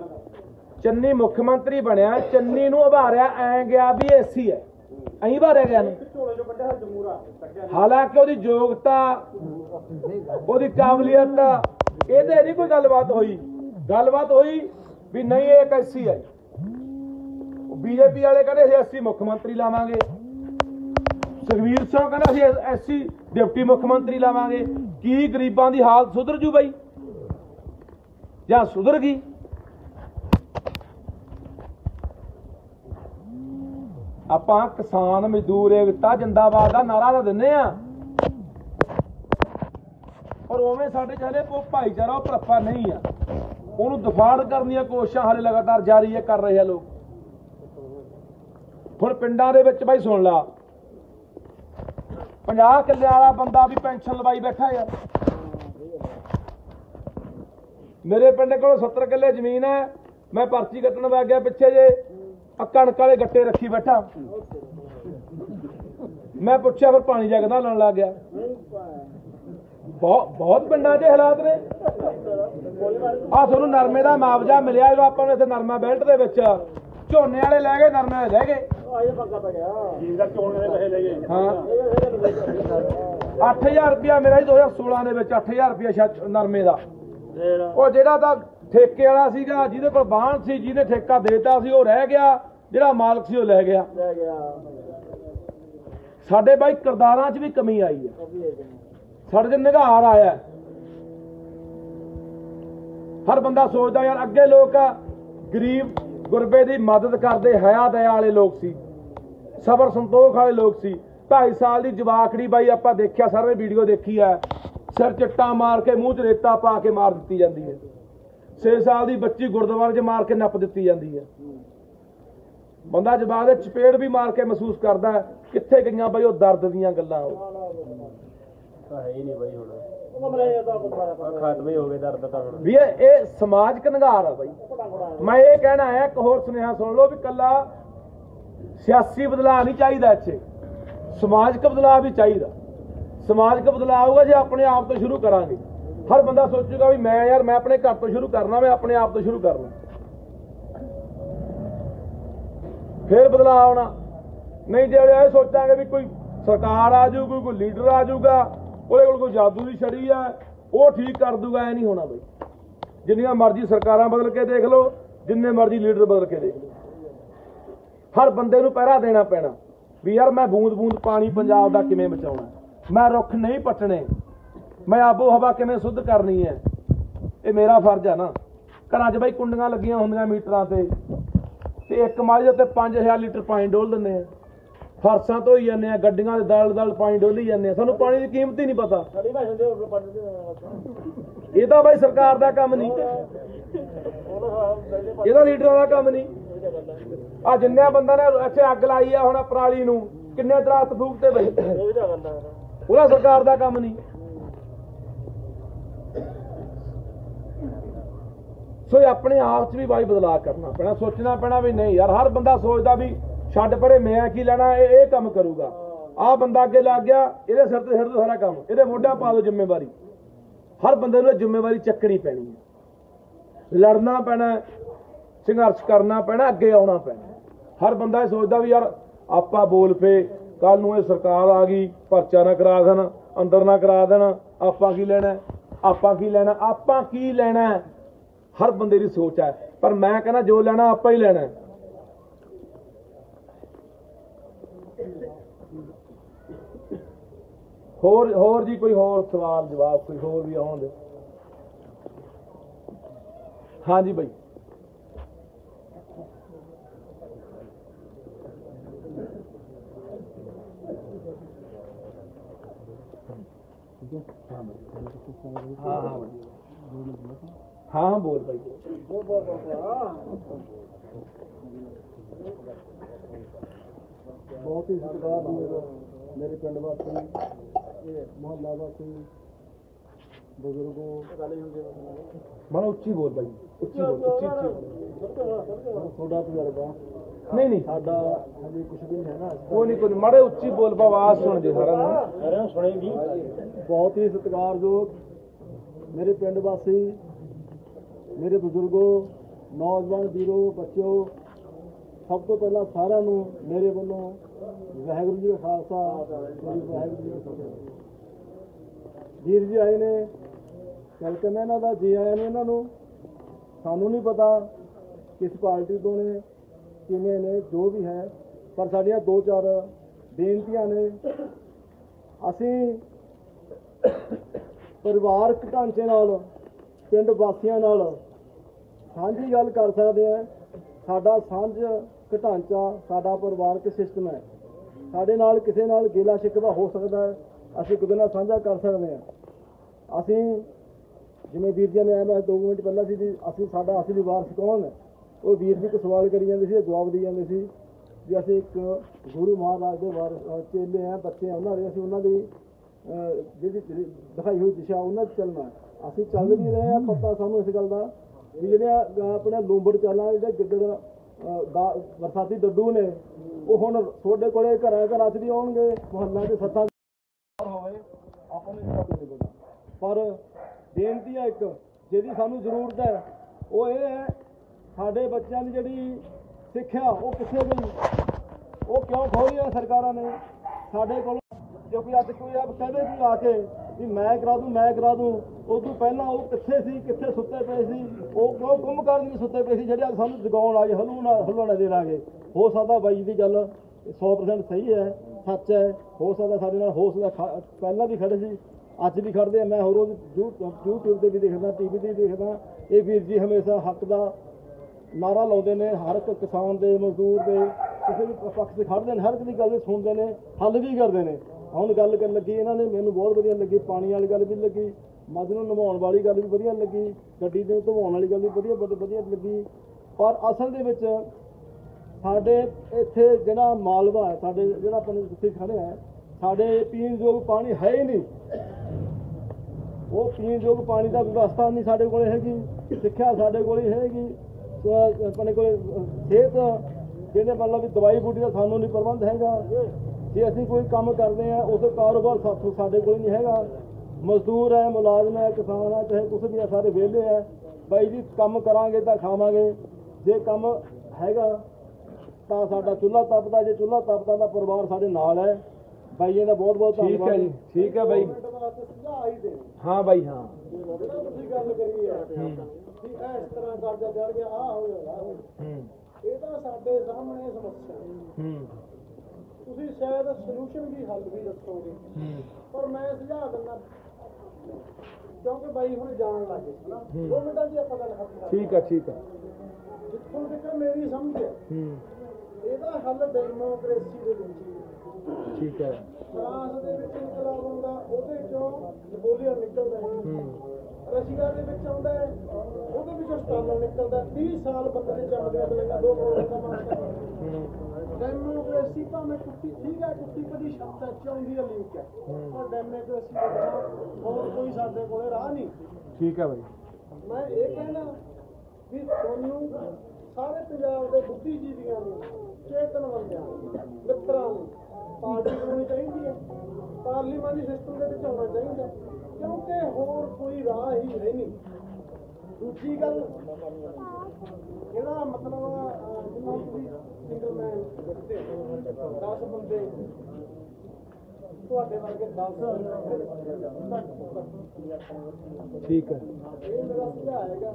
ਚੰਨੀ ਮੁੱਖ ਮੰਤਰੀ ਬਣਿਆ, ਚੰਨੀ ਨੂੰ ਉਭਾਰਿਆ ਐ ਗਿਆ ਵੀ ਐਸੀ ਹੈ, ਐਂ ਉਭਾਰਿਆ ਗਿਆ ਨਹੀਂ। ਹਾਲਾਂਕਿ ਉਹਦੀ ਯੋਗਤਾ, ਉਹਦੀ ਕਾਬਲੀਅਤ, ਇਹਦੇ ਨਹੀਂ ਕੋਈ ਗੱਲਬਾਤ ਹੋਈ। ਗੱਲਬਾਤ ਹੋਈ ਵੀ ਨਹੀਂ ਇਹ ਐਸੀ ਹੈ। ਬੀਜੇਪੀ ਵਾਲੇ ਕਹਿੰਦੇ ਅਸੀਂ ਐਸੀ ਮੁੱਖ ਮੰਤਰੀ ਲਾਵਾਂਗੇ, ਸੁਖਵੀਰ ਸਿੰਘ ਕਹਿੰਦਾ ਅਸੀਂ ਐਸੀ ਡਿਪਟੀ ਮੁੱਖ ਮੰਤਰੀ ਲਾਵਾਂਗੇ। ਕੀ ਗਰੀਬਾਂ ਦੀ ਹਾਲਤ ਸੁਧਰ ਜੂ ਬਈ ਜਾਂ ਸੁਧਰ ਗਈ? ਆਪਾਂ ਕਿਸਾਨ ਮਜ਼ਦੂਰ ਏਕਤਾ ਜਿੰਦਾਬਾਦ ਦਾ ਨਾਰਾ ਤਾਂ ਦਿੰਦੇ ਆ, ਪਰ ਉਵੇਂ ਸਾਡੇ ਹਲੇ ਭਾਈਚਾਰਾ ਭਰਪਾ ਨਹੀਂ ਆ। ਉਹਨੂੰ ਦਫਾੜ ਕਰਨ ਦੀਆਂ ਕੋਸ਼ਿਸ਼ਾਂ ਹਾਲੇ ਲਗਾਤਾਰ ਜਾਰੀ ਕਰ ਰਹੇ ਆ ਲੋਕ। ਹੁਣ ਪਿੰਡਾਂ ਦੇ ਵਿੱਚ ਬਾਈ ਸੁਣ ਲਾ, 50 ਕਿੱਲੇ ਵਾਲਾ ਬੰਦਾ ਵੀ ਪੈਨਸ਼ਨ ਲਵਾਈ ਬੈਠਾ ਯਾਰ। ਮੇਰੇ ਪਿੰਡ ਕੋਲ 70 ਕਿੱਲੇ ਜ਼ਮੀਨ ਹੈ, ਮੈਂ ਪਰਚੀ ਕੱਟਣ ਲੱਗ ਗਿਆ ਪਿੱਛੇ ਜੇ ਕਣਕ ਵਾਲੇ ਗੱਟੇ ਰੱਖੀ ਬੈਠਾ। ਮੈਂ ਪੁੱਛਿਆ ਫਿਰ ਪਾਣੀ ਜਗਦਾ ਲਾਉਣ ਲੱਗ ਗਿਆ। ਬਹੁਤ ਪਿੰਡਾਂ 'ਚ ਹਾਲਾਤ ਨੇ। ਆਹ ਤੁਹਾਨੂੰ ਨਰਮੇ ਦਾ ਮੁਆਵਜ਼ਾ ਮਿਲਿਆ ਜਦੋਂ ਆਪਾਂ ਨੂੰ ਇੱਥੇ ਨਰਮਾ ਬੈਲਟ ਦੇ ਵਿੱਚ, ਝੋਨੇ ਵਾਲੇ ਲੈ ਗਏ, ਨਰਮੇ ਵਾਲੇ ਰਹਿ ਗਏ। ਹਾਂ 8000 ਰੁਪਇਆ ਮੇਰਾ 2016 ਦੇ ਵਿੱਚ 8000 ਰੁਪਇਆ ਨਰਮੇ ਦਾ। ਉਹ ਜਿਹੜਾ ਤਾਂ ਠੇਕੇ ਵਾਲਾ ਸੀਗਾ, ਜਿਹਦੇ ਕੋਲ ਬਾਹਣ ਸੀ, ਜਿਹਨੇ ਠੇਕਾ ਦੇਤਾ ਸੀ, ਉਹ ਰਹਿ ਗਿਆ। ਜਿਹੜਾ ਮਾਲਕ ਸੀ ਉਹ ਲੈ ਗਿਆ। ਸਾਡੇ ਬਾਈ ਕਿਰਦਾਰਾਂ 'ਚ ਵੀ ਕਮੀ ਆਈ ਹੈ, ਸਾਡੇ 'ਚ ਨਿਘਾਰ ਆਇਆ। ਹਰ ਬੰਦਾ ਸੋਚਦਾ ਯਾਰ ਅੱਗੇ ਲੋਕ ਗਰੀਬ ਗੁਰਬੇ ਦੀ ਮਦਦ ਕਰਦੇ, ਹਯਾ ਦਇਆ ਵਾਲੇ ਲੋਕ ਸੀ, ਸਬਰ ਸੰਤੋਖ ਵਾਲੇ ਲੋਕ ਸੀ। 2.5 ਸਾਲ ਦੀ ਜਵਾਕੜੀ ਬਾਈ ਆਪਾਂ ਦੇਖਿਆ, ਸਾਰੇ ਵੀਡੀਓ ਦੇਖੀ ਹੈ, ਸਿਰ ਚਿੱਟਾ ਮਾਰ ਕੇ ਮੂੰਹ 'ਚ ਰੇਤਾ ਪਾ ਕੇ ਮਾਰ ਦਿੱਤੀ ਜਾਂਦੀ ਹੈ। 6 ਸਾਲ ਦੀ ਬੱਚੀ ਗੁਰਦੁਆਰੇ 'ਚ ਮਾਰ ਕੇ ਨੱਪ ਦਿੱਤੀ ਜਾਂਦੀ ਹੈ। ਬੰਦਾ ਜਵਾਬ ਦੇ ਚਪੇੜ ਵੀ ਮਾਰ ਕੇ ਮਹਿਸੂਸ ਕਰਦਾ ਕਿੱਥੇ ਗਈਆਂ ਬਾਈ ਉਹ ਦਰਦ ਦੀਆਂ ਗੱਲਾਂ। ਵੀ ਇਹ ਸਮਾਜਿਕ ਨਿਘਾਰ ਆ ਬਾਈ। ਮੈਂ ਇਹ ਕਹਿਣਾ ਹੈ, ਇੱਕ ਹੋਰ ਸੁਨੇਹਾ ਸੁਣ ਲਓ ਵੀ ਕੱਲਾ ਸਿਆਸੀ ਬਦਲਾਅ ਨਹੀਂ ਚਾਹੀਦਾ, ਇੱਥੇ ਸਮਾਜਿਕ ਬਦਲਾਅ ਵੀ ਚਾਹੀਦਾ। ਸਮਾਜਿਕ ਬਦਲਾਅ ਆਊਗਾ ਜੇ ਆਪਣੇ ਆਪ ਤੋਂ ਸ਼ੁਰੂ ਕਰਾਂਗੇ। ਹਰ ਬੰਦਾ ਸੋਚੂਗਾ ਵੀ ਮੈਂ ਯਾਰ ਮੈਂ ਆਪਣੇ ਘਰ ਤੋਂ ਸ਼ੁਰੂ ਕਰਨਾ, ਮੈਂ ਆਪਣੇ ਆਪ ਤੋਂ ਸ਼ੁਰੂ ਕਰਨਾ, ਫਿਰ ਬਦਲਾਅ ਆਉਣਾ। ਨਹੀਂ ਜੇ ਇਹ ਸੋਚਾਂਗੇ ਵੀ ਕੋਈ ਸਰਕਾਰ ਆ ਜਾਊਗੀ, ਕੋਈ ਲੀਡਰ ਆ ਜਾਊਗਾ, ਉਹਦੇ ਕੋਲ ਕੋਈ ਜਾਦੂ ਦੀ ਛੜੀ ਆ, ਉਹ ਠੀਕ ਕਰ ਦੂਗਾ, ਐ ਨਹੀਂ ਹੋਣਾ ਬਈ। ਜਿੰਨੀਆਂ ਮਰਜ਼ੀ ਸਰਕਾਰਾਂ ਬਦਲ ਕੇ ਦੇਖ ਲਓ, ਜਿੰਨੇ ਮਰਜ਼ੀ ਲੀਡਰ ਬਦਲ ਕੇ ਦੇਖ ਲਓ, ਹਰ ਬੰਦੇ ਨੂੰ ਪਹਿਰਾ ਦੇਣਾ ਪੈਣਾ ਵੀ ਯਾਰ ਮੈਂ ਬੂੰਦ ਬੂੰਦ ਪਾਣੀ ਪੰਜਾਬ ਦਾ ਕਿਵੇਂ ਬਚਾਉਣਾ, ਮੈਂ ਰੁੱਖ ਨਹੀਂ ਪੱਟਣੇ, ਮੈਂ ਆਬੋ ਹਵਾ ਕਿਵੇਂ ਸੁੱਧ ਕਰਨੀ ਹੈ। ਇਹ ਮੇਰਾ ਫਰਜ਼ ਹੈ ਨਾ। ਘਰਾਂ 'ਚ ਬਾਈ ਕੁੰਡੀਆਂ ਲੱਗੀਆਂ ਹੁੰਦੀਆਂ ਮੀਟਰਾਂ ਤੇ ਇੱਕ ਮਾਲੀ ਦੇ ਉੱਤੇ 5000 ਲੀਟਰ ਪਾਣੀ ਡੋਲ ਦਿੰਦੇ ਆ, ਫਰਸਾਂ ਧੋਈ ਜਾਂਦੇ ਆ, ਗੱਡੀਆਂ ਦੇ ਦਲ ਪਾਣੀ ਡੋਲੀ ਜਾਂਦੇ ਆ। ਸਾਨੂੰ ਪਾਣੀ ਦੀ ਕੀਮਤ ਹੀ ਨਹੀਂ ਪਤਾ। ਇਹ ਤਾਂ ਬਾਈ ਸਰਕਾਰ ਦਾ ਕੰਮ ਨਹੀਂ, ਇਹਦਾ ਲੀਡਰਾਂ ਦਾ ਕੰਮ ਨਹੀਂ। ਆ ਜਿੰਨੇ ਬੰਦਾ ਨੇ ਇੱਥੇ ਅੱਗ ਲਾਈ ਆ ਹੁਣ ਪਰਾਲੀ ਨੂੰ, ਕਿੰਨੇ ਦਰਖਤ ਫੂਕਤੇ ਬਈ, ਉਹਦਾ ਸਰਕਾਰ ਦਾ ਕੰਮ ਨਹੀਂ। ਸੋ ਆਪਣੇ ਆਪ 'ਚ ਵੀ ਬਾਈ ਬਦਲਾਅ ਕਰਨਾ ਪੈਣਾ, ਸੋਚਣਾ ਪੈਣਾ ਵੀ ਨਹੀਂ ਯਾਰ। ਹਰ ਬੰਦਾ ਸੋਚਦਾ ਵੀ ਛੱਡ ਪਰੇ ਮੈਂ ਕੀ ਲੈਣਾ, ਇਹ ਕੰਮ ਕਰੂਗਾ। ਆਹ ਬੰਦਾ ਅੱਗੇ ਲੱਗ ਗਿਆ, ਇਹਦੇ ਸਿਰ ਤੇ ਛੱਡ ਦਿਓ ਸਾਰਾ ਕੰਮ, ਇਹਦੇ ਮੋਢਿਆਂ ਪਾ ਦਿਓ ਜ਼ਿੰਮੇਵਾਰੀ। ਹਰ ਬੰਦੇ ਨੂੰ ਜ਼ਿੰਮੇਵਾਰੀ ਚੱਕਣੀ ਪੈਣੀ ਹੈ, ਲੜਨਾ ਪੈਣਾ, ਸੰਘਰਸ਼ ਕਰਨਾ ਪੈਣਾ, ਅੱਗੇ ਆਉਣਾ ਪੈਣਾ। ਹਰ ਬੰਦਾ ਇਹ ਸੋਚਦਾ ਵੀ ਯਾਰ ਆਪਾਂ ਬੋਲ ਪਏ, ਕੱਲ ਨੂੰ ਇਹ ਸਰਕਾਰ ਆ ਗਈ, ਪਰਚਾ ਨਾ ਕਰਾ ਦੇਣ, ਅੰਦਰ ਨਾ ਕਰਾ ਦੇਣ, ਆਪਾਂ ਕੀ ਲੈਣਾ, ਆਪਾਂ ਕੀ ਲੈਣਾ, ਆਪਾਂ ਕੀ ਲੈਣਾ। ਹਰ ਬੰਦੇ ਦੀ ਸੋਚ ਹੈ, ਪਰ ਮੈਂ ਕਹਿੰਦਾ ਜੋ ਲੈਣਾ ਆਪਾਂ ਹੀ ਲੈਣਾ। ਹੋਰ ਜੀ ਕੋਈ ਹੋਰ ਸਵਾਲ ਜਵਾਬ ਕੋਈ ਹੋਰ ਵੀ ਆਉਣ ਦੇ। ਹਾਂਜੀ ਬਾਈ ਹਾਂ ਬੋਲ ਭਾਈ। ਬਹੁਤ ਹੀ ਸਤਿਕਾਰ ਮੇਰੇ ਪਿੰਡ ਵਾਸੀ, ਮੁਹੱਲਾ ਵਾਸੀ, ਬਜ਼ੁਰਗੋ, ਮਾੜਾ ਉੱਚੀ ਬੋਲ ਭਾਈ, ਉੱਚੀ ਬੋਲ, ਉੱਚੀ ਤੁਹਾਡਾ ਤਜਰਬਾ ਨਹੀਂ ਸਾਡਾ ਹਜੇ ਕੁਝ ਵੀ ਨਹੀਂ ਹੈ ਨਾ। ਕੋਈ ਮਾੜੇ ਉੱਚੀ ਬੋਲ, ਆਵਾਜ਼ ਸੁਣ ਜੇ ਸਾਰਿਆਂ ਨੂੰ ਸੁਣੇਗੀ। ਬਹੁਤ ਹੀ ਸਤਿਕਾਰਯੋਗ ਮੇਰੇ ਪਿੰਡ ਵਾਸੀ, ਮੇਰੇ ਬਜ਼ੁਰਗੋ, नौजवान वीरों बच्चों, सब तो पहला सारा मेरे वालों वाहिगुरू जी का खालसा वाहिगुरू जी का फतेह। वीर जी आए ने वेलकम है इन्हों का, जी आए ने इन्हों। सानू नहीं पता किस पार्टी तो ने किमें ने जो भी है, पर साडियां दो चार बेनतियां ने। असी परिवारक ढांचे नाल पिंड वासियां नाल सांझी गल कर सकते हैं। साडा सांझ ढांचा साडा परिवारक सिस्टम है। साडे नाल किसी नाल गिला शिकवा हो सकता है, असीं एक दूजे नाल साझा कर सकते हैं। असीं जिवें वीर जी ने आया, मैं 2 मिनट पहला सी जी असीं साडा असली वारस कौन है, वो वीर जी को सवाल करी जाते सी, जवाब दी जाते सी भी असीं एक गुरु महाराज के वारस चेले हैं, बच्चे हैं उन्होंने। असीं उन्हों की जिहड़ी दिखाई हुई दिशा उन्होंने चलना है। असीं चल भी रहे हैं, पता सानूं इस गल का भी जिहड़े अपने लूंबड़ चालां जिहड़े गिद्दड़ बरसाती डड्डू ने वो हुण तुहाडे कोले घरां घरां च भी आउणगे, मुहल्लां च सत्तां होवे आपां नूं इस गल दी पता। पर बेनती है एक जिहदी सानूं जरूरत है वो ये है, साडे बच्चों की जिहड़ी सिक्ख्या वो कित्थे गई, वो क्यों खोई है सरकारां ने साडे कोल। जो कोई अज कोई अब कहदे कि आके भी मैं करा दूं, उदों पहलां वो कित्थे सी, कित्थे सुत्ते पे सी, वो क्यों कुंभकर्ण नहीं सुत्ते पे सी ਜਿਹੜੇ ਸਾਨੂੰ ਜਗਾਉਣ ਆਏ ਹਲੂਣਾ ਦੇ ਲਾਗੇ। ਹੋ ਸਕਦਾ ਬਾਈ ਦੀ ਗੱਲ 100% ਸਹੀ ਹੈ, ਸੱਚ ਹੈ। ਹੋ ਸਕਦਾ ਸਾਡੇ ਨਾਲ ਹੌਸਲਾ ਪਹਿਲਾਂ ਵੀ ਖੜੇ ਸੀ, ਅੱਜ ਵੀ ਖੜਦੇ ਆ। ਮੈਂ ਹੋਰ ਰੋਜ਼ YouTube ਤੇ ਵੀ ਦੇਖਦਾ, TV ਤੇ ਵੀ ਦੇਖਦਾ। ਇਹ ਵੀਰ ਜੀ ਹਮੇਸ਼ਾ ਹੱਕ ਦਾ ਨਾਰਾ ਲਾਉਂਦੇ ਨੇ, ਹਰ ਇੱਕ ਕਿਸਾਨ ਦੇ, ਮਜ਼ਦੂਰ ਦੇ, ਕਿਸੇ ਵੀ ਪੱਖ 'ਤੇ ਖੜ੍ਹਦੇ ਨੇ, ਹਰ ਇੱਕ ਦੀ ਗੱਲ ਸੁਣਦੇ ਨੇ, ਹੱਲ ਵੀ ਕਰਦੇ ਨੇ। ਹੁਣ ਗੱਲ ਕਰਨ ਲੱਗੀ ਇਹਨਾਂ ਨੇ ਮੈਨੂੰ ਬਹੁਤ ਵਧੀਆ ਲੱਗੀ, ਪਾਣੀ ਵਾਲੀ ਗੱਲ ਵੀ ਲੱਗੀ, ਮੱਝ ਨੂੰ ਨਵਾਉਣ ਵਾਲੀ ਗੱਲ ਵੀ ਵਧੀਆ ਲੱਗੀ, ਗੱਡੀ ਨੂੰ ਧਵਾਉਣ ਵਾਲੀ ਗੱਲ ਵੀ ਵਧੀਆ ਲੱਗੀ। ਪਰ ਅਸਲ ਦੇ ਵਿੱਚ ਸਾਡੇ ਇੱਥੇ ਜਿਹੜਾ ਮਾਲਵਾ ਹੈ, ਸਾਡੇ ਜਿਹੜਾ ਆਪਾਂ ਜਿੱਥੇ ਖੜੇ ਆ, ਸਾਡੇ ਪੀਣ ਯੋਗ ਪਾਣੀ ਹੈ ਹੀ ਨਹੀਂ। ਉਹ ਪੀਣ ਯੋਗ ਪਾਣੀ ਦਾ ਵਿਵਸਥਾ ਨਹੀਂ ਸਾਡੇ ਕੋਲ ਹੈਗੀ, ਸਿੱਖਿਆ ਸਾਡੇ ਕੋਲ ਹੀ ਹੈਗੀ, ਆਪਣੇ ਕੋਲ ਸਿਹਤ ਜਿਹਦੇ ਮਤਲਬ ਵੀ ਦਵਾਈ ਬੂਟੀ ਦਾ ਸਾਨੂੰ ਨਹੀਂ ਪ੍ਰਬੰਧ ਹੈਗਾ। ਜੇ ਅਸੀਂ ਕੋਈ ਕੰਮ ਕਰਦੇ ਹਾਂ ਉਸ ਕਾਰੋਬਾਰ ਸਾਡੇ ਕੋਲ ਨਹੀਂ ਹੈਗਾ। ਮਜ਼ਦੂਰ ਹੈ, ਮੁਲਾਜ਼ਮ ਹੈ, ਕਿਸਾਨ ਹੈ, ਚਾਹੇ ਕੁਛ ਵੀ ਹੈ, ਸਾਰੇ ਵਿਹਲੇ ਹੈ। ਬਾਈ ਜੀ ਕੰਮ ਕਰਾਂਗੇ ਤਾਂ ਖਾਵਾਂਗੇ, ਜੇ ਕੰਮ ਹੈਗਾ ਤਾਂ ਸਾਡਾ ਚੁੱਲ੍ਹਾ ਤਪਦਾ, ਜੇ ਚੁੱਲ੍ਹਾ ਤਪਦਾ ਤਾਂ ਪਰਿਵਾਰ ਸਾਡੇ ਨਾਲ ਹੈ। ਬਾਈਆਂ ਦਾ ਬਹੁਤ ਬਹੁਤ ਧੰਨਵਾਦ। ਠੀਕ ਹੈ ਜੀ, ਠੀਕ ਹੈ ਬਾਈ। ਹਾਂ ਬਾਈ, ਹਾਂ ਤੁਸੀਂ ਗੱਲ ਕਰੀ ਹੈ ਵੀ ਇਸ ਤਰ੍ਹਾਂ ਕਰਜ਼ਾ ਚੜ ਗਿਆ, ਆਹ ਹੋ ਜਾਏਗਾ, ਇਹ ਤਾਂ ਸਾਡੇ ਸਾਹਮਣੇ ਸਮੱਸਿਆ। ਤੁਸੀਂ ਸ਼ਾਇਦ ਸੋਲੂਸ਼ਨ ਵੀ ਹੱਲ ਵੀ ਦੱਸੋਗੇ, ਪਰ ਮੈਂ ਸੁਝਾਅ ਦਿੰਦਾ ਕਿਉਂਕਿ ਬਾਈ ਹੁਣ ਜਾਣ ਲੱਗੇ ਸੀ ਨਾ, 2 ਮਿੰਟਾਂ ਦੀ ਆਪਾਂ ਗੱਲ ਖਤਮ। ਠੀਕ ਹੈ ਜਿੱਥੋਂ ਤੱਕ ਮੇਰੀ ਸਮਝ ਹੈ ਇਹਦਾ ਹੱਲ ਡੈਮੋਕ੍ਰੇਸੀ ਦੇ ਵਿੱਚ। ਠੀਕ ਹੈ। ਫਰਾਂਸ ਦੇ ਵਿੱਚ ਇਨਕਲਾਬ ਹੁੰਦਾ, ਉਹਦੇ ਚੋਂ ਨਪੋਲੀਅਨ ਨਿਕਲਦਾ ਹੈ। ਰਸ਼ੀਆ ਦੇ ਵਿੱਚ ਆਉਂਦਾ ਹੈ, ਉਹਦੇ ਵਿੱਚੋਂ ਸਟਾਲਿਨ ਨਿਕਲਦਾ। 30 ਸਾਲ ਬੰਦੇ ਨੇ ਚੱਲਦੇ ਬਲੇਗਾ 2 ਕਰੋੜ ਦਾ ਮਾਰਕਾ। ਡੈਮੋਕ੍ਰੇਸੀ ਭਾਵੇਂ ਟੁੱਟੀ, ਠੀਕ ਹੈ, ਟੁੱਟੀ ਕਦੀ ਸ਼ਬਦ ਹੈ, ਚਾਹੁੰਦੀ ਹੈ ਲੀਕ ਹੈ, ਪਰ ਡੈਮੋਕ੍ਰੇਸੀ ਦੇ ਬਿਨਾਂ ਹੋਰ ਕੋਈ ਸਾਡੇ ਕੋਲੇ ਰਾਹ ਨਹੀਂ। ਠੀਕ ਹੈ ਬਾਈ। ਮੈਂ ਇਹ ਕਹਿਣਾ ਵੀ ਤੁਹਾਨੂੰ ਸਾਰੇ ਪੰਜਾਬ ਦੇ ਬੁੱਧੀਜੀਵੀਆਂ ਨੂੰ, ਚੇਤਨ ਬੰਦਿਆਂ ਨੂੰ, ਮਿੱਤਰਾਂ ਨੂੰ ਪਾਰਟੀ ਬਣਾਉਣੀ ਚਾਹੀਦੀ ਹੈ, ਪਾਰਲੀਮਾਨੀ ਸਿਸਟਮ ਦੇ ਵਿੱਚ ਆਉਣਾ ਚਾਹੀਦਾ, ਕਿਉਂਕਿ ਹੋਰ ਕੋਈ ਰਾਹ ਹੀ ਹੈ ਨਹੀਂ। ਦੂਜੀ ਗੱਲ ਜਿਹੜਾ ਮਤਲਬ ਜਿੰਨਾ ਤੁਸੀਂ ਸਿੰਗਲਮੈਨ 10 ਬੰਦੇ ਤੁਹਾਡੇ ਵਰਗੇ 10 ਠੀਕ ਹੈ। ਇਹ ਮੇਰਾ ਸੁਝਾਅ ਹੈਗਾ।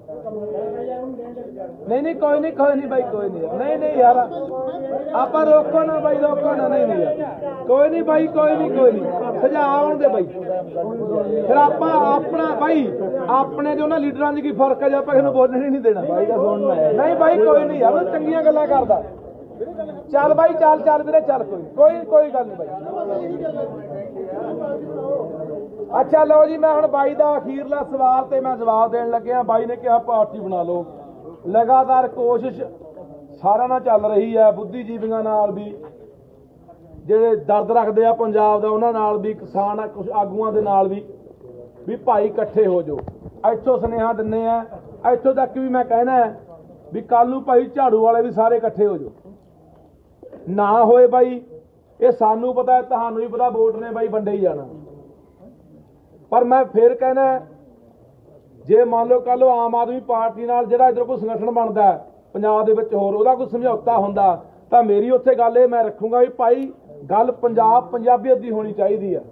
नहीं कोई नहीं भाई, कोई नहीं यार, आप रोको ना भाई, रोको ना, नहीं यार, कोई नहीं भाई, कोई नहीं सुझाव दे भाई। फिर आप अपना भाई अपने जो ना लीडर की फर्क है, आप किसी बोलने नहीं देना नहीं भाई, कोई नहीं यार, चंगियां गल्लां करदा। चल भाई, चल वीरे, चल कोई गल नहीं भाई। अच्छा लो जी, मैं हुण बाई दा अखीरला सवाल ते मैं जवाब देण लग्या। बाई ने कहा पार्टी बना लो। लगातार कोशिश सारा नाल चल रही है, बुद्धिजीवियों नाल भी, ਜਿਹੜੇ दर्द रखते हैं पंजाब का उन्होंने नाल भी, किसान कुछ आगुआं दे नाल भी भाई इकट्ठे हो जाओ। इत्थों सुनेहा दिन्ने आ, इत्थों तक भी मैं कहना है भी कल नूं भाई झाड़ू वाले भी सारे इकट्ठे हो जाओ। ना होए भाई, ये सानू पता है, तुहानू भी पता, वोट ने भाई वंडे ही जाना। पर मैं फिर कहना ਜੇ ਮੰਨ ਲਓ ਕੱਲ ਆਮ ਆਦਮੀ ਪਾਰਟੀ ਨਾਲ ਜਿਹੜਾ ਇੱਧਰ ਕੋਈ ਸੰਗਠਨ ਬਣਦਾ ਪੰਜਾਬ ਦੇ ਵਿੱਚ ਹੋਰ ਉਹਦਾ ਕੋਈ ਸਮਝੌਤਾ ਹੁੰਦਾ ਤਾਂ ਮੇਰੀ ਉੱਥੇ ਗੱਲ ਇਹ ਮੈਂ ਰੱਖੂੰਗਾ ਵੀ ਭਾਈ ਗੱਲ ਪੰਜਾਬੀਅਤ ਦੀ ਹੋਣੀ ਚਾਹੀਦੀ ਆ।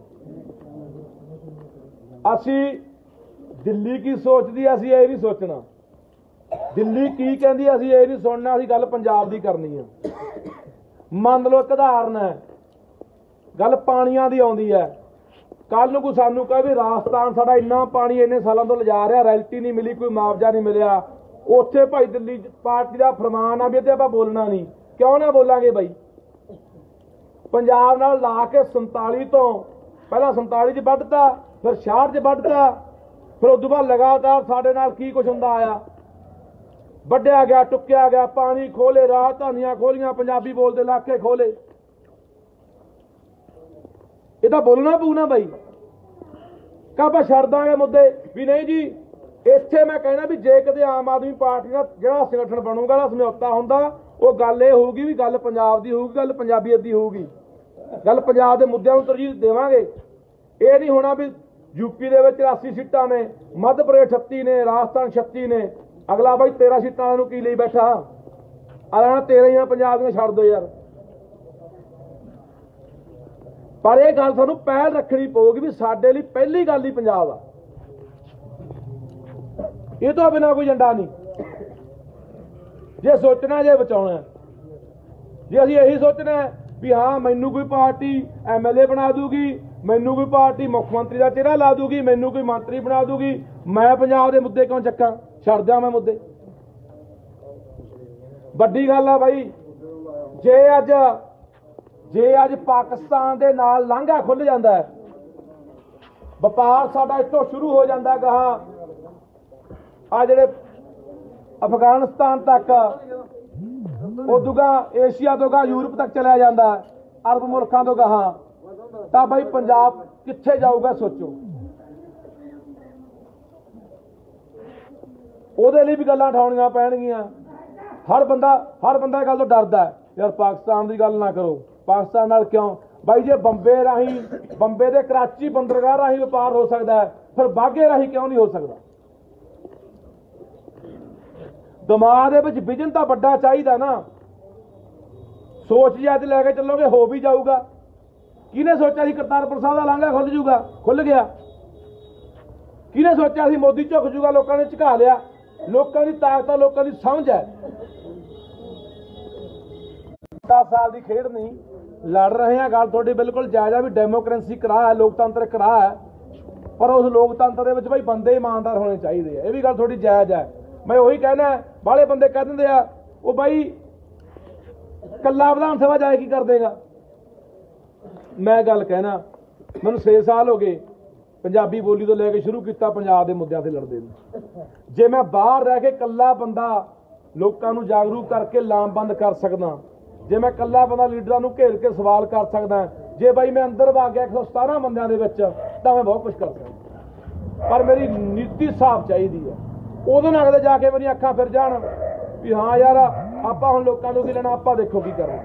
ਅਸੀਂ ਦਿੱਲੀ ਕੀ ਸੋਚਦੀ ਅਸੀਂ ਇਹ ਨਹੀਂ ਸੋਚਣਾ, ਦਿੱਲੀ ਕੀ ਕਹਿੰਦੀ ਅਸੀਂ ਇਹ ਨਹੀਂ ਸੁਣਨਾ, ਅਸੀਂ ਗੱਲ ਪੰਜਾਬ ਦੀ ਕਰਨੀ ਆ। ਮੰਨ ਲਓ ਇੱਕ ਉਦਾਹਰਨ ਹੈ, ਗੱਲ ਪਾਣੀਆਂ ਦੀ ਆਉਂਦੀ ਹੈ, ਕੱਲ ਨੂੰ ਕੋਈ ਸਾਨੂੰ ਕਹੇ ਵੀ ਰਾਜਸਥਾਨ ਸਾਡਾ ਇੰਨਾ ਪਾਣੀ ਇੰਨੇ ਸਾਲਾਂ ਤੋਂ ਲਿਜਾ ਰਿਹਾ, ਰੈਲਟੀ ਨਹੀਂ ਮਿਲੀ, ਕੋਈ ਮੁਆਵਜ਼ਾ ਨਹੀਂ ਮਿਲਿਆ, ਉੱਥੇ ਭਾਈ ਦਿੱਲੀ ਪਾਰਟੀ ਦਾ ਫਰਮਾਨ ਆ ਵੀ ਇਹਦੇ ਆਪਾਂ ਬੋਲਣਾ ਨਹੀਂ। ਕਿਉਂ ਨਾ ਬੋਲਾਂਗੇ ਬਾਈ? ਪੰਜਾਬ ਨਾਲ ਲਾ ਕੇ 47 ਤੋਂ ਪਹਿਲਾਂ 47 'ਚ ਵੱਢਤਾ, ਫਿਰ 66 'ਚ ਵੱਢਤਾ, ਫਿਰ ਉਸ ਤੋਂ ਬਾਅਦ ਲਗਾਤਾਰ ਸਾਡੇ ਨਾਲ ਕੀ ਕੁਛ ਹੁੰਦਾ ਆਇਆ, ਵੱਢਿਆ ਗਿਆ, ਟੁੱਕਿਆ ਗਿਆ, ਪਾਣੀ ਖੋਲੇ, ਰਾਜਧਾਨੀਆਂ ਖੋਲੀਆਂ, ਪੰਜਾਬੀ ਬੋਲਦੇ ਇਲਾਕੇ ਖੋਲੇ। ਇਹ ਤਾਂ ਬੋਲਣਾ ਪਊ ਨਾ ਬਾਈ। ਕਿ ਆਪਾਂ ਛੱਡ ਦਾਂਗੇ ਮੁੱਦੇ ਵੀ ਨਹੀਂ ਜੀ? ਇੱਥੇ ਮੈਂ ਕਹਿਣਾ ਵੀ ਜੇ ਕਦੇ ਆਮ ਆਦਮੀ ਪਾਰਟੀ ਦਾ ਜਿਹੜਾ ਸੰਗਠਨ ਬਣੂਗਾ ਦਾ ਸਮਝੌਤਾ ਹੁੰਦਾ, ਉਹ ਗੱਲ ਇਹ ਹੋਊਗੀ ਵੀ ਗੱਲ ਪੰਜਾਬ ਦੀ ਹੋਊਗੀ, ਗੱਲ ਪੰਜਾਬੀਅਤ ਦੀ ਹੋਊਗੀ, ਗੱਲ ਪੰਜਾਬ ਦੇ ਮੁੱਦਿਆਂ ਨੂੰ ਤਰਜੀਹ ਦੇਵਾਂਗੇ। ਇਹ ਨਹੀਂ ਹੋਣਾ ਵੀ यूपी ਦੇ ਵਿੱਚ 83 ਸੀਟਾਂ ਨੇ, ਮੱਧ ਪ੍ਰਦੇਸ਼ 38 ਨੇ, ਰਾਜਸਥਾਨ 36 ਨੇ, ਅਗਲਾ ਬਾਈ 13 ਸੀਟਾਂ ਨੂੰ ਕੀ ਲਈ ਬੈਠਾ, ਅਗਲਾ 13 ਹੀ ਪੰਜਾਬ ਦੀਆਂ ਛੱਡ ਦਿਓ ਯਾਰ। ਪਰ ਇਹ ਗੱਲ ਸਾਨੂੰ ਪਹਿਲ ਰੱਖਣੀ ਪਊਗੀ ਵੀ ਸਾਡੇ ਲਈ ਪਹਿਲੀ ਗੱਲ ਹੀ ਪੰਜਾਬ ਆ, ਇਹ ਤੋਂ ਬਿਨਾਂ ਕੋਈ ਏਜੰਡਾ ਨਹੀਂ। ਜੇ ਸੋਚਣਾ ਜੇ ਬਚਾਉਣਾ, ਜੇ ਅਸੀਂ ਇਹੀ ਸੋਚਣਾ ਵੀ ਹਾਂ ਮੈਨੂੰ ਕੋਈ ਪਾਰਟੀ MLA ਬਣਾ ਦੂਗੀ, ਮੈਨੂੰ ਕੋਈ ਪਾਰਟੀ ਮੁੱਖ ਮੰਤਰੀ ਦਾ ਚਿਹਰਾ ਲਾ ਦੂਗੀ, ਮੈਨੂੰ ਕੋਈ ਮੰਤਰੀ ਬਣਾ ਦੂਗੀ, ਮੈਂ ਪੰਜਾਬ ਦੇ ਮੁੱਦੇ ਕਿਉਂ ਚੱਕਾਂ, ਛੱਡ ਦਿਆਂ ਮੈਂ ਮੁੱਦੇ। ਵੱਡੀ ਗੱਲ ਆ ਬਾਈ, ਜੇ ਅੱਜ ਪਾਕਿਸਤਾਨ ਦੇ ਨਾਲ ਲਾਂਘਾ ਖੁੱਲ ਜਾਂਦਾ ਹੈ, ਵਪਾਰ ਸਾਡਾ ਇੱਥੋਂ ਸ਼ੁਰੂ ਹੋ ਜਾਂਦਾ ਗਾਹਾਂ ਆ ਜਿਹੜੇ ਅਫਗਾਨਿਸਤਾਨ ਤੱਕ, ਉਦੋਂ ਗਾ ਏਸ਼ੀਆ ਤੋਂ ਗਾ ਯੂਰਪ ਤੱਕ ਚਲਿਆ ਜਾਂਦਾ, ਅਰਬ ਮੁਲਕਾਂ ਤੋਂ ਗਾਹਾਂ, ਤਾਂ ਬਾਈ ਪੰਜਾਬ ਕਿੱਥੇ ਜਾਊਗਾ ਸੋਚੋ। ਉਹਦੇ ਲਈ ਵੀ ਗੱਲਾਂ ਉਠਾਉਣੀਆਂ ਪੈਣਗੀਆਂ। ਹਰ ਬੰਦਾ ਇਹ ਗੱਲ ਤੋਂ ਡਰਦਾ ਹੈ ਯਾਰ ਪਾਕਿਸਤਾਨ ਦੀ ਗੱਲ ਨਾ ਕਰੋ, ਪਾਕਿਸਤਾਨ ਨਾਲ ਕਿਉਂ ਬਾਈ? ਜੇ ਬੰਬੇ ਦੇ ਕਰਾਚੀ ਬੰਦਰਗਾਹ ਰਾਹੀਂ ਵਪਾਰ ਹੋ ਸਕਦਾ ਹੈ, ਫਿਰ ਬਾਘੇ ਰਾਹੀਂ ਕਿਉਂ ਨਹੀਂ ਹੋ ਸਕਦਾ? ਦਿਮਾਗ ਦੇ ਵਿੱਚ ਵਿਜ਼ਨ ਤਾਂ ਵੱਡਾ ਚਾਹੀਦਾ ਨਾ। ਸੋਚ ਜੇ ਅੱਜ ਲੈ ਕੇ ਚੱਲੋਗੇ ਹੋ ਵੀ ਜਾਊਗਾ। ਕਿਹਨੇ ਸੋਚਿਆ ਸੀ ਕਰਤਾਰਪੁਰ ਸਾਹਿਬ ਦਾ ਲਾਂਘਾ ਖੁੱਲ ਜੂਗਾ? ਖੁੱਲ ਗਿਆ। ਕਿਹਨੇ ਸੋਚਿਆ ਸੀ ਮੋਦੀ ਝੁਕ ਜੂਗਾ? ਲੋਕਾਂ ਨੇ ਝੁਕਾ ਲਿਆ। ਲੋਕਾਂ ਦੀ ਤਾਕਤ, ਲੋਕਾਂ ਦੀ ਸਮਝ ਹੈ। 10 ਸਾਲ ਦੀ ਖੇਡ ਨਹੀਂ ਲੜ ਰਹੇ ਆ। ਗੱਲ ਤੁਹਾਡੀ ਬਿਲਕੁਲ ਜਾਇਜ਼ ਹੈ ਵੀ ਡੈਮੋਕ੍ਰੇਸੀ ਕਰਾ ਹੈ, ਲੋਕਤੰਤਰ ਕਰਾ ਹੈ, ਪਰ ਉਸ ਲੋਕਤੰਤਰ ਦੇ ਵਿੱਚ ਭਾਈ ਬੰਦੇ ਇਮਾਨਦਾਰ ਹੋਣੇ ਚਾਹੀਦੇ ਆ। ਇਹ ਵੀ ਗੱਲ ਤੁਹਾਡੀ ਜਾਇਜ਼ ਹੈ। ਮੈਂ ਉਹੀ ਕਹਿਣਾ, ਬਾਹਲੇ ਬੰਦੇ ਕਹਿ ਦਿੰਦੇ ਆ ਉਹ ਬਾਈ ਕੱਲਾ ਵਿਧਾਨ ਸਭਾ ਜਾਏ ਕੀ ਕਰ ਦੇਗਾ। ਮੈਂ ਗੱਲ ਕਹਿਣਾ, ਮੈਨੂੰ 6 ਸਾਲ ਹੋ ਗਏ ਪੰਜਾਬੀ ਬੋਲੀ ਤੋਂ ਲੈ ਕੇ ਸ਼ੁਰੂ ਕੀਤਾ ਪੰਜਾਬ ਦੇ ਮੁੱਦਿਆਂ ਤੇ ਲੜਦੇ ਨੂੰ। ਜੇ ਮੈਂ ਬਾਹਰ ਰਹਿ ਕੇ ਕੱਲਾ ਬੰਦਾ ਲੋਕਾਂ ਨੂੰ ਜਾਗਰੂਕ ਕਰਕੇ ਲਾਮਬੰਦ ਕਰ ਸਕਦਾ, ਜੇ ਮੈਂ ਕੱਲਾ ਬੰਦਾ ਲੀਡਰਾਂ ਨੂੰ ਘੇਰ ਕੇ ਸਵਾਲ ਕਰ ਸਕਦਾ, ਜੇ ਬਾਈ ਮੈਂ ਅੰਦਰ ਵਗ ਗਿਆ 117 ਬੰਦਿਆਂ ਦੇ ਵਿੱਚ, ਤਾਂ ਮੈਂ ਬਹੁਤ ਕੁਝ ਕਰ ਸਕਦਾ। ਪਰ ਮੇਰੀ ਨੀਤੀ ਸਾਫ਼ ਚਾਹੀਦੀ ਹੈ। ਉਹਦੇ ਨਾਲ ਕਿਤੇ ਜਾ ਕੇ ਮੇਰੀਆਂ ਅੱਖਾਂ ਫਿਰ ਜਾਣ ਵੀ ਹਾਂ ਯਾਰ ਆਪਾਂ ਹੁਣ ਲੋਕਾਂ ਨੂੰ ਕੀ ਲੈਣਾ, ਆਪਾਂ ਦੇਖੋ ਕੀ ਕਰਨਾ।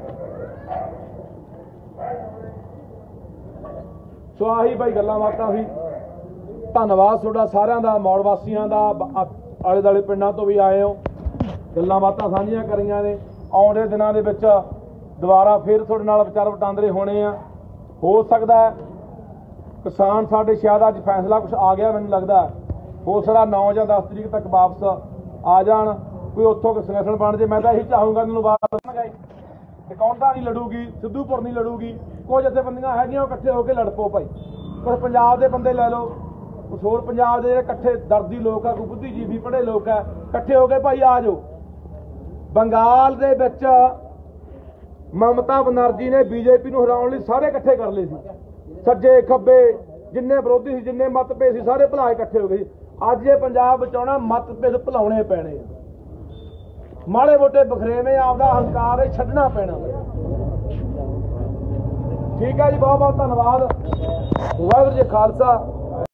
ਸੋ ਆਹੀ ਭਾਈ ਗੱਲਾਂ ਬਾਤਾਂ ਸੀ। ਧੰਨਵਾਦ ਤੁਹਾਡਾ ਸਾਰਿਆਂ ਦਾ, ਮੌੜ ਵਾਸੀਆਂ ਦਾ, ਆਲੇ ਦੁਆਲੇ ਪਿੰਡਾਂ ਤੋਂ ਵੀ ਆਏ ਹੋ, ਗੱਲਾਂ ਬਾਤਾਂ ਸਾਂਝੀਆਂ ਕਰੀਆਂ ਨੇ। ਆਉਣ ਦਿਨਾਂ ਦੇ ਵਿੱਚ ਦੁਬਾਰਾ ਫਿਰ ਤੁਹਾਡੇ ਨਾਲ ਵਿਚਾਰ ਵਟਾਂਦਰੇ ਹੋਣੇ ਆ। ਹੋ ਸਕਦਾ ਕਿਸਾਨ ਸਾਡੇ ਸ਼ਾਇਦ ਅੱਜ ਫੈਸਲਾ ਕੁਛ ਆ ਗਿਆ, ਮੈਨੂੰ ਲੱਗਦਾ ਹੋ ਸਕਦਾ 9 ਜਾਂ 10 ਤਰੀਕ ਤੱਕ ਵਾਪਸ ਆ ਜਾਣ, ਕੋਈ ਉੱਥੋਂ ਸੰਗਠਨ ਬਣ ਜੇ। ਮੈਂ ਤਾਂ ਇਹੀ ਚਾਹੂੰਗਾ ਇਹਨਾਂ ਨੂੰ ਵਾਪਸ ਟਿਕਾਉਂਦਾ ਨਹੀਂ ਲੜੂਗੀ, ਸਿੱਧੂਪੁਰ ਨਹੀਂ ਲੜੂਗੀ, ਕੁਝ ਜਥੇਬੰਦੀਆਂ ਹੈਗੀਆਂ ਉਹ ਇਕੱਠੇ ਹੋ ਕੇ ਲੜ ਪਓ ਭਾਈ। ਕੁਝ ਪੰਜਾਬ ਦੇ ਬੰਦੇ ਲੈ ਲਓ, ਕੁਛ ਹੋਰ ਪੰਜਾਬ ਦੇ ਜਿਹੜੇ ਇਕੱਠੇ ਦਰਦੀ ਲੋਕ ਆ, ਕੋਈ ਬੁੱਧੀਜੀਵੀ ਪੜ੍ਹੇ ਲੋਕ ਆ, ਇਕੱਠੇ ਹੋ ਕੇ ਭਾਈ ਆ ਜਾਓ। ਬੰਗਾਲ ਦੇ ਵਿੱਚ ਮਮਤਾ ਬਨਰਜੀ ਨੇ BJP ਨੂੰ ਹਰਾਉਣ ਲਈ ਸਾਰੇ ਇਕੱਠੇ ਕਰ ਲਏ ਸੀ, ਸੱਜੇ ਖੱਬੇ ਜਿੰਨੇ ਵਿਰੋਧੀ ਸੀ, ਜਿੰਨੇ ਮਤਭੇਦ ਸੀ, ਸਾਰੇ ਭੁਲਾ ਇਕੱਠੇ ਹੋ ਗਏ ਸੀ। ਅੱਜ ਇਹ ਪੰਜਾਬ ਬਚਾਉਣਾ, ਮਤਭੇਦ ਭੁਲਾਉਣੇ ਪੈਣੇ ਆ। ਮਾੜੇ ਮੋਟੇ ਬਖਰੇਵੇਂ ਆਪਦਾ ਹੰਕਾਰ ਛੱਡਣਾ ਪੈਣਾ। ਠੀਕ ਹੈ ਜੀ, ਬਹੁਤ ਬਹੁਤ ਧੰਨਵਾਦ। ਵਾਹਿਗੁਰੂ ਜੀ ਖਾਲਸਾ।